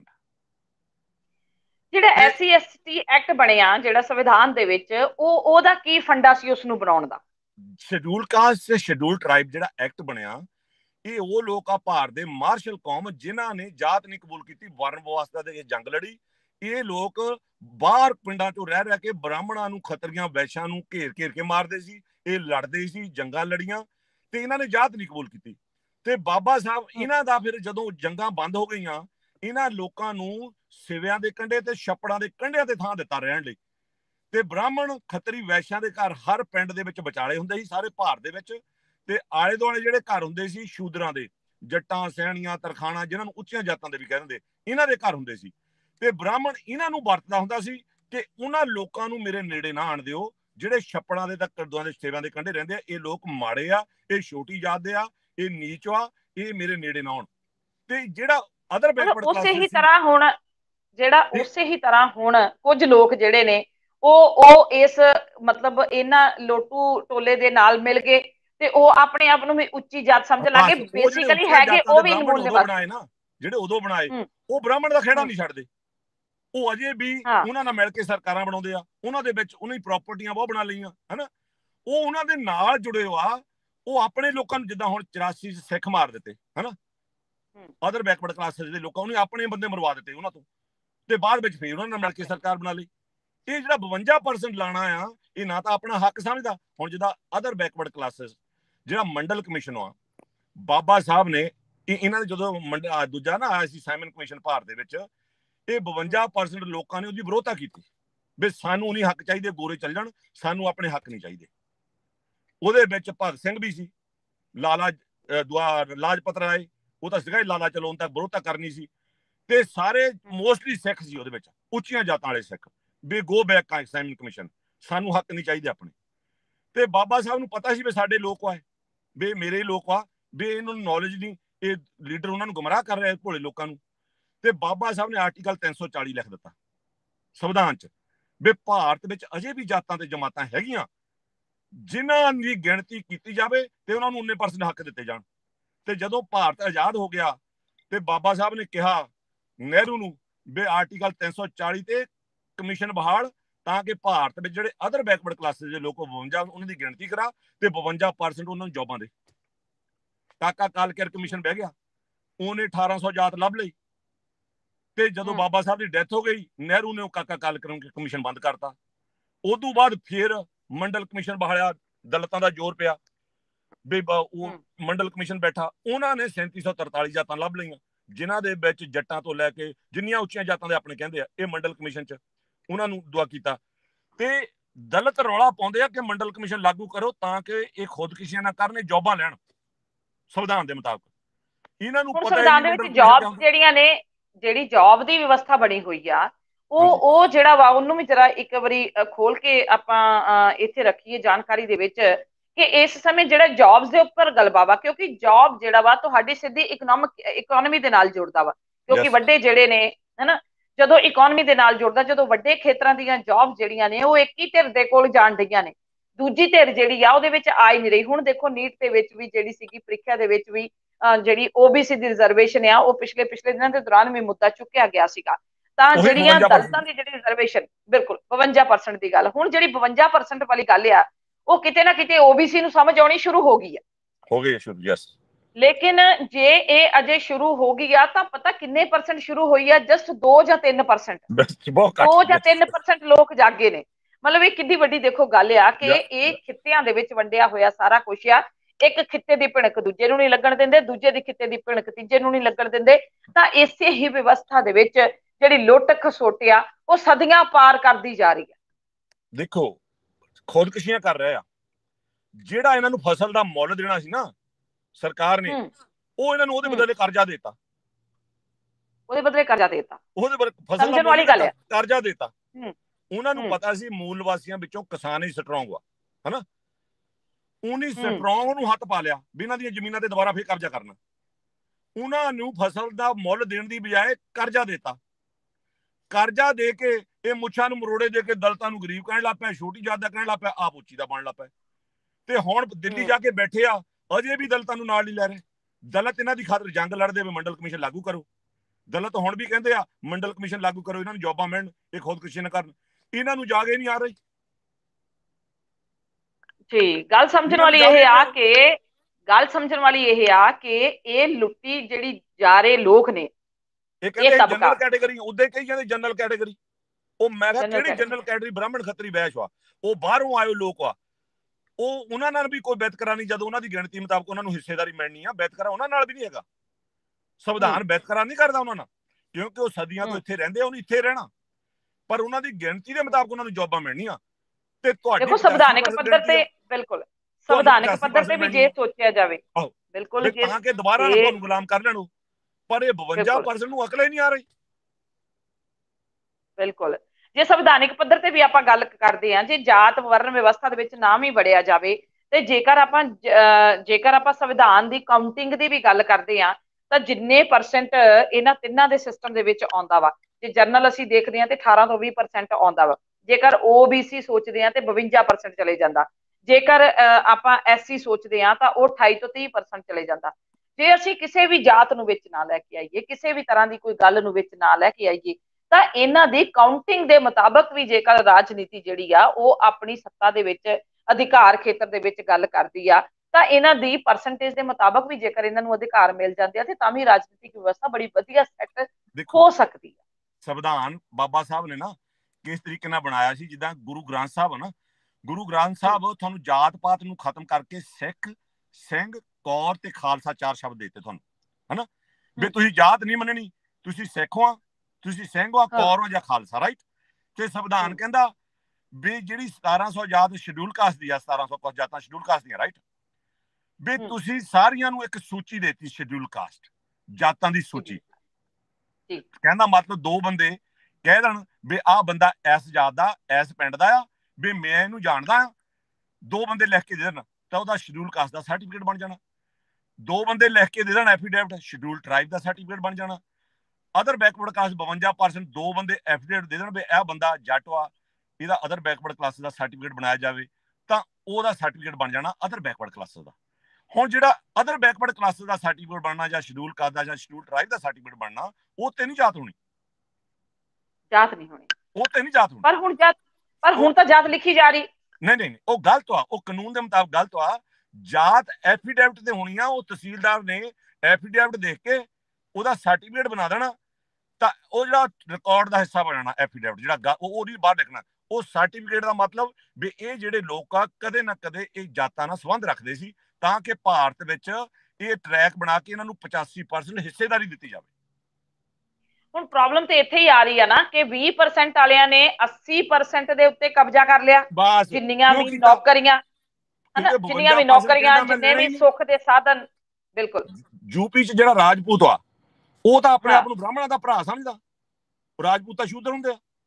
ਜਿਹੜਾ S C S T act ਬਣਿਆ ਜਿਹੜਾ ਸੰਵਿਧਾਨ ਦੇ ਵਿੱਚ, ਉਹ ਉਹਦਾ ਕੀ ਫੰਡਾ ਸੀ ਉਸ ਨੂੰ ਬਣਾਉਣ ਦਾ? ਸ਼ਡਿਊਲ ਕਾਸਟ ਤੇ ਸ਼ਡਿਊਲ ਟ੍ਰਾਈਬ ਜਿਹੜਾ ਐਕਟ ਬਣਿਆ, ਇਹ ਉਹ ਲੋਕ ਆ ਭਾਰਤ ਦੇ ਮਾਰਸ਼ਲ ਕੌਮ ਜਿਨ੍ਹਾਂ ਨੇ ਜਾਤ ਨਹੀਂ ਕਬੂਲ ਕੀਤੀ, ਵਰਨ ਵਿਵਸਥਾ ਦੇ ਜੰਗ ਲੜੀ। ਇਹ ਲੋਕ ਬਾਹਰ ਪਿੰਡਾਂ ਚੋਂ ਰਹਿ ਰਹਿ ਕੇ ਬ੍ਰਾਹਮਣਾਂ ਨੂੰ, ਖੱਤਰੀਆਂ, ਵੈਸ਼ਾਂ ਨੂੰ ਘੇਰ ਘੇਰ ਕੇ ਮਾਰਦੇ ਸੀ। ਇਹ ਲੜਦੇ ਸੀ, ਜੰਗਾਂ ਲੜੀਆਂ ਤੇ ਇਹਨਾਂ ਨੇ ਜਾਤ ਨਹੀਂ ਕਬੂਲ ਕੀਤੀ। ਤੇ ਬਾਬਾ ਸਾਹਿਬ ਇਹਨਾਂ ਦਾ ਫਿਰ ਜਦੋਂ ਜੰਗਾਂ ਬੰਦ ਹੋ ਗਈਆਂ, ਇਹਨਾਂ ਲੋਕਾਂ ਨੂੰ ਸਿਵਿਆਂ ਦੇ ਕੰਢੇ ਤੇ ਛੱਪੜਾਂ ਦੇ ਕੰਢਿਆਂ ਤੇ ਥਾਂ ਦਿੱਤਾ ਰਹਿਣ ਲਈ। ਤੇ ਬ੍ਰਾਹਮਣ, ਖੱਤਰੀ, ਵੈਸ਼ਾਂ ਦੇ ਘਰ ਹਰ ਪਿੰਡ ਦੇ ਵਿੱਚ ਵਿਚਾਲੇ ਹੁੰਦੇ ਸੀ ਸਾਰੇ ਭਾਰਤ ਦੇ ਵਿੱਚ। ਤੇ ਆਲੇ ਦੁਆਲੇ ਜਿਹੜੇ ਘਰ ਹੁੰਦੇ ਸੀ ਸ਼ੂਦਰਾਂ ਦੇ, ਜੱਟਾਂ, ਸੈਣੀਆਂ, ਤਰਖਾਣਾ, ਜਿਹਨਾਂ ਨੂੰ ਉੱਚੀਆਂ ਜਾਤਾਂ ਦੇ ਵੀ ਕਹਿੰਦੇ, ਇਹਨਾਂ ਦੇ ਘਰ ਹੁੰਦੇ ਸੀ। ਤੇ ਬ੍ਰਾਹਮਣ ਇਹਨਾਂ ਨੂੰ ਵਰਤਦਾ ਹੁੰਦਾ ਸੀ ਕਿ ਉਹਨਾਂ ਲੋਕਾਂ ਨੂੰ ਮੇਰੇ ਨੇੜੇ ਨਾ ਆਣ ਦਿਓ ਜਿਹੜੇ ਛੱਪੜਾਂ ਦੇ ਤੱਕ ਕਰਦੂਆਂ ਦੇ ਸੇਵਾਂ ਦੇ ਕੰਢੇ ਰਹਿੰਦੇ ਆ। ਇਹ ਲੋਕ ਮਾੜੇ ਆ, ਇਹ ਛੋਟੀ ਜਾਤ ਦੇ ਆ, ਇਹ ਨੀਚ ਆ, ਇਹ ਮੇਰੇ ਨੇੜੇ ਨਾ ਆਉਣ। ਤੇ ਜਿਹੜਾ ਅਦਰ ਬੈਕਵਰਡ ਕਲਾਸ ਉਸੇ ਹੀ ਤਰ੍ਹਾਂ ਹੁਣ ਜਿਹੜਾ ਉਸੇ ਹੀ ਤਰ੍ਹਾਂ ਹੁਣ ਕੁਝ ਲੋਕ ਜਿਹੜੇ ਨੇ ਉਹ ਉਹ ਇਸ ਮਤਲਬ ਇਹਨਾਂ ਲੋਟੂ ਟੋਲੇ ਦੇ ਨਾਲ ਮਿਲ ਗਏ ਤੇ ਉਹ ਆਪਣੇ ਆਪ ਨੂੰ ਵੀ ਉੱਚੀ ਜਾਤ ਸਮਝ ਲੱਗੇ। ਬੇਸਿਕਲੀ ਹੈਗੇ ਉਹ ਵੀ ਮੂਲ ਨਿਵਾਸੀ ਨਾ, ਜਿਹੜੇ ਉਦੋਂ ਬਣਾਏ ਉਹ ਬ੍ਰਾਹਮਣ ਦਾ ਖੇੜਾ ਨਹੀਂ ਛੱਡਦੇ। ਉਹ ਅਜੇ ਵੀ ਉਹਨਾਂ ਨਾਲ ਮਿਲ ਕੇ ਸਰਕਾਰਾਂ ਬਣਾਉਂਦੇ ਆ। ਉਹਨਾਂ ਦੇ ਵਿੱਚ ਉਹਨਾਂ ਦੀ ਪ੍ਰਾਪਰਟੀਆਂ ਬਹੁਤ ਬਣਾ ਲਈਆਂ ਹਨਾ। ਉਹ ਉਹਨਾਂ ਦੇ ਨਾਲ ਜੁੜੇ ਆ। ਉਹ ਆਪਣੇ ਲੋਕਾਂ ਨੂੰ ਜਿੱਦਾਂ ਹੁਣ ਚੁਰਾਸੀ ਚ ਸਿੱਖ ਮਾਰ ਦਿੱਤੇ ਹਨਾ, ਅਦਰ ਬੈਕਵਰਡ ਕਲਾਸਿਸ ਦੇ ਲੋਕਾਂ, ਉਹਨੇ ਆਪਣੇ ਬੰਦੇ ਮਰਵਾ ਦਿੱਤੇ ਉਹਨਾਂ ਤੋਂ। ਤੇ ਬਾਅਦ ਵਿੱਚ ਫੇਰ ਉਹਨਾਂ ਨਾਲ ਮਿਲ ਕੇ ਸਰਕਾਰ ਬਣਾ ਲਈ। ਇਹ ਜਿਹੜਾ ਬਵੰਜਾ ਪਰਸੈਂਟ ਲਾਣਾ ਆ, ਇਹ ਨਾ ਤਾਂ ਆਪਣਾ ਹੱਕ ਸਮਝਦਾ। ਹੁਣ ਜਿੱਦਾਂ ਅਦਰ ਬੈਕਵਰਡ ਕਲਾਸਿਸ ਜਿਹੜਾ ਮੰਡਲ ਕਮਿਸ਼ਨ ਆ, ਬਾਬਾ ਸਾਹਿਬ ਨੇ ਇਹਨਾਂ ਦੇ ਜਦੋਂ ਮੰਡਲ ਦੂਜਾ ਨਾ ਆਇਆ ਸੀ ਸਾਈਮਨ ਕਮਿਸ਼ਨ ਭਾਰਤ ਦੇ ਵਿੱਚ, ਇਹ ਬਵੰਜਾ ਪਰਸੈਂਟ ਲੋਕਾਂ ਨੇ ਉਹਦੀ ਵਿਰੋਧਤਾ ਕੀਤੀ ਵੀ ਸਾਨੂੰ ਨਹੀਂ ਹੱਕ ਚਾਹੀਦੇ, ਗੋਰੇ ਚੱਲ ਜਾਣ, ਸਾਨੂੰ ਆਪਣੇ ਹੱਕ ਨਹੀਂ ਚਾਹੀਦੇ। ਉਹਦੇ ਵਿੱਚ ਭਗਤ ਸਿੰਘ ਵੀ ਸੀ, ਲਾਲਾ ਦੁਆ ਲਾਜਪਤ ਰਾਏ, ਉਹ ਤਾਂ ਸੀਗਾ ਲਾਲਾ ਚਲਾਉਣ ਤੱਕ ਵਿਰੋਧਤਾ ਕਰਨੀ ਸੀ। ਤੇ ਸਾਰੇ ਮੋਸਟਲੀ ਸਿੱਖ ਸੀ ਉਹਦੇ ਵਿੱਚ, ਉੱਚੀਆਂ ਜਾਤਾਂ ਵਾਲੇ ਸਿੱਖ, ਵੀ ਗੋ ਬੈਕ ਸਾਈਮਨ ਕਮਿਸ਼ਨ, ਸਾਨੂੰ ਹੱਕ ਨਹੀਂ ਚਾਹੀਦੇ ਆਪਣੇ। ਤੇ ਬਾਬਾ ਸਾਹਿਬ ਨੂੰ ਪਤਾ ਸੀ ਵੀ ਸਾਡੇ ਲੋਕ ਆ, ਵੀ ਮੇਰੇ ਲੋਕ ਆ, ਵੀ ਇਹਨਾਂ ਨੂੰ ਨੌਲੇਜ ਨਹੀਂ, ਇਹ ਲੀਡਰ ਉਹਨਾਂ ਨੂੰ ਗੁੰਮਰਾਹ ਕਰ ਰਿਹਾ ਭੋਲੇ ਲੋਕਾਂ ਨੂੰ। ਤੇ ਬਾਬਾ ਸਾਹਿਬ ਨੇ ਆਰਟੀਕਲ ਤਿੰਨ ਸੌ ਚਾਲੀ ਲਿਖ ਦਿੱਤਾ ਸੰਵਿਧਾਨ ਚ ਵੀ ਭਾਰਤ ਵਿੱਚ ਅਜੇ ਵੀ ਜਾਤਾਂ ਤੇ ਜਮਾਤਾਂ ਹੈਗੀਆਂ ਜਿਨ੍ਹਾਂ ਦੀ ਗਿਣਤੀ ਕੀਤੀ ਜਾਵੇ ਤੇ ਉਹਨਾਂ ਨੂੰ ਉਨੇ ਪਰਸੈਂਟ ਹੱਕ ਦਿੱਤੇ ਜਾਣ। ਤੇ ਜਦੋਂ ਭਾਰਤ ਆਜ਼ਾਦ ਹੋ ਗਿਆ ਤੇ ਬਾਬਾ ਸਾਹਿਬ ਨੇ ਕਿਹਾ ਨਹਿਰੂ ਨੂੰ ਵੀ ਆਰਟੀਕਲ ਤਿੰਨ ਸੌ ਚਾਲੀ ਤੇ ਕਮਿਸ਼ਨ ਬਹਾਲ, ਤਾਂ ਕਿ ਭਾਰਤ ਵਿੱਚ ਜਿਹੜੇ ਅਦਰ ਬੈਕਵਰਡ ਕਲਾਸਿਸ ਦੇ ਲੋਕ ਬਵੰਜਾ ਉਹਨਾਂ ਦੀ ਗਿਣਤੀ ਕਰਾ ਤੇ ਬਵੰਜਾ ਪਰਸੈਂਟ ਉਹਨਾਂ ਨੂੰ ਜੋਬਾਂ ਦੇ। ਕਾਕਾ ਕਾਲਕਰ ਕਮਿਸ਼ਨ ਬਹਿ ਗਿਆ, ਉਹਨੇ ਅਠਾਰਾਂ ਸੌ ਜਾਤ ਲੱਭ ਲਈ। ਤੇ ਜਦੋਂ ਬਾਬਾ ਸਾਹਿਬ ਦੀ ਡੈਥ ਹੋ ਗਈ, ਨਹਿਰੂ ਨੇ ਉਹ ਕਾਕਾ ਕਾਲਕਰ ਕਮਿਸ਼ਨ ਬੰਦ ਕਰਤਾ। ਉਦੋਂ ਬਾਅਦ ਫਿਰ ਮੰਡਲ ਕਮਿਸ਼ਨ ਬਹਾਲਿਆ, ਦਲਿਤਾਂ ਦਾ ਜ਼ੋਰ ਪਿਆ ਵੀ ਉਹ ਮੰਡਲ ਕਮਿਸ਼ਨ ਬੈਠਾ। ਉਹਨਾਂ ਨੇ ਸੈਂਤੀ ਸੌ ਤਰਤਾਲੀ ਜਾਤਾਂ ਲੱਭ ਲਈਆਂ, ਜਿਨ੍ਹਾਂ ਦੇ ਵਿੱਚ ਜੱਟਾਂ ਤੋਂ ਲੈ ਕੇ ਜਿੰਨੀਆਂ ਉੱਚੀਆਂ ਜਾਤਾਂ ਦੇ ਆਪਣੇ ਕਹਿੰਦੇ ਆ, ਇਹ ਮੰਡਲ ਕਮਿਸ਼ਨ ਚ ਉਹਨਾਂ ਨੂੰ ਦੁਆ ਕੀਤਾ। ਤੇ ਦਲਿਤ ਰੌਲਾ ਪਾਉਂਦੇ ਆ ਕਿ ਮੰਡਲ ਕਮਿਸ਼ਨ ਲਾਗੂ ਕਰੋ ਤਾਂ ਕਿ ਇਹ ਖੁਦਕੁਸ਼ੀਆਂ ਨਾ ਕਰਨ, ਜੌਬਾਂ ਲੈਣ ਸੰਵਿਧਾਨ ਦੇ ਮੁਤਾਬਕ। ਇਹਨਾਂ ਨੂੰ ਪਤਾ ਹੈ ਜੌਬ ਜਿਹੜੀਆਂ ਨੇ, ਜਿਹੜੀ ਜੌਬ ਦੀ ਵਿਵਸਥਾ ਬਣੀ ਹੋਈ ਆ ਉਹ ਉਹ ਜਿਹੜਾ ਵਾ ਉਹਨੂੰ ਵੀ ਜਰਾ ਇੱਕ ਵਾਰੀ ਖੋਲ ਕੇ ਆਪਾਂ ਇੱਥੇ ਰੱਖੀਏ ਜਾਣਕਾਰੀ ਦੇ ਵਿੱਚ ਕਿ ਇਸ ਸਮੇਂ ਜਿਹੜਾ ਜੌਬਸ ਦੇ ਉੱਪਰ ਗਲਬਾ ਵਾ, ਕਿਉਂਕਿ ਜੌਬ ਜਿਹੜਾ ਵਾ ਤੁਹਾਡੀ ਸਿੱਧੀ ਇਕਨੋਮਿਕ ਇਕਨੋਮੀ ਦੇ ਨਾਲ ਜੁੜਦਾ ਵਾ, ਕਿਉਂਕਿ ਵੱਡੇ ਜਿਹੜੇ ਨੇ ਹਨਾ ਜਦੋਂ ਇਕਨੋਮੀ ਦੇ ਨਾਲ ਜੁੜਦਾ, ਜਦੋਂ ਵੱਡੇ ਖੇਤਰਾਂ ਦੀਆਂ ਜੌਬ ਜਿਹੜੀਆਂ ਨੇ ਉਹ ਇੱਕ ਹੀ ਧਿਰ ਦੇ ਕੋਲ ਜਾਣ ਡਈਆਂ ਨੇ, ਦੂਜੀ ਧਿਰ ਜਿਹੜੀ ਆ ਉਹਦੇ ਵਿੱਚ ਆ ਹੀ ਨਹੀਂ ਰਹੀ। ਹੁਣ ਦੇਖੋ ਨੀਟ ਦੇ ਵਿੱਚ ਵੀ ਜਿਹੜੀ ਸੀਗੀ ਪ੍ਰੀਖਿਆ ਦੇ ਵਿੱਚ ਵੀ ਜਿਹੜੀ ਓਬੀਸੀ ਦੀ ਰਿਜ਼ਰਵੇਸ਼ਨ ਆ ਉਹ ਪਿਛਲੇ ਪਿਛਲੇ ਦਿਨਾਂ ਦੇ ਦੌਰਾਨ ਵੀ ਮੁੱਦਾ ਚੁੱਕਿਆ ਗਿਆ ਸੀਗਾ। ਤਾਂ ਜਿਹੜੀਆਂ ਦਲਿਤਾਂ ਦੀ ਜਿਹੜੀ ਰਿਜ਼ਰਵੇਸ਼ਨ ਬਿਲਕੁਲ ਬਵੰਜਾ ਪਰਸੈਂਟ ਦੀ ਗੱਲ, ਹੁਣ ਜਿਹੜੀ ਬਵੰਜਾ ਪਰਸੈਂਟ ਵਾਲੀ ਗੱਲ ਆ ਉਹ ਕਿਤੇ ਨਾ ਕਿਤੇ ਓਬੀਸੀ ਨੂੰ ਸਮਝ ਆਉਣੀ ਸ਼ੁਰੂ ਹੋ ਗਈ ਆ ਹੋ ਗਈ ਸ਼ੁਰੂ ਯਸ ਲੇਕਿਨ ਜੇ ਇਹ ਅਜੇ ਸ਼ੁਰੂ ਹੋ ਗਈ ਆ ਤਾਂ ਪਤਾ ਕਿੰਨੇ ਪਰਸੈਂਟ ਸ਼ੁਰੂ ਹੋਈ ਆ? ਜਸਟ ਦੋ ਜਾਂ ਤਿੰਨ ਪਰਸੈਂਟ ਦੋ ਜਾਂ ਤਿੰਨ ਪਰਸੈਂਟ ਲੋਕ ਜਾਗੇ ਨੇ। ਮਤਲਬ ਇਹ ਕਿੰਨੀ ਵੱਡੀ ਦੇਖੋ ਗੱਲ ਆ ਕਿ ਇਹ ਖਿੱਤਿਆਂ ਦੇ ਵਿੱਚ ਵੰਡਿਆ ਹੋਇਆ ਸਾਰਾ ਕੁਛ ਆ। ਇੱਕ ਖਿੱਤੇ ਦੀ ਭਿਣਕ ਦੂਜੇ ਨੂੰ ਨਹੀਂ ਲੱਗਣ ਦਿੰਦੇ, ਦੂਜੇ ਦੀ ਖਿੱਤੇ ਦੀ ਭਿਣਕ ਤੀਜੇ ਨੂੰ ਨਹੀਂ ਲੱਗਣ ਦਿੰਦੇ। ਤਾਂ ਇਸੇ ਹੀ ਵਿਵਸਥਾ ਦੇ ਵਿੱਚ ਜਿਹੜੀ ਲੁੱਟ ਖਸੁੱਟ ਆ ਉਹ ਸਦੀਆਂ ਪਾਰ ਕਰਦੀ ਜਾ ਰਹੀ ਹੈ। ਦੇਖੋ ਖੁਦਕੁਸ਼ੀਆਂ ਕਰ ਰਹੇ ਆ, ਜਿਹੜਾ ਇਹਨਾਂ ਨੂੰ ਫਸਲ ਦਾ ਮੁੱਲ ਦੇਣਾ ਸੀ ਨਾ ਸਰਕਾਰ ਨੇ, ਉਹ ਇਹਨਾਂ ਨੂੰ ਉਹਦੇ ਬਦਲੇ ਕਰਜ਼ਾ ਦੇਤਾ, ਉਹਦੇ ਬਦਲੇ ਕਰਜ਼ਾ ਦੇਤਾ ਉਹਦੇ ਫਸਲ ਦਾ ਵਾਲੀ ਗੱਲ ਹੈ ਕਰਜ਼ਾ ਦੇਤਾ। ਉਹਨਾਂ ਨੂੰ ਪਤਾ ਸੀ ਮੂਲ ਨਿਵਾਸੀਆਂ ਵਿੱਚੋਂ ਕਿਸਾਨ ਹੀ ਸਟਰੋਂਗ ਵਾ ਹਨਾ, ਉਹਨੇ ਸਟਰੋਂਗ ਨੂੰ ਹੱਥ ਪਾ ਲਿਆ ਵੀ ਇਹਨਾਂ ਦੀਆਂ ਜ਼ਮੀਨਾਂ ਤੇ ਦੁਬਾਰਾ ਫੇਰ ਕਰਜ਼ਾ ਕਰਨਾ। ਉਹਨਾਂ ਨੂੰ ਫਸਲ ਦਾ ਮੁੱਲ ਦੇਣ ਦੀ ਬਜਾਏ ਕਰਜ਼ਾ ਦੇਤਾ। ਕਰਜ਼ਾ ਦੇ ਕੇ ਇਹ ਮੁੱਛਾਂ ਨੂੰ ਮਰੋੜੇ ਦੇ ਕੇ ਦਲਿਤਾਂ ਨੂੰ ਗਰੀਬ ਕਹਿਣ ਲੱਗ ਪਿਆ, ਛੋਟੀ ਜਾਤ ਦਾ ਕਹਿਣ ਲੱਗ ਪਿਆ, ਆਪ ਉੱਚੀ ਦਾ ਬਣਨ ਲੱਗ ਪਿਆ। ਤੇ ਹੁਣ ਦਿੱਲੀ ਜਾ ਕੇ ਬੈਠੇ ਆ, ਅਜੇ ਵੀ ਦਲਿਤਾਂ ਨੂੰ ਨਾਲ ਨਹੀਂ ਲੈ ਰਹੇ। ਦਲਿਤ ਇਹਨਾਂ ਦੀ ਖਾਤਰ ਜੰਗ ਲੜਦੇ ਵੀ ਮੰਡਲ ਕਮਿਸ਼ਨ ਲਾਗੂ ਕਰੋ। ਦਲਿਤ ਹੁਣ ਵੀ ਕਹਿੰਦੇ ਆ ਮੰਡਲ ਕਮਿਸ਼ਨ ਲਾਗੂ ਕਰੋ, ਇਹਨਾਂ ਨੂੰ ਜੋਬਾਂ ਮਿਲਣ, ਇਹ ਖੁਦਕੁਸ਼ੀ ਨਾ ਕਰਨ। ਇਹਨਾਂ ਨੂੰ ਜਾਗੇ ਨਹੀਂ ਆ ਰਹੀ ਜੀ। ਗੱਲ ਸਮਝਣ ਵਾਲੀ ਇਹ ਆ ਕਿ ਗੱਲ ਸਮਝਣ ਵਾਲੀ ਇਹ ਆ ਕਿ ਇਹ ਲੁੱਟੀ ਜਿਹੜੀ ਜਾ ਰਹੇ ਲੋਕ ਨੇ, ਇਹ ਕਹਿੰਦੇ ਜਨਰਲ ਕੈਟਾਗਰੀ, ਉਹਦੇ ਕਹੀ ਜਾਂਦੇ ਜਨਰਲ ਕੈਟਾਗਰੀ। ਉਹ ਮੈਂ ਕਿਹਾ ਕਿਹੜੀ ਜਨਰਲ ਕੈਟਾਗਰੀ? ਬ੍ਰਾਹਮਣ ਖੱਤਰੀ ਵੈਸ਼ ਵਾ, ਉਹ ਬਾਹਰੋਂ ਆਏ ਲੋਕ ਆ, ਉਹ ਉਹਨਾਂ ਨਾਲ ਵੀ ਕੋਈ ਵਿਤਕਰਾ ਨਹੀਂ। ਜਦੋਂ ਉਹਨਾਂ ਦੀ ਗਿਣਤੀ ਮੁਤਾਬਕ ਉਹਨਾਂ ਨੂੰ ਹਿੱਸੇਦਾਰੀ ਮਿਲਣੀ ਆ, ਵਿਤਕਰਾ ਉਹਨਾਂ ਨਾਲ ਵੀ ਨਹੀਂ ਹੈਗਾ। ਸੰਵਿਧਾਨ ਵਿਤਕਰਾ ਨਹੀਂ ਕਰਦਾ ਉਹਨਾਂ ਨਾਲ, ਕਿਉਂਕਿ ਉਹ ਸਦੀਆਂ ਤੋਂ ਇੱਥੇ ਰਹਿੰਦੇ, ਉਹਨੂੰ ਇੱਥੇ ਰਹਿਣਾ, ਪਰ ਉਹਨਾਂ ਦੀ ਗਿਣਤੀ ਦੇ ਮੁਤਾਬਕ ਉਹਨਾਂ ਨੂੰ ਜੌਬਾਂ ਮਿਲਣੀਆਂ। ਤੇ ਤੁਹਾਡੀ ਦੇਖੋ ਸੰਵਿਧਾਨਿਕ ਪੱਧਰ ਤੇ ਬਿਲਕੁਲ ਸੰਵਿਧਾਨਿਕ ਪੱਧਰ ਤੇ ਵੀ ਜੇ ਸੋਚਿਆ ਜਾਵੇ ਬਿਲਕੁਲ ਤਾਂ ਕਿ ਦੁਬਾਰਾ ਤੁਹਾਨੂੰ ਗੁਲਾਮ ਕਰ ਲੈਣ, ਪਰ ਇਹ ਬਵੰਜਾ ਪਰਸੈਂਟ ਨੂੰ ਅਕਲ ਹੀ ਨਹੀਂ ਆ ਰਹੀ। ਬਿਲਕੁਲ ਜੇ ਸੰਵਿਧਾਨਿਕ ਪੱਧਰ ਤੇ ਵੀ ਆਪਾਂ ਗੱਲ ਕਰਦੇ ਹਾਂ, ਜੇ ਜਾਤ ਵਰਨ ਵਿਵਸਥਾ ਦੇ ਵਿੱਚ ਨਾਮ ਹੀ ਵੜਿਆ ਜਾਵੇ, ਤੇ ਜੇਕਰ ਆਪਾਂ ਜੇਕਰ ਆਪਾਂ ਸੰਵਿਧਾਨ ਦੀ ਕਾਊਂਟਿੰਗ ਦੀ ਵੀ ਗੱਲ ਕਰਦੇ ਹਾਂ ਤਾਂ ਜਿੰਨੇ ਪਰਸੈਂਟ ਇਹਨਾਂ ਤਿੰਨਾਂ ਦੇ ਸਿਸਟਮ ਦੇ ਵਿੱਚ ਆਉਂਦਾ ਵਾ, ਜੇ ਜਰਨਲ ਅਸੀਂ ਦੇਖਦੇ ਹਾਂ ਤੇ ਅਠਾਰਾਂ ਤੋਂ ਵੀਹ ਪਰਸੈਂਟ ਆਉਂਦਾ ਵਾ, ਜੇਕਰ ਓਬੀਸੀ ਸੋਚਦੇ ਹਾਂ ਤੇ ਬਵੰਜਾ ਪਰਸੈਂਟ ਚਲੇ ਜਾਂਦਾ, ਜੇਕਰ ਆਪਾਂ ਐਸਸੀ ਸੋਚਦੇ ਹਾਂ ਤਾਂ ਉਹ ਅਠਾਈ ਤੋਂ ਤੀਹ ਪਰਸੈਂਟ ਚਲੇ ਜਾਂਦਾ। ਜੇ ਅਸੀਂ ਕਿਸੇ ਵੀ ਜਾਤ ਨੂੰ ਵਿੱਚ ਨਾ ਲੈ ਕੇ ਆਈਏ, ਕਿਸੇ ਵੀ ਤਰ੍ਹਾਂ ਦੀ ਕੋਈ ਗੱਲ ਨੂੰ ਵਿੱਚ ਨਾ ਲੈ ਕੇ ਆਈਏ, ਤਾਂ ਇਹਨਾਂ ਦੀ ਕਾਊਂਟਿੰਗ ਦੇ ਮੁਤਾਬਕ ਵੀ ਜੇਕਰ ਰਾਜਨੀਤੀ ਜਿਹੜੀ ਆ ਉਹ ਆਪਣੀ ਸੱਤਾ ਦੇ ਵਿੱਚ ਅਧਿਕਾਰ ਖੇਤਰ ਦੇ ਵਿੱਚ ਗੱਲ ਕਰਦੀ ਆ, ਤਾਂ ਇਹਨਾਂ ਦੀ ਪਰਸੈਂਟੇਜ ਦੇ ਮੁਤਾਬਕ ਵੀ ਜੇਕਰ ਇਹਨਾਂ ਨੂੰ ਅਧਿਕਾਰ ਮਿਲ ਜਾਂਦੇ ਆ ਤੇ ਤਾਂ ਵੀ ਰਾਜਨੀਤਿਕ ਵਿਵਸਥਾ ਬੜੀ ਵਧੀਆ ਸੈੱਟ ਹੋ ਸਕਦੀ ਆ। ਸੰਵਿਧਾਨ ਬਾਬਾ ਸਾਹਿਬ ਨੇ ਨਾ ਕਿਸ ਤਰੀਕੇ ਨਾਲ ਬਣਾਇਆ ਸੀ, ਜਿੱਦਾਂ ਗੁਰੂ ਗ੍ਰੰਥ ਸਾਹਿਬ ਆ ਨਾ, ਗੁਰੂ ਗ੍ਰੰਥ ਸਾਹਿਬ ਤੁਹਾਨੂੰ ਜਾਤ ਪਾਤ ਨੂੰ ਖਤਮ ਕਰਕੇ ਸਿੱਖ, ਸਿੰਘ, ਕੌਰ ਤੇ ਖਾਲਸਾ ਚਾਰ ਸ਼ਬਦ ਦਿੱਤੇ ਤੁਹਾਨੂੰ ਹਨਾ, ਵੀ ਤੁਸੀਂ ਜਾਤ ਨਹੀਂ ਮੰਨਣੀ, ਤੁਸੀਂ ਸਿੱਖ ਹੋ, ਤੁਸੀਂ ਸਿੰਘ ਹੋ, ਕੌਰ ਹੋ ਜਾਂ ਖਾਲਸਾ, ਰਾਈਟ। ਤੇ ਸੰਵਿਧਾਨ ਕਹਿੰਦਾ ਵੀ ਜਿਹੜੀ ਸਤਾਰਾਂ ਸੌ ਜਾਤ ਸ਼ਡਿਊਲ ਕਾਸਟ ਦੀ ਆ, ਸਤਾਰਾਂ ਸੌ ਕੁਛ ਜਾਤਾਂ ਸ਼ਡਿਊਲ ਕਾਸਟ ਦੀਆਂ, ਰਾਈਟ, ਵੀ ਤੁਸੀਂ ਸਾਰੀਆਂ ਨੂੰ ਇੱਕ ਸੂਚੀ ਦੇਤੀ ਸ਼ਡਿਊਲ ਕਾਸਟ ਜਾਤਾਂ ਦੀ ਸੂਚੀ। ਕਹਿੰਦਾ ਮਤਲਬ ਦੋ ਬੰਦੇ ਕਹਿ ਦੇਣ ਵੀ ਆਹ ਬੰਦਾ ਇਸ ਜਾਤ ਦਾ, ਇਸ ਪਿੰਡ ਦਾ ਆ, ਵੀ ਮੈਂ ਇਹਨੂੰ ਜਾਣਦਾ ਆ, ਦੋ ਬੰਦੇ ਲਿਖ ਕੇ ਦੇ ਦੇਣ ਤਾਂ ਉਹਦਾ ਸ਼ਡਿਊਲ ਕਾਸਟ ਦਾ ਸਰਟੀਫਿਕੇਟ ਬਣ ਜਾਣਾ। ਦੋ ਬੰਦੇ ਲਿਖ ਕੇ ਦੇ ਦੇਣ ਐਫੀਡੇਵਿਟ, ਸ਼ਡਿਊਲ ਟ੍ਰਾਈਬ ਦਾ ਸਰਟੀਫਿਕੇਟ ਬਣ ਜਾਣਾ। ਅਦਰ ਬੈਕਵਰਡ ਕਾਸਟ ਬਵੰਜਾ ਪਰਸੈਂਟ, ਦੋ ਬੰਦੇ ਐਫੀਡੇਵਿਟ ਦੇ ਦੇਣ ਵੀ ਇਹ ਬੰਦਾ ਜੱਟ ਵਾ, ਇਹਦਾ ਅਦਰ ਬੈਕਵਰਡ ਕਲਾਸ ਦਾ ਸਰਟੀਫਿਕੇਟ ਬਣਾਇਆ ਜਾਵੇ, ਤਾਂ ਉਹਦਾ ਸਰਟੀਫਿਕੇਟ ਬਣ ਜਾਣਾ ਅਦਰ ਬੈਕਵਰਡ ਕਲਾਸ ਦਾ। ਹੁਣ ਜਿਹੜਾ ਅਦਰ ਬੈਕਵਰਡ ਕਲਾਸ ਦਾ ਸਰਟੀਫਿਕੇਟ ਬਣਨਾ ਜਾਂ ਸ਼ਡਿਊਲ ਕਾਸਟ ਦਾ ਜਾਂ ਸ਼ਡਿਊਲ ਟ੍ਰਾਈਬ ਦਾ ਸਰਟੀਫਿਕੇਟ ਬਣਨਾ, ਉਹ ਤੇ ਨਹੀਂ ਜਾਤ ਹੋਣੀ, ਜਾਤ ਨਹੀਂ ਹੋਣੀ, ਉਹ ਤੇ ਨਹੀਂ ਜਾਤ ਹੋਣੀ। ਪਰ ਹੁਣ ਜਾਤ ਪਰ ਹੁਣ ਤਾਂ ਜਾਤ ਲਿਖੀ ਜਾ ਰਹੀ। ਨਹੀਂ ਨਹੀਂ ਉਹ ਗਲਤ ਆ, ਉਹ ਕਾਨੂੰਨ ਦੇ ਮੁਤਾਬਕ ਗਲਤ ਆ। ਜਾਤ ਐਫੀਡੇਵਿਟ ਤੇ ਹੋਣੀ ਆ, ਉਹ ਤਹਿਸੀਲਦਾਰ ਨੇ ਐਫੀਡੇਵਿਟ ਦੇਖ ਕੇ ਉਹਦਾ ਸਰਟੀਫਿਕੇਟ ਬਣਾ ਦੇਣਾ, ਤਾਂ ਉਹ ਜਿਹੜਾ ਰਿਕਾਰਡ ਦਾ ਹਿੱਸਾ ਬਣਾਣਾ ਐਫੀਡੇਵਿਟ ਜਿਹੜਾ ਉਹ ਉਹਦੀ ਬਾਹਰ ਲਿਖਣਾ। ਉਹ ਸਰਟੀਫਿਕੇਟ ਦਾ ਮਤਲਬ ਵੀ ਇਹ ਜਿਹੜੇ ਲੋਕ ਆ ਕਦੇ ਨਾ ਕਦੇ ਇਹ ਜਾਤਾਂ ਨਾਲ ਸੰਬੰਧ ਰੱਖਦੇ ਸੀ, ਤਾਂ ਕਿ ਭਾਰਤ ਵਿੱਚ ਇਹ ਟਰੈਕ ਬਣਾ ਕੇ ਇਹਨਾਂ ਨੂੰ ਪਚਾਸੀ ਪਰਸੈਂਟ ਹਿੱਸੇਦਾਰੀ ਦਿੱਤੀ ਜਾਵੇ। ਹੁਣ ਪ੍ਰੋਬਲਮ ਤੇ ਇੱਥੇ ਹੀ ਆ ਰਹੀ ਆ ਨਾ ਕਿ ਵੀਹ ਪਰਸੈਂਟ ਵਾਲਿਆਂ ਨੇ ਅੱਸੀ ਪਰਸੈਂਟ ਦੇ ਉੱਤੇ ਕਬਜ਼ਾ ਕਰ ਲਿਆ। ਜਿੰਨੀਆਂ ਵੀ ਨੌਕਰੀਆਂ ਜਿੰਨੀਆਂ ਵੀ ਨੌਕਰੀਆਂ ਜਿੰਨੇ ਵੀ ਸੁੱਖ ਦੇ ਸਾਧਨ, ਬਿਲਕੁਲ ਯੂਪੀ ਚ ਜਿਹੜਾ ਰਾਜਪੂਤ ਆ ਉਹ ਤਾਂ ਆਪਣੇ ਆਪ ਨੂੰ ਬ੍ਰਾਹਮਣਾਂ ਦਾ ਭਰਾ ਸਮਝਦਾ, ਰਾਜਪੂਤ ਤਾਂ ਸ਼ੂਦਰ ਹੁੰਦੇ ਆ,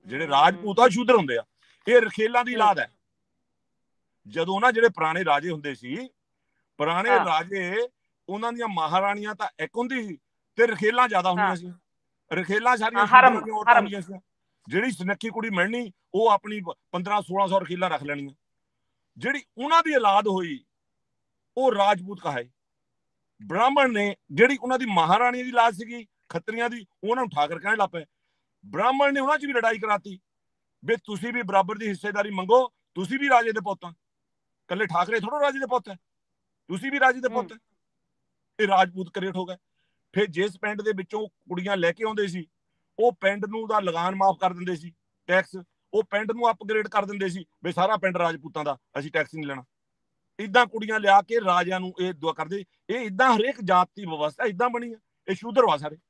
ਜਿਹੜੇ ਰਾਜਪੂਤ ਆ ਸ਼ੂਦਰ ਹੁੰਦੇ ਆ, ਇਹ ਰਖੇਲਾਂ ਦੀ ਔਲਾਦ ਹੈ। ਜਦੋਂ ਨਾ ਜਿਹੜੇ ਪੁਰਾਣੇ ਰਾਜੇ ਹੁੰਦੇ ਸੀ, ਪੁਰਾਣੇ ਰਾਜੇ ਉਹਨਾਂ ਦੀਆਂ ਮਹਾਰਾਣੀਆਂ ਤਾਂ ਇੱਕ ਹੁੰਦੀ ਸੀ ਤੇ ਰਖੇਲਾਂ ਜ਼ਿਆਦਾ ਹੁੰਦੀਆਂ ਸੀ। ਰਖੇਲਾਂ ਸਾਰੀਆਂ ਔਰਤਾਂ ਹੁੰਦੀਆਂ ਸੀ। ਜਿਹੜੀ ਸੁਨੱਖੀ ਕੁੜੀ ਮਿਲਣੀ ਉਹ ਆਪਣੀ ਪੰਦਰਾਂ ਸੋਲਾਂ ਸੌ ਰਖੇਲਾਂ ਰੱਖ ਲੈਣੀਆਂ। ਜਿਹੜੀ ਉਹਨਾਂ ਦੀ ਔਲਾਦ ਹੋਈ ਉਹ ਰਾਜਪੂਤ ਕਹਾਏ। ਬ੍ਰਾਹਮਣ ਨੇ ਜਿਹੜੀ ਉਹਨਾਂ ਦੀ ਮਹਾਰਾਣੀ ਦੀ ਔਲਾਦ ਸੀਗੀ ਖੱਤਰੀਆਂ ਦੀ, ਉਹਨਾਂ ਨੂੰ ਠਾਕਰ ਕਹਿਣ ਲੱਗ ਪਏ। ਬ੍ਰਾਹਮਣ ਨੇ ਉਹਨਾਂ 'ਚ ਵੀ ਲੜਾਈ ਕਰਾਤੀ ਵੀ ਤੁਸੀਂ ਵੀ ਬਰਾਬਰ ਦੀ ਹਿੱਸੇਦਾਰੀ ਮੰਗੋ, ਤੁਸੀਂ ਵੀ ਰਾਜੇ ਦੇ ਪੁੱਤ, ਇਕੱਲੇ ਠਾਕਰੇ ਥੋੜੋ ਰਾਜੇ ਦੇ ਪੁੱਤ ਹੈ, ਤੁਸੀਂ ਵੀ ਰਾਜੇ ਦੇ ਪੁੱਤ। ਇਹ ਰਾਜਪੂਤ ਕ੍ਰੀਏਟ ਹੋ ਗਏ। ਫਿਰ ਜਿਸ ਪਿੰਡ ਦੇ ਵਿੱਚੋਂ ਕੁੜੀਆਂ ਲੈ ਕੇ ਆਉਂਦੇ ਸੀ ਉਹ ਪਿੰਡ ਨੂੰ ਦਾ ਲਗਾਨ ਮਾਫ ਕਰ ਦਿੰਦੇ ਸੀ, ਟੈਕਸ। ਉਹ ਪਿੰਡ ਨੂੰ ਅਪਗ੍ਰੇਡ ਕਰ ਦਿੰਦੇ ਸੀ ਵੀ ਸਾਰਾ ਪਿੰਡ ਰਾਜਪੂਤਾਂ ਦਾ, ਅਸੀਂ ਟੈਕਸ ਨਹੀਂ ਲੈਣਾ। ਇਦਾਂ ਕੁੜੀਆਂ ਲਿਆ ਕੇ ਰਾਜਿਆਂ ਨੂੰ ਇਹ ਦੁਆ ਕਰਦੇ। ਇਹ ਇਦਾਂ ਹਰੇਕ ਜਾਤ ਦੀ ਵਿਵਸਥਾ ਇਦਾਂ ਬਣੀ ਹੈ। ਇਹ ਸ਼ੂਦਰ ਵਾ ਸਾਰੇ।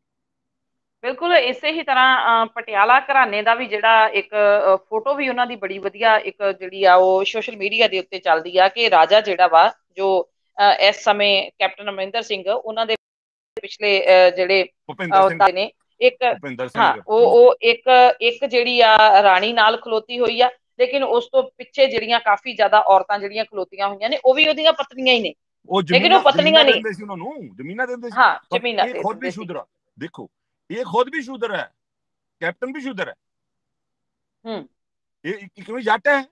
ਬਿਲਕੁਲ ਇਸੇ ਹੀ ਤਰ੍ਹਾਂ ਪਟਿਆਲਾ ਘਰਾਣੇ ਦਾ ਵੀ ਜਿਹੜਾ ਇੱਕ ਫੋਟੋ ਵੀ ਉਹਨਾਂ ਦੀ ਬੜੀ ਵਧੀਆ ਇੱਕ ਜਿਹੜੀ ਆ ਉਹ ਸੋਸ਼ਲ ਮੀਡੀਆ ਦੇ ਉੱਤੇ ਚੱਲਦੀ ਆ ਕਿ ਰਾਜਾ ਜਿਹੜਾ ਵਾ ਜੋ ਇਸ ਸਮੇਂ ਕੈਪਟਨ ਅਮਰਿੰਦਰ ਸਿੰਘ ਉਹਨਾਂ ਦੇ ਪਿਛਲੇ ਜਿਹੜੇ ਨੇ ਇੱਕ ਹਾਂ ਉਹ ਉਹ ਇੱਕ ਇੱਕ ਜਿਹੜੀ ਆ ਰਾਣੀ ਨਾਲ ਖਲੋਤੀ ਹੋਈ ਆ, ਲੇਕਿਨ ਉਸ ਤੋਂ ਪਿੱਛੇ ਜਿਹੜੀਆਂ ਕਾਫੀ ਜ਼ਿਆਦਾ ਔਰਤਾਂ ਜਿਹੜੀਆਂ ਖਲੋਤੀਆਂ ਹੋਈਆਂ ਨੇ ਉਹ ਵੀ ਉਹਦੀਆਂ ਪਤਨੀਆਂ ਹੀ ਨੇ, ਲੇਕਿਨ ਉਹ ਪਤਨੀਆਂ ਨਹੀਂ ਸੀ, ਉਹਨਾਂ ਨੂੰ ਜ਼ਮੀਨਾਂ ਦਿੰਦੇ ਸੀ। ਹਾਂ ਜ਼ਮੀਨਾਂ ਇਹ ਖੁਦ ਵੀ ਸ਼ੂਦਰ, ਦੇਖੋ ਇਹ ਖੁਦ ਵੀ ਸ਼ੂਦਰ ਹੈ, ਕੈਪਟਨ ਵੀ ਸ਼ੂਦਰ ਹੈ। ਹੂੰ ਇਹ ਕਿਵੇਂ ਜੱਟ ਹੈ?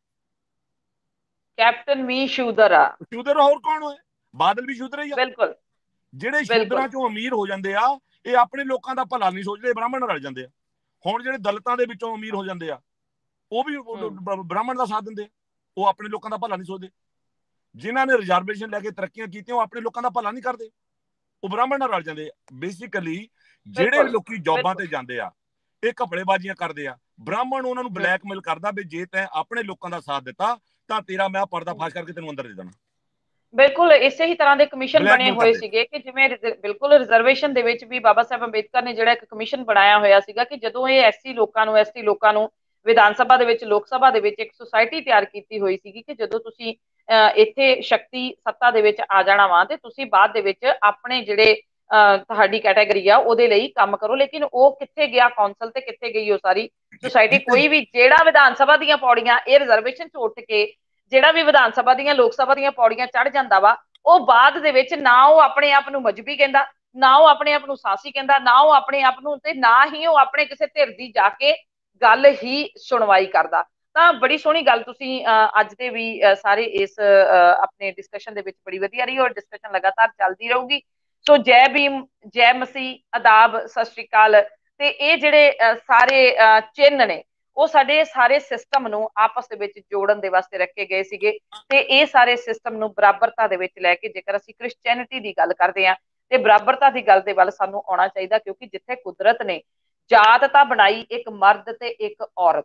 ਕੈਪਟਨ ਵੀ ਸ਼ੂਦਰ ਆ। ਸ਼ੂਦਰ ਹੋਰ ਕੌਣ ਹੈ? ਬਾਦਲ ਵੀ ਸ਼ੂਦਰ ਹੀ ਆ। ਬਿਲਕੁਲ। ਜਿਹੜੇ ਸ਼ੂਦਰਾਂ ਚੋਂ ਅਮੀਰ ਹੋ ਜਾਂਦੇ ਆ ਇਹ ਆਪਣੇ ਲੋਕਾਂ ਦਾ ਭਲਾ ਨਹੀਂ ਸੋਚਦੇ, ਬ੍ਰਾਹਮਣ ਨਾਲ ਰਲ ਜਾਂਦੇ ਆ। ਹੁਣ ਜਿਹੜੇ ਦਲਿਤਾਂ ਦੇ ਵਿੱਚੋਂ ਅਮੀਰ ਹੋ ਜਾਂਦੇ ਆ ਉਹ ਵੀ ਬ੍ਰਾਹਮਣ ਦਾ ਸਾਥ ਦਿੰਦੇ ਆ। ਉਹ ਆਪਣੇ ਲੋਕਾਂ ਦਾ ਭਲਾ ਨਹੀਂ ਸੋਚਦੇ। ਜਿਨ੍ਹਾਂ ਨੇ ਰਿਜ਼ਰਵੇਸ਼ਨ ਲੈ ਕੇ ਤਰੱਕੀਆਂ ਕੀਤੀਆਂ ਉਹ ਆਪਣੇ ਲੋਕਾਂ ਦਾ ਭਲਾ ਨਹੀਂ ਕਰਦੇ, ਉਹ ਬ੍ਰਾਹਮਣ ਨਾਲ ਰਲ ਜਾਂਦੇ ਆ। ਬੇਸਿਕਲੀ ਜਿਹੜੇ ਲੋਕੀ ਜੌਬਾਂ ਤੇ ਜਾਂਦੇ ਆ ਇਹ ਘਪੜੇਬਾਜ਼ੀਆਂ ਕਰਦੇ ਆ। ਬ੍ਰਾਹਮਣ ਉਹਨਾਂ ਨੂੰ ਬਲੈਕਮੇਲ ਕਰਦਾ ਵੀ ਜੇ ਤੈਂ ਆਪਣੇ ਲੋਕਾਂ ਦਾ ਸਾਥ ਦਿੱਤਾ ਤਾਂ ਤੇਰਾ ਮੈਂ ਪਰਦਾ ਫਾਸ਼ ਕਰਕੇ ਤੈਨੂੰ ਅੰਦਰ ਦੇ ਦੇਣਾ। ਬਿਲਕੁਲ ਇਸੇ ਹੀ ਤਰ੍ਹਾਂ ਦੇ ਕਮਿਸ਼ਨ ਬਣੇ ਹੋਏ ਸੀਗੇ ਕਿ ਜਿਵੇਂ ਬਿਲਕੁਲ ਰਿਜ਼ਰਵੇਸ਼ਨ ਦੇ ਵਿੱਚ ਵੀ ਬਾਬਾ ਸਾਹਿਬ ਅੰਬੇਦਕਰ ਨੇ ਜਿਹੜਾ ਇੱਕ ਕਮਿਸ਼ਨ ਬਣਾਇਆ ਹੋਇਆ ਸੀਗਾ ਕਿ ਜਦੋਂ ਇਹ ਐਸਸੀ ਲੋਕਾਂ ਨੂੰ ਐਸਟੀ ਲੋਕਾਂ ਨੂੰ ਵਿਧਾਨ ਸਭਾ ਦੇ ਵਿੱਚ, ਲੋਕ ਸਭਾ ਦੇ ਵਿੱਚ ਇੱਕ ਸੁਸਾਇਟੀ ਤਿਆਰ ਕੀਤੀ ਹੋਈ ਸੀਗੀ ਕਿ ਜਦੋਂ ਤੁਸੀਂ ਇੱਥੇ ਸ਼ਕਤੀ ਸੱਤਾ ਦੇ ਵਿੱਚ ਆ ਜਾਣਾ ਵਾ ਤੇ ਤੁਸੀਂ ਬਾਅਦ ਦੇ ਵਿੱਚ ਆਪਣੇ ਜਿਹੜੇ ਤੁਹਾਡੀ ਕੈਟਾਗਰੀ ਆ ਉਹਦੇ ਲਈ ਕੰਮ ਕਰੋ। ਲੇਕਿਨ ਉਹ ਕਿੱਥੇ ਗਿਆ ਕੌਂਸਲ ਤੇ ਕਿੱਥੇ ਗਈ ਉਹ ਸਾਰੀ ਸੁਸਾਇਟੀ? ਕੋਈ ਵੀ ਜਿਹੜਾ ਵਿਧਾਨ ਸਭਾ ਦੀਆਂ ਪੌੜੀਆਂ ਇਹ ਰਿਜ਼ਰਵੇਸ਼ਨ ਚ ਉੱਠ ਕੇ ਜਿਹੜਾ ਵੀ ਵਿਧਾਨ ਸਭਾ ਦੀਆਂ ਲੋਕ ਸਭਾ ਦੀਆਂ ਪੌੜੀਆਂ ਚੜ ਜਾਂਦਾ ਵਾ ਉਹ ਬਾਅਦ ਦੇ ਵਿੱਚ ਨਾ ਉਹ ਆਪਣੇ ਆਪ ਨੂੰ ਮਜਬੀ ਕਹਿੰਦਾ, ਨਾ ਉਹ ਆਪਣੇ ਆਪ ਨੂੰ ਸਾਹਸੀ ਕਹਿੰਦਾ, ਨਾ ਉਹ ਆਪਣੇ ਆਪ ਨੂੰ ਤੇ ਨਾ ਹੀ ਉਹ ਆਪਣੇ ਕਿਸੇ ਧਿਰ ਦੀ ਜਾ ਕੇ ਗੱਲ ਹੀ ਸੁਣਵਾਈ ਕਰਦਾ। ਤਾਂ ਬੜੀ ਸੋਹਣੀ ਗੱਲ ਤੁਸੀਂ ਅੱਜ ਦੇ ਵੀ ਸਾਰੇ ਇਸ ਆਪਣੇ ਡਿਸਕਸ਼ਨ ਦੇ ਵਿੱਚ ਬੜੀ ਵਧੀਆ ਰਹੀ ਔਰ ਡਿਸਕਸ਼ਨ ਲਗਾਤਾਰ ਚੱਲਦੀ ਰਹੂਗੀ। ਸੋ ਜੈ ਭੀਮ, ਜੈ ਮਸੀਹ, ਆਦਾਬ, ਸਤਿ ਸ਼੍ਰੀ ਅਕਾਲ। ਤੇ ਇਹ ਜਿਹੜੇ ਸਾਰੇ ਚਿੰਨ੍ਹ ਨੇ ਉਹ ਸਾਡੇ ਸਾਰੇ ਸਿਸਟਮ ਨੂੰ ਆਪਸ ਦੇ ਵਿੱਚ ਜੋੜਨ ਦੇ ਵਾਸਤੇ ਰੱਖੇ ਗਏ ਸੀਗੇ ਤੇ ਇਹ ਸਾਰੇ ਸਿਸਟਮ ਨੂੰ ਬਰਾਬਰਤਾ ਦੇ ਵਿੱਚ ਲੈ ਕੇ ਜੇਕਰ ਅਸੀਂ ਕ੍ਰਿਸਚੈਨਿਟੀ ਦੀ ਗੱਲ ਕਰਦੇ ਹਾਂ ਤੇ ਬਰਾਬਰਤਾ ਦੀ ਗੱਲ ਦੇ ਵੱਲ ਸਾਨੂੰ ਆਉਣਾ ਚਾਹੀਦਾ, ਕਿਉਂਕਿ ਜਿੱਥੇ ਕੁਦਰਤ ਨੇ ਜਾਤ ਤਾਂ ਬਣਾਈ ਇੱਕ ਮਰਦ ਤੇ ਇੱਕ ਔਰਤ,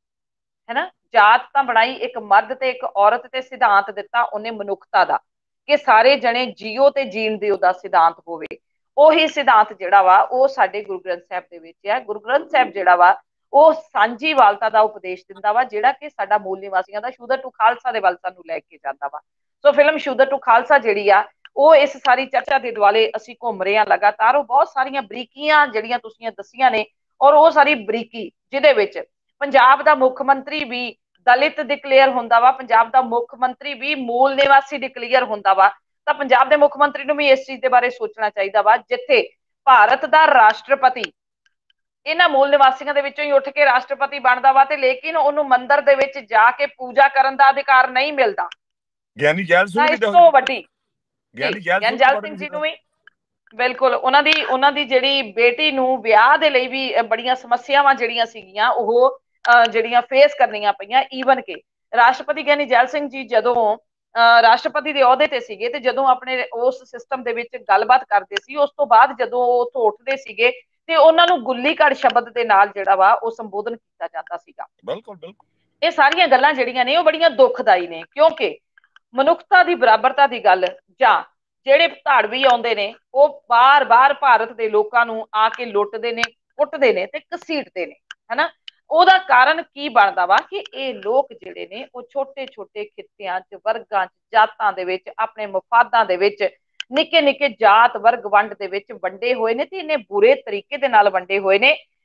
ਹੈ ਨਾ, ਜਾਤ ਤਾਂ ਬਣਾਈ ਇੱਕ ਮਰਦ ਤੇ ਇੱਕ ਔਰਤ ਤੇ ਸਿਧਾਂਤ ਦਿੱਤਾ ਉਹਨੇ ਮਨੁੱਖਤਾ ਦਾ ਕਿ ਸਾਰੇ ਜਣੇ ਜੀਓ ਤੇ ਜੀਣ ਦੇ ਉਹਦਾ ਸਿਧਾਂਤ ਹੋਵੇ। ਉਹੀ ਸਿਧਾਂਤ ਜਿਹੜਾ ਵਾ ਉਹ ਸਾਡੇ ਗੁਰੂ ਗ੍ਰੰਥ ਸਾਹਿਬ ਦੇ ਵਿੱਚ ਹੈ। ਗੁਰੂ ਗ੍ਰੰਥ ਸਾਹਿਬ ਜਿਹੜਾ ਵਾ ਉਹ ਸਾਂਝੀਵਾਲਤਾ ਦਾ ਉਪਦੇਸ਼ ਦਿੰਦਾ ਵਾ ਜਿਹੜਾ ਕਿ ਸਾਡਾ ਮੂਲ ਨਿਵਾਸੀਆਂ ਦਾ ਸ਼ੂਦਰ ਟੂ ਖਾਲਸਾ ਦੇ ਵੱਲ ਸਾਨੂੰ ਲੈ ਕੇ ਜਾਂਦਾ ਵਾ। So film Shudra to Khalsa ਜਿਹੜੀ ਆ ਉਹ ਇਸ ਸਾਰੀ ਚਰਚਾ ਦੇ ਦੁਆਲੇ ਅਸੀਂ ਘੁੰਮ ਰਹੇ ਹਾਂ ਲਗਾਤਾਰ। ਉਹ ਬਹੁਤ ਸਾਰੀਆਂ ਬਰੀਕੀਆਂ ਜਿਹੜੀਆਂ ਤੁਸੀਂ ਦੱਸੀਆਂ ਨੇ ਔਰ ਉਹ ਸਾਰੀ ਬਰੀਕੀ ਜਿਹਦੇ ਵਿੱਚ ਪੰਜਾਬ ਦਾ ਮੁੱਖ ਮੰਤਰੀ ਵੀ ਦਲਿਤ ਡਿਕਲੇਅਰ ਹੁੰਦਾ ਵਾ, ਪੰਜਾਬ ਦਾ ਮੁੱਖ ਮੰਤਰੀ ਵੀ ਮੂਲ ਨਿਵਾਸੀ ਡਿਕਲੇਅਰ ਹੁੰਦਾ ਵਾ, ਤਾਂ ਪੰਜਾਬ ਦੇ ਮੁੱਖ ਮੰਤਰੀ ਨੂੰ ਵੀ ਇਸ ਚੀਜ਼ ਦੇ ਬਾਰੇ ਸੋਚਣਾ ਚਾਹੀਦਾ ਵਾ। ਜਿੱਥੇ ਭਾਰਤ ਦਾ ਰਾਸ਼ਟਰਪਤੀ ਇਹਨਾਂ ਮੂਲ ਨਿਵਾਸੀਆਂ ਦੇ ਵਿੱਚੋਂ ਹੀ ਉੱਠ ਕੇ ਰਾਸ਼ਟਰਪਤੀ ਬਣਦਾ ਵਾ ਤੇ ਲੇਕਿਨ ਉਹਨੂੰ ਮੰਦਿਰ ਦੇ ਵਿੱਚ ਜਾ ਕੇ ਪੂਜਾ ਕਰਨ ਦਾ ਅਧਿਕਾਰ ਨਹੀਂ ਮਿਲਦਾ। ਗਿਆਨੀ ਜੈਲ ਸਿੰਘ ਇਸ ਤੋਂ ਵੱਡੀ ਗਿਆਨੀ ਜੈਲ ਸਿੰਘ ਜੀ ਨੂੰ ਵੀ ਬਿਲਕੁਲ ਉਹਨਾਂ ਦੀ ਉਹਨਾਂ ਦੀ ਜਿਹੜੀ ਬੇਟੀ ਨੂੰ ਵਿਆਹ ਦੇ ਲਈ ਵੀ ਬੜੀਆਂ ਸਮੱਸਿਆਵਾਂ ਜਿਹੜੀਆਂ ਸੀਗੀਆਂ ਉਹ ਜਿਹੜੀਆਂ ਫੇਸ ਕਰਨੀਆਂ ਪਈਆਂ। ਈਵਨ ਕਿ ਰਾਸ਼ਟਰਪਤੀ ਗਿਆਨੀ ਜੈਲ ਸਿੰਘ ਜੀ ਜਦੋਂ ਰਾਸ਼ਟਰਪਤੀ ਦੇ ਅਹੁਦੇ ਤੇ ਸੀਗੇ ਤੇ ਜਦੋਂ ਆਪਣੇ ਉਸ ਸਿਸਟਮ ਦੇ ਵਿੱਚ ਗੱਲਬਾਤ ਕਰਦੇ ਸੀ, ਉਸ ਤੋਂ ਬਾਅਦ ਜਦੋਂ ਉਹ ਉੱਥੋਂ ਉੱਠਦੇ ਸੀਗੇ ਤੇ ਉਹਨਾਂ ਨੂੰ ਗੁੱਲੀ ਘੜ ਸ਼ਬਦ ਦੇ ਨਾਲ ਜਿਹੜਾ ਵਾ ਉਹ ਸੰਬੋਧਨ ਕੀਤਾ ਜਾਂਦਾ ਸੀਗਾ। ਬਿਲਕੁਲ ਬਿਲਕੁਲ ਇਹ ਸਾਰੀਆਂ ਗੱਲਾਂ ਜਿਹੜੀਆਂ ਨੇ ਉਹ ਬੜੀਆਂ ਦੁਖਦਾਈ ਨੇ, ਕਿਉਂਕਿ ਮਨੁੱਖਤਾ ਦੀ ਬਰਾਬਰਤਾ ਦੀ ਗੱਲ ਜਾਂ ਜਿਹੜੇ ਧਾੜਵੀ ਆਉਂਦੇ ਨੇ ਉਹ ਬਾਰ-ਬਾਰ ਭਾਰਤ ਦੇ ਲੋਕਾਂ ਨੂੰ ਆ ਕੇ ਲੁੱਟਦੇ ਨੇ, ਕੁੱਟਦੇ ਨੇ ਤੇ ਘਸੀਟਦੇ ਨੇ, ਹਨਾ। ਉਹਦਾ ਕਾਰਨ ਕੀ ਬਣਦਾ ਵਾ ਕਿ ਇਹ ਲੋਕ ਜਿਹੜੇ ਨੇ ਉਹ ਛੋਟੇ-ਛੋਟੇ ਖਿੱਤਿਆਂ 'ਚ, ਵਰਗਾਂ 'ਚ, ਜਾਤਾਂ ਦੇ ਵਿੱਚ, ਆਪਣੇ ਮਫਾਦਾਂ ਦੇ ਵਿੱਚ ਨਿੱਕੇ ਨਿੱਕੇ ਜਾਤ ਵਰਗ ਵੰਡ ਦੇ ਵਿੱਚ ਵੰਡੇ ਹੋਏ ਨੇ ਤੇ ਇਹਨੇ ਬੁਰੇ ਤਰੀਕੇ ਦੇ ਨਾਲ ਵੰਡੇ ਹੋਏ ਨੇ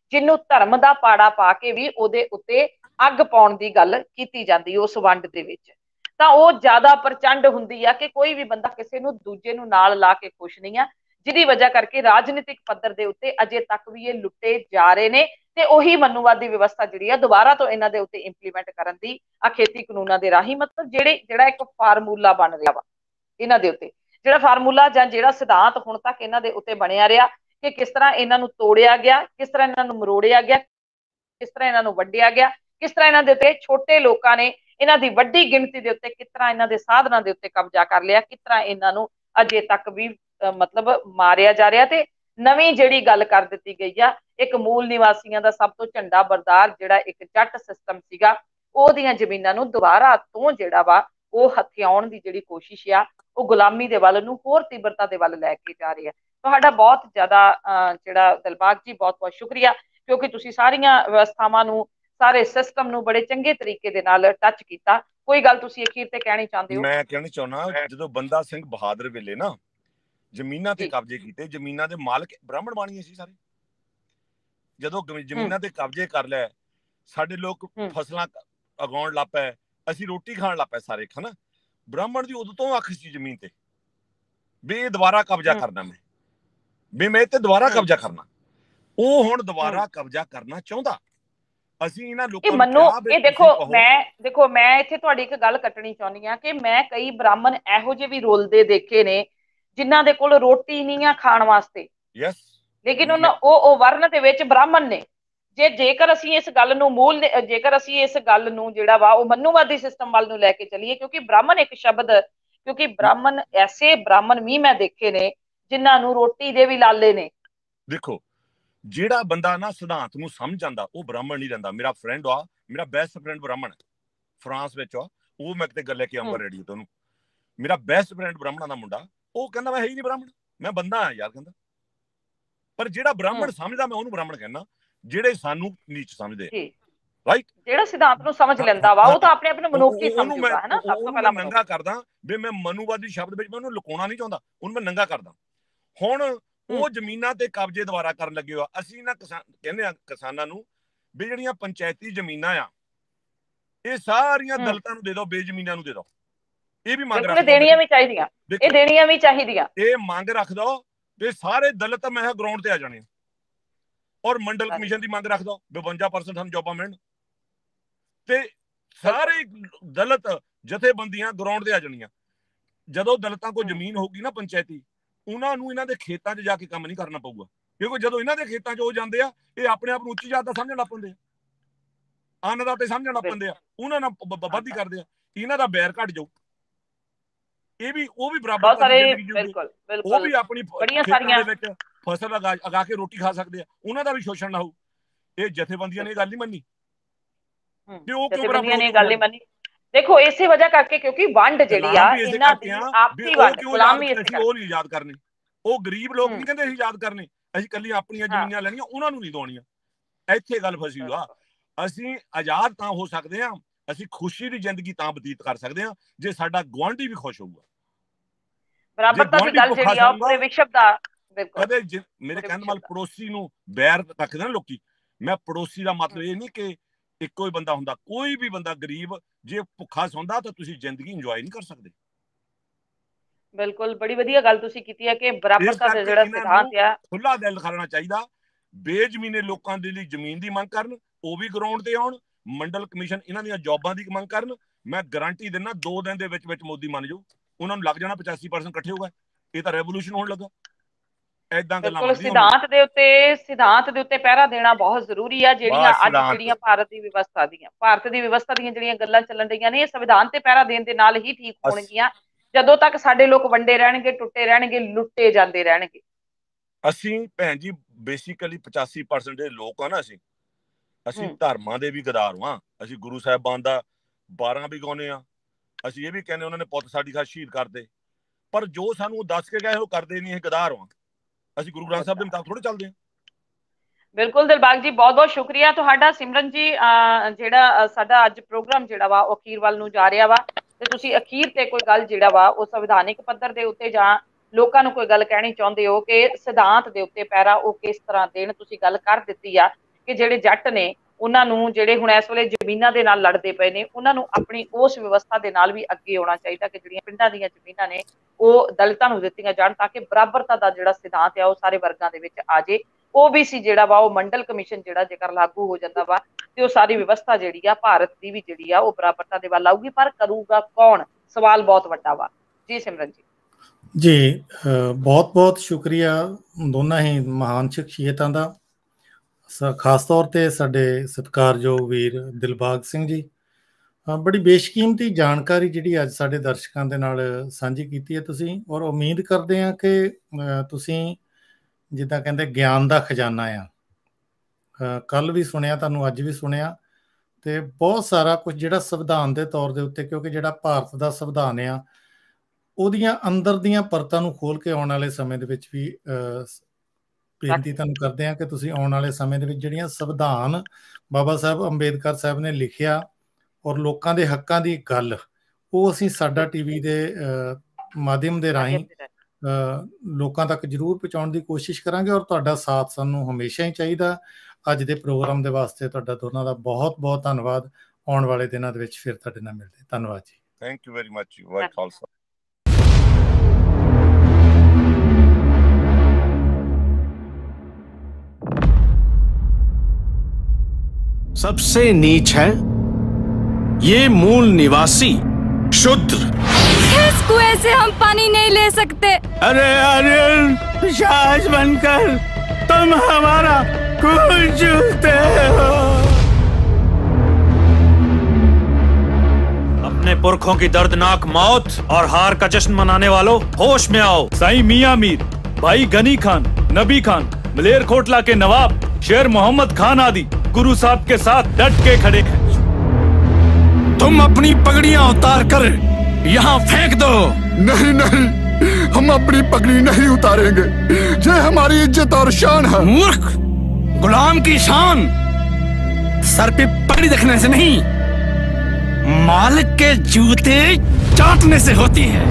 ਜਿਹਨੂੰ ਧਰਮ ਦਾ ਪਾੜਾ ਪਾ ਕੇ ਵੀ ਉਹਦੇ ਉੱਤੇ ਅੱਗ ਪਾਉਣ ਦੀ ਗੱਲ ਕੀਤੀ ਜਾਂਦੀ ਉਸ ਵੰਡ ਦੇ ਵਿੱਚ, ਤਾਂ ਉਹ ਜ਼ਿਆਦਾ ਪ੍ਰਚੰਡ ਹੁੰਦੀ ਆ ਕਿ ਕੋਈ ਵੀ ਬੰਦਾ ਕਿਸੇ ਨੂੰ ਦੂਜੇ ਨੂੰ ਨਾਲ ਲਾ ਕੇ ਖੁਸ਼ ਨਹੀਂ ਆ, ਜਿਹਦੀ ਵਜ੍ਹਾ ਕਰਕੇ ਰਾਜਨੀਤਿਕ ਪੱਧਰ ਦੇ ਉੱਤੇ ਅਜੇ ਤੱਕ ਵੀ ਇਹ ਲੁੱਟੇ ਜਾ ਰਹੇ ਨੇ। ਤੇ ਉਹੀ ਮਨੂਵਾਦੀ ਵਿਵਸਥਾ ਜਿਹੜੀ ਆ ਦੁਬਾਰਾ ਤੋਂ ਇਹਨਾਂ ਦੇ ਉੱਤੇ ਇੰਪਲੀਮੈਂਟ ਕਰਨ ਦੀ ਆ ਖੇਤੀ ਕਾਨੂੰਨਾਂ ਦੇ ਰਾਹੀਂ, ਮਤਲਬ ਜਿਹੜੇ ਜਿਹੜਾ ਇੱਕ ਫਾਰਮੂਲਾ ਬਣ ਰਿਹਾ ਵਾ ਇਹਨਾਂ ਦੇ ਉੱਤੇ, ਜਿਹੜਾ ਫਾਰਮੂਲਾ ਜਾਂ ਜਿਹੜਾ ਸਿਧਾਂਤ ਹੁਣ ਤੱਕ ਇਹਨਾਂ ਦੇ ਉੱਤੇ ਬਣਿਆ ਰਿਹਾ ਕਿ ਕਿਸ ਤਰ੍ਹਾਂ ਇਹਨਾਂ ਨੂੰ ਤੋੜਿਆ ਗਿਆ, ਕਿਸ ਤਰ੍ਹਾਂ ਇਹਨਾਂ ਨੂੰ ਮਰੋੜਿਆ ਗਿਆ, ਕਿਸ ਤਰ੍ਹਾਂ ਇਹਨਾਂ ਨੂੰ ਵੱਢਿਆ ਗਿਆ, ਕਿਸ ਤਰ੍ਹਾਂ ਇਹਨਾਂ ਦੇ ਉੱਤੇ ਛੋਟੇ ਲੋਕਾਂ ਨੇ ਇਹਨਾਂ ਦੀ ਵੱਡੀ ਗਿਣਤੀ ਦੇ ਉੱਤੇ ਕਿਸ ਤਰ੍ਹਾਂ ਇਹਨਾਂ ਦੇ ਸਾਧਨਾਂ ਦੇ ਉੱਤੇ ਕਬਜ਼ਾ ਕਰ ਲਿਆ, ਕਿਸ ਤਰ੍ਹਾਂ ਇਹਨਾਂ ਨੂੰ ਅਜੇ ਤੱਕ ਵੀ ਮਤਲਬ ਮਾਰਿਆ ਜਾ ਰਿਹਾ। ਤੇ ਨਵੀਂ ਜਿਹੜੀ ਗੱਲ ਕਰ ਦਿੱਤੀ ਗਈ ਆ, ਇੱਕ ਮੂਲ ਨਿਵਾਸੀਆਂ ਦਾ ਸਭ ਤੋਂ ਝੰਡਾ ਬਰਦਾਰ ਜਿਹੜਾ ਇੱਕ ਜੱਟ ਸਿਸਟਮ ਸੀਗਾ, ਉਹਦੀਆਂ ਜ਼ਮੀਨਾਂ ਨੂੰ ਦੁਬਾਰਾ ਤੋਂ ਜਿਹੜਾ ਵਾ ਉਹ ਹਥਿਆਉਣ ਦੀ ਜਿਹੜੀ ਕੋਸ਼ਿਸ਼ ਆ ਉਹ ਗੁਲਾਮੀ ਦੇ ਵੱਲ ਨੂੰ ਹੋਰ ਤੀਬਰਤਾ ਦੇ ਵੱਲ ਲੈ ਕੇ ਜਾ ਰਹੀ ਹੈ। ਤੁਹਾਡਾ ਬਹੁਤ ਜ਼ਿਆਦਾ ਜਿਹੜਾ ਦਿਲਬਾਗ ਜੀ ਬਹੁਤ ਬਹੁਤ ਸ਼ੁਕਰੀਆ, ਕਿਉਂਕਿ ਤੁਸੀਂ ਸਾਰੀਆਂ ਵਿਵਸਥਾਵਾਂ ਨੂੰ, ਸਾਰੇ ਸਿਸਟਮ ਨੂੰ ਬੜੇ ਚੰਗੇ ਤਰੀਕੇ ਦੇ ਨਾਲ ਟੱਚ ਕੀਤਾ। ਕੋਈ ਗੱਲ ਤੁਸੀਂ ਅਖੀਰ ਤੇ ਕਹਿਣੀ ਚਾਹੁੰਦੇ ਹੋ? ਮੈਂ ਕਹਿਣਾ ਚਾਹੁੰਦਾ, ਜਦੋਂ ਬੰਦਾ ਸਿੰਘ ਬਹਾਦਰ ਵੇਲੇ ਨਾ ਜ਼ਮੀਨਾਂ ਤੇ ਕਬਜ਼ੇ ਕੀਤੇ, ਜ਼ਮੀਨਾਂ ਦੇ ਮਾਲਕ ਬ੍ਰਾਹਮਣ ਬਾਣੀਏ ਸੀ ਸਾਰੇ। ਜਦੋਂ ਜ਼ਮੀਨਾਂ ਤੇ ਕਬਜ਼ੇ ਕਰ ਲਿਆ, ਸਾਡੇ ਲੋਕ ਫਸਲਾਂ ਉਗਾਉਣ ਲੱਗ ਪਏ, ਅਸੀਂ ਰੋਟੀ ਖਾਣ ਲੱਗ ਪਏ ਸਾਰੇ, ਹਨਾ। ਬ੍ਰਾਹਮਣ ਦੀ ਉਦੋਂ ਤੋਂ ਅੱਖ ਸੀ ਜ਼ਮੀਨ ਤੇ ਵੀ ਇਹ ਦੁਬਾਰਾ ਕਬਜ਼ਾ ਕਰਨਾ, ਮੈਂ ਵੀ ਮੈਂ ਤੇ ਦੁਬਾਰਾ ਕਬਜ਼ਾ ਕਰਨਾ। ਉਹ ਹੁਣ ਦੁਬਾਰਾ ਕਬਜ਼ਾ ਕਰਨਾ ਚਾਹੁੰਦਾ। ਅਸੀਂ ਇਹਨਾਂ ਲੋਕਾਂ ਨੂੰ ਮੰਨੋ, ਇਹ ਦੇਖੋ ਮੈਂ ਦੇਖੋ ਮੈਂ ਇੱਥੇ ਤੁਹਾਡੀ ਇੱਕ ਗੱਲ ਕੱਟਣੀ ਚਾਹੁੰਦੀ ਆ ਕਿ ਮੈਂ ਕਈ ਬ੍ਰਾਹਮਣ ਇਹੋ ਜਿਹੇ ਵੀ ਰੋਲਦੇ ਦੇਖੇ ਨੇ ਜਿਨ੍ਹਾਂ ਦੇ ਕੋਲ ਰੋਟੀ ਨਹੀਂ ਆ ਖਾਣ ਵਾਸਤੇ, ਯੈਸ, ਲੇਕਿਨ ਉਹਨਾਂ ਉਹ ਉਹ ਵਰਨ ਦੇ ਵਿੱਚ ਬ੍ਰਾਹਮਣ ਨੇ। ਜੇ ਜੇਕਰ ਅਸੀਂ ਇਸ ਗੱਲ ਨੂੰ ਮੂਲ ਜੇਕਰ ਅਸੀਂ ਇਸ ਗੱਲ ਨੂੰ ਜਿਹੜਾ ਵਾ ਉਹ ਮਨੂਵਾਦੀ ਸਿਸਟਮ ਵੱਲ ਨੂੰ ਲੈ ਕੇ ਚੱਲੀਏ, ਕਿਉਂਕਿ ਬ੍ਰਾਹਮਣ ਇੱਕ ਸ਼ਬਦ, ਕਿਉਂਕਿ ਬ੍ਰਾਹਮਣ ਐਸੇ ਬ੍ਰਾਹਮਣ ਵੀ ਮੈਂ ਦੇਖੇ ਨੇ ਜਿਨ੍ਹਾਂ ਨੂੰ ਰੋਟੀ ਦੇ ਵੀ ਲਾਲੇ ਨੇ। ਦੇਖੋ, ਜਿਹੜਾ ਬੰਦਾ ਨਾ ਸਿਧਾਂਤ ਨੂੰ ਸਮਝ ਜਾਂਦਾ ਉਹ ਬ੍ਰਾਹਮਣ ਨਹੀਂ ਰਹਿੰਦਾ। ਮੇਰਾ ਫਰੈਂਡ ਆ, ਮੇਰਾ ਬੈਸਟ ਫਰੈਂਡ ਬ੍ਰਾਹਮਣ ਹੈ, ਫਰਾਂਸ ਵਿੱਚ ਆ, ਉਹ ਮੈਂ ਕਿਤੇ ਗੱਲ ਲੈ ਕੇ ਆਉਂਗਾ ਰੇਡੀਓ ਤੋਂ ਉਹਨੂੰ। ਮੇਰਾ ਬੈਸਟ ਫਰੈਂਡ ਬ੍ਰਾਹਮਣਾਂ ਦਾ ਮੁੰਡਾ, ਉਹ ਕਹਿੰਦਾ ਮੈਂ ਹੈ ਹੀ ਨਹੀਂ ਬ੍ਰਾਹਮਣ, ਮੈਂ ਬੰਦਾ ਆ ਯਾਰ, ਕਹਿੰਦਾ। ਪਰ ਜਿਹੜਾ ਬ੍ਰਾਹਮਣ ਸਮਝਦਾ ਮੈਂ ਉਹਨੂੰ ਬ੍ਰਾਹਮਣ ਕਹਿੰਦਾ, ਜਿਹੜੇ ਸਾਨੂੰ ਨੀਚ ਸਮਝਦੇ, ਰਾਈਟ, ਜਿਹੜਾ ਸਿਧਾਂਤ ਨੂੰ ਸਮਝ ਲੈਂਦਾ ਵਾ ਉਹ ਤਾਂ ਆਪਣੇ ਆਪ ਨੂੰ ਮਨੁੱਖੀ ਸਮਝਦਾ ਹੈ ਨਾ। ਸਭ ਤੋਂ ਪਹਿਲਾਂ ਨੰਗਾ ਕਰਦਾ ਵੀ ਮੈਂ ਮਨੂਵਾਦੀ ਸ਼ਬਦ ਵਿੱਚ ਮੈਂ ਉਹਨੂੰ ਲੁਕਾਉਣਾ ਨਹੀਂ ਚਾਹੁੰਦਾ, ਉਹਨੂੰ ਮੈਂ ਨੰਗਾ ਕਰਦਾ। ਹੁਣ ਉਹ ਜ਼ਮੀਨਾਂ ਤੇ ਕਬਜ਼ੇ ਦੁਬਾਰਾ ਕਰਨ ਲੱਗੇ ਹੋ। ਅਸੀਂ ਨਾ ਕਿਸਾਨ ਕਹਿੰਦੇ ਆ ਕਿਸਾਨਾਂ ਨੂੰ ਵੀ ਜਿਹੜੀਆਂ ਪੰਚਾਇਤੀ ਜ਼ਮੀਨਾਂ ਆ ਇਹ ਸਾਰੀਆਂ ਦਲਿਤਾਂ ਨੂੰ ਦੇ ਦਿਓ, ਬੇਜ਼ਮੀਨਾਂ ਨੂੰ ਦੇ ਦਿਓ। ਇਹ ਵੀ ਮੰਗ ਰੱਖ ਦੇਣੀਆਂ ਵੀ ਚਾਹੀਦੀਆਂ, ਇਹ ਦੇਣੀਆਂ ਵੀ ਚਾਹੀਦੀਆਂ, ਇਹ ਮੰਗ ਰੱਖ ਦਿਓ ਤੇ ਸਾਰੇ ਦਲਿਤ ਮੈਂ ਗਰਾਊਂਡ ਤੇ ਆ ਜਾਣੇ। ਔਰ ਮੰਡਲ ਕਮਿਸ਼ਨ ਦੀ ਮੰਗ ਰੱਖ ਦਿਓ, ਬਵੰਜਾ ਪਰਸੈਂਟ ਸਾਨੂੰ ਜੋਬਾਂ ਮਿਲਣ ਤੇ ਸਾਰੇ ਦਲਿਤ ਜਥੇਬੰਦੀਆਂ ਗਰਾਊਂਡ ਤੇ ਆ ਜਾਣੀਆਂ। ਜਦੋਂ ਦਲਿਤਾਂ ਕੋਲ ਜ਼ਮੀਨ ਹੋਊਗੀ ਨਾ ਪੰਚਾਇਤੀ, ਉਹਨਾਂ ਨੂੰ ਇਹਨਾਂ ਦੇ ਖੇਤਾਂ 'ਚ ਜਾ ਕੇ ਕੰਮ ਨਹੀਂ ਕਰਨਾ ਪਊਗਾ, ਕਿਉਂਕਿ ਜਦੋਂ ਇਹਨਾਂ ਦੇ ਖੇਤਾਂ 'ਚ ਉਹ ਜਾਂਦੇ ਆ, ਇਹ ਆਪਣੇ ਆਪ ਨੂੰ ਉੱਚੀ ਜਾਤ ਦਾ ਸਮਝਣ ਲੱਗ ਪੈਂਦੇ ਆ, ਅੰਨਦਾਤੇ ਸਮਝਣ ਲੱਗ ਪੈਂਦੇ ਆ, ਉਹਨਾਂ ਨਾਲ ਵਾਧੀ ਕਰਦੇ ਆ, ਇਹਨਾਂ ਦਾ ਬੈਰ ਘਟ ਜਾਊ। ਇਹ ਵੀ ਉਹ ਵੀ ਬਰਾਬਰ, ਉਹ ਵੀ ਆਪਣੀ ਖੇਤਾਂ ਦੇ ਵਿੱਚ ਫਸਲ ਅਗਾ ਕੇ ਰੋਟੀ ਖਾ ਸਕਦੇ ਆ, ਉਹਨਾਂ ਦਾ ਵੀ ਸ਼ੋਸ਼ਣ ਨਾ ਹੋਊ। ਇਹ ਜਥੇਬੰਦੀਆਂ ਨੇ ਇਹ ਗੱਲ ਨਹੀਂ ਮੰਨੀ ਤੇ ਉਹ ਕਿਉਂ ਬਰਾਬਰ ਨੇ ਗੱਲ ਨਹੀਂ ਮੰਨੀ। ਦੇਖੋ ਇਸੇ ਵਜ੍ਹਾ ਕਰਕੇ, ਕਿਉਂਕਿ ਵੰਡ ਜਿਹੜੀ ਆ ਇਹਨਾਂ ਦੀ ਆਪਸੀ ਵੰਡ, ਗੁਲਾਮੀ ਅਸੀਂ ਉਹ ਨਹੀਂ ਯਾਦ ਕਰਨੀ। ਉਹ ਗਰੀਬ ਲੋਕ ਨਹੀਂ ਕਹਿੰਦੇ ਅਸੀਂ ਯਾਦ ਕਰਨੇ, ਅਸੀਂ ਕੱਲੀ ਆਪਣੀਆਂ ਜ਼ਮੀਨਾਂ ਲੈਣੀਆਂ, ਉਹਨਾਂ ਨੂੰ ਨਹੀਂ ਦਵਾਉਣੀਆਂ। ਇੱਥੇ ਗੱਲ ਫਸੀ ਹੋਆ। ਅਸੀਂ ਆਜ਼ਾਦ ਤਾਂ ਹੋ ਸਕਦੇ ਹਾਂ, ਅਸੀਂ ਖੁਸ਼ੀ ਦੀ ਜ਼ਿੰਦਗੀ ਤਾਂ ਬਤੀਤ ਕਰ ਸਕਦੇ ਹਾਂ ਜੇ ਸਾਡਾ ਗੁਆਂਢੀ ਵੀ ਖੁਸ਼ ਹੋਊਗਾ। ਬਰਾਬਰਤਾ ਦੀ ਗੱਲ ਜਿਹੜੀ ਆ ਪੂਰੇ ਵਿਸ਼ਵ ਦਾ, ਕਦੇ ਮੇਰੇ ਕਹਿਣ ਨਾਲ ਪੜੋਸੀ ਨੂੰ ਬੈਰ ਰੱਖਦੇ ਨਾ ਲੋਕੀ, ਮੈਂ ਪੜੋਸੀ ਦਾ ਮਤਲਬ ਇਹ ਨਹੀਂ ਕਿ ਇੱਕੋ ਹੀ ਬੰਦਾ ਹੁੰਦਾ, ਕੋਈ ਵੀ ਬੰਦਾ ਗਰੀਬ ਜੇ ਭੁੱਖਾ ਸੌਂਦਾ ਤਾਂ ਤੁਸੀਂ ਜ਼ਿੰਦਗੀ ਇੰਜੋਏ ਨਹੀਂ ਕਰ ਸਕਦੇ। ਬਿਲਕੁਲ, ਬੜੀ ਵਧੀਆ ਗੱਲ ਤੁਸੀਂ ਕੀਤੀ ਹੈ ਕਿ ਬਰਾਬਰਤਾ ਦਾ ਜਿਹੜਾ ਸਿਧਾਂਤ ਆ ਖੁੱਲਾ ਦਿਲ ਦਿਖਾਉਣਾ ਚਾਹੀਦਾ। ਬੇਜ਼ਮੀਨੇ ਲੋਕਾਂ ਦੇ ਲਈ ਜ਼ਮੀਨ ਦੀ ਮੰਗ ਕਰਨ, ਉਹ ਵੀ ਗਰਾਊਂਡ ਤੇ ਆਉਣ, ਮੰਡਲ ਕਮਿਸ਼ਨ ਇਹਨਾਂ ਦੀਆਂ ਜੌਬਾਂ ਦੀ ਮੰਗ ਕਰਨ। ਮੈਂ ਗਾਰੰਟੀ ਦਿੰਦਾ ਦੋ ਦਿਨ ਦੇ ਵਿੱਚ ਵਿੱਚ ਮੋਦੀ ਮੰਨ ਜਾਓ, ਉਹਨਾਂ ਨੂੰ ਲੱਗ ਜਾਣਾ ਪਚਾਸੀ ਪਰਸੈਂਟ ਇਕੱਠੇ ਹੋ ਗਏ, ਇਹ ਤਾਂ ਰੈਵੋਲੂਸ਼ਨ ਹੋਣ ਲੱਗਾ। ਏਦਾਂ ਗੱਲਾਂ ਸਿਧਾਂਤ ਦੇ ਉੱਤੇ ਸਿਧਾਂਤ ਦੇ ਉੱਤੇ ਪਹਿਰਾ ਦੇਣਾ ਬਹੁਤ ਜ਼ਰੂਰੀ ਆ। ਜਿਹੜੀਆਂ ਅੱਜ ਜਿਹੜੀਆਂ ਭਾਰਤ ਦੀ ਵਿਵਸਥਾ ਦੀਆਂ ਭਾਰਤ ਦੀ ਵਿਵਸਥਾ ਦੀਆਂ ਜਿਹੜੀਆਂ ਗੱਲਾਂ ਚੱਲਣ ਰਹੀਆਂ ਨੇ, ਇਹ ਸੰਵਿਧਾਨ ਤੇ ਪਹਿਰਾ ਦੇਣ ਦੇ ਨਾਲ ਹੀ ਠੀਕ ਹੋਣਗੀਆਂ। ਜਦੋਂ ਤੱਕ ਸਾਡੇ ਲੋਕ ਵੰਡੇ ਰਹਿਣਗੇ, ਟੁੱਟੇ ਰਹਿਣਗੇ, ਲੁੱਟੇ ਜਾਂਦੇ ਰਹਿਣਗੇ। ਅਸੀਂ ਭੈਣ ਜੀ ਬੇਸਿਕਲੀ ਪਚਾਸੀ ਪਰਸੈਂਟ ਦੇ ਲੋਕ ਆ ਨਾ, ਅਸੀਂ ਅਸੀਂ ਧਰਮਾਂ ਦੇ ਵੀ ਗਦਾਰ ਹਾਂ। ਅਸੀਂ ਗੁਰੂ ਸਾਹਿਬਾਨ ਦਾ ਬਾਰਾਂ ਵੀ ਗਾਉਂਦੇ ਆ, ਅਸੀਂ ਇਹ ਵੀ ਕਹਿੰਦੇ ਉਹਨਾਂ ਨੇ ਪੁੱਤ ਸਾਡੀ ਖਾਤਰ ਸ਼ਹੀਦ ਕਰਦੇ, ਪਰ ਜੋ ਸਾਨੂੰ ਉਹ ਦੱਸ ਕੇ ਗਏ ਉਹ ਕਰਦੇ ਨਹੀਂ, ਇਹ ਗਦਾਰ ਹਾਂ। ਅਸੀਂ ਗੁਰੂ ਗ੍ਰੰਥ ਸਾਹਿਬ ਦੇ ਮੁਤਾਬਕ ਥੋੜੇ ਚੱਲਦੇ ਹਾਂ। ਬਿਲਕੁਲ ਦਿਲਬਾਗ ਜੀ, ਬਹੁਤ ਬਹੁਤ ਸ਼ੁਕਰੀਆ ਤੁਹਾਡਾ। ਸਿਮਰਨ ਜੀ, ਜਿਹੜਾ ਸਾਡਾ ਅੱਜ ਪ੍ਰੋਗਰਾਮ ਜਿਹੜਾ ਵਾ ਉਹ ਅਖੀਰ ਵੱਲ ਨੂੰ ਜਾ ਰਿਹਾ ਵਾ, ਤੇ ਤੁਸੀਂ ਅਖੀਰ ਤੇ ਕੋਈ ਗੱਲ ਜਿਹੜਾ ਵਾ ਉਹ ਸੰਵਿਧਾਨਿਕ ਪੱਧਰ ਦੇ ਉੱਤੇ ਜਾਂ ਲੋਕਾਂ ਨੂੰ ਕੋਈ ਗੱਲ ਕਹਿਣੀ ਚਾਹੁੰਦੇ ਹੋ ਕਿ ਸਿਧਾਂਤ ਦੇ ਉੱਤੇ ਪਹਿਰਾ ਉਹ ਕਿਸ ਤਰ੍ਹਾਂ ਦੇਣ, ਤੁਸੀਂ ਗੱਲ ਕਰ ਦਿੱਤੀ ਆ ਕਿ ਜਿਹੜੇ ਜੱਟ ਨੇ ਉਹਨਾਂ ਨੂੰ ਜਿਹੜੇ ਹੁਣ ਇਸ ਵੇਲੇ ਜ਼ਮੀਨਾਂ ਦੇ ਨਾਲ ਲੜਦੇ ਪਏ ਨੇ ਉਹਨਾਂ ਨੂੰ ਆਪਣੀ ਉਸ ਵਿਵਸਥਾ ਦੇ ਨਾਲ ਵੀ ਅੱਗੇ ਆਉਣਾ ਚਾਹੀਦਾ ਕਿ ਜਿਹੜੀਆਂ ਪਿੰਡਾਂ ਦੀਆਂ ਜ਼ਮੀਨਾਂ ਨੇ ਉਹ ਦਲਿਤਾਂ ਨੂੰ ਦਿੱਤੀਆਂ ਜਾਣ ਤਾਂ ਕਿ ਬਰਾਬਰਤਾ ਦਾ ਜਿਹੜਾ ਸਿਧਾਂਤ ਆ ਉਹ ਸਾਰੇ ਵਰਗਾਂ ਦੇ ਵਿੱਚ ਆ ਜੇ। ਓਬੀਸੀ ਜਿਹੜਾ ਵਾ ਉਹ ਮੰਡਲ ਕਮਿਸ਼ਨ ਜਿਹੜਾ ਜੇਕਰ ਲਾਗੂ ਹੋ ਜਾਂਦਾ ਵਾ ਤੇ ਉਹ ਸਾਰੀ ਵਿਵਸਥਾ ਜਿਹੜੀ ਆ ਭਾਰਤ ਦੀ ਵੀ ਜਿਹੜੀ ਆ ਉਹ ਬਰਾਬਰਤਾ ਦੇ ਵੱਲ ਆਊਗੀ। ਪਰ ਕਰੂਗਾ ਕੌਣ? ਸਵਾਲ ਬਹੁਤ ਵੱਡਾ ਵਾ। ਜੀ ਸਿਮਰਨ ਜੀ। ਜੀ ਬਹੁਤ ਬਹੁਤ ਸ਼ੁਕਰੀਆ ਦੋਨਾਂ ਹੀ ਮਹਾਨ ਸ਼ਖਸੀਅਤਾਂ ਦਾ, ਖਾਸ ਤੌਰ ਤੇ ਸਾਡੇ ਸਤਿਕਾਰਯੋਗ ਵੀਰ ਦਿਲਬਾਗ ਸਿੰਘ ਜੀ। ਬੜੀ ਬੇਸ਼ਕੀਮਤੀ ਜਾਣਕਾਰੀ ਜਿਹੜੀ ਅੱਜ ਸਾਡੇ ਦਰਸ਼ਕਾਂ ਦੇ ਨਾਲ ਸਾਂਝੀ ਕੀਤੀ ਹੈ ਤੁਸੀਂ, ਔਰ ਉਮੀਦ ਕਰਦੇ ਹਾਂ ਕਿ ਤੁਸੀਂ ਜਿੱਦਾਂ ਕਹਿੰਦੇ ਗਿਆਨ ਦਾ ਖਜ਼ਾਨਾ ਆ, ਕੱਲ ਵੀ ਸੁਣਿਆ ਤੁਹਾਨੂੰ ਅੱਜ ਵੀ ਸੁਣਿਆ, ਤੇ ਬਹੁਤ ਸਾਰਾ ਕੁਝ ਜਿਹੜਾ ਸੰਵਿਧਾਨ ਦੇ ਤੌਰ ਦੇ ਉੱਤੇ, ਕਿਉਂਕਿ ਜਿਹੜਾ ਭਾਰਤ ਦਾ ਸੰਵਿਧਾਨ ਆ ਉਹਦੀਆਂ ਅੰਦਰ ਦੀਆਂ ਪਰਤਾਂ ਨੂੰ ਖੋਲ ਕੇ ਆਉਣ ਵਾਲੇ ਸਮੇਂ ਦੇ ਵਿੱਚ ਵੀ ਬੇਨਤੀ ਤੁਹਾਨੂੰ ਕਰਦੇ ਹਾਂ ਕਿ ਤੁਸੀਂ ਆਉਣ ਵਾਲੇ ਸਮੇਂ ਦੇ ਵਿੱਚ ਜਿਹੜੀਆਂ ਸੰਵਿਧਾਨ ਬਾਬਾ ਸਾਹਿਬ ਅੰਬੇਦਕਰ ਸਾਹਿਬ ਨੇ ਲਿਖਿਆ ਔਰ ਲੋਕਾਂ ਦੇ ਹੱਕਾਂ ਦੀ ਗੱਲ, ਉਹ ਅਸੀਂ ਸਾਡਾ ਟੀਵੀ ਦੇ ਮਾਧਿਅਮ ਦੇ ਰਾਹੀਂ ਲੋਕਾਂ ਤੱਕ ਜ਼ਰੂਰ ਪਹੁੰਚਾਉਣ ਦੀ ਕੋਸ਼ਿਸ਼ ਕਰਾਂਗੇ। ਔਰ ਤੁਹਾਡਾ ਸਾਥ ਸਾਨੂੰ ਹਮੇਸ਼ਾ ਹੀ ਚਾਹੀਦਾ। ਅੱਜ ਦੇ ਪ੍ਰੋਗਰਾਮ ਦੇ ਵਾਸਤੇ ਤੁਹਾਡਾ ਦੋਨਾਂ ਦਾ ਬਹੁਤ ਬਹੁਤ ਧੰਨਵਾਦ। ਆਉਣ ਵਾਲੇ ਦਿਨਾਂ ਦੇ ਵਿੱਚ ਫਿਰ ਤੁਹਾਡੇ ਨਾਲ ਮਿਲਦੇ। ਧੰਨਵਾਦ ਜੀ। Thank you very much. ਵਾਹਿ ਖਾਲਸਾ। सबसे नीच है ये मूल निवासी शूद्र। इस कुएं से हम पानी नहीं ले सकते। अरे अरे पिशाच बनकर तुम हमारा खून चूसते हो। अपने पुरखों की दर्दनाक मौत और हार का जश्न मनाने वालों, होश में आओ। साईं मियां मीर, भाई गनी खान, नबी खान, मलेरकोटला के नवाब शेर मोहम्मद खान आदि गुरु साहब के साथ डट के खड़े हैं। तुम अपनी पगड़ियां उतार कर यहाँ फेंक दो। नहीं नहीं, हम अपनी पगड़ी नहीं उतारेंगे, ये हमारी इज्जत और शान है। मूर्ख, गुलाम की शान सर पे पगड़ी रखने से नहीं, मालिक के जूते चाटने से होती है।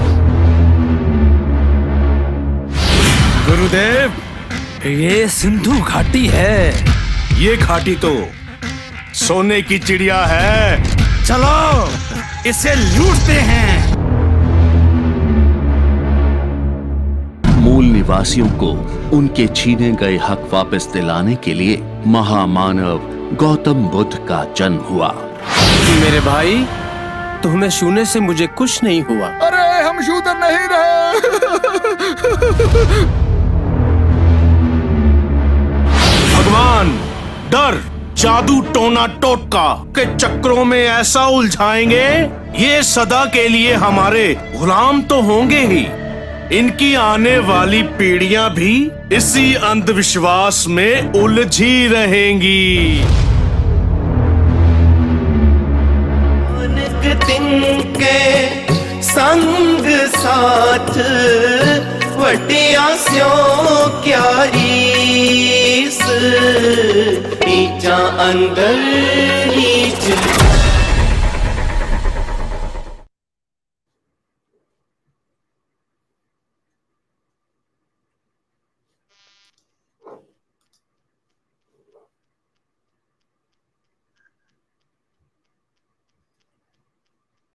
गुरुदेव, ये सिंधु घाटी है, ये घाटी तो सोने की चिड़िया है। चलो इसे लूटते हैं। मूल निवासियों को उनके छीने गए हक वापस दिलाने के लिए महामानव गौतम बुद्ध का जन्म हुआ। मेरे भाई, तुम्हें छूने से मुझे कुछ नहीं हुआ। अरे हम शूद्र नहीं रहे। भगवान डर, जादू, टोना टोटका के चक्रों में ऐसा उलझाएंगे, ये सदा के लिए हमारे गुलाम तो होंगे ही। इनकी आने वाली पीढ़ियां भी इसी अंधविश्वास में उलझी रहेंगी। तिनके संग साथ वटिया स्यों क्या रीस, नीचा अंदर नीच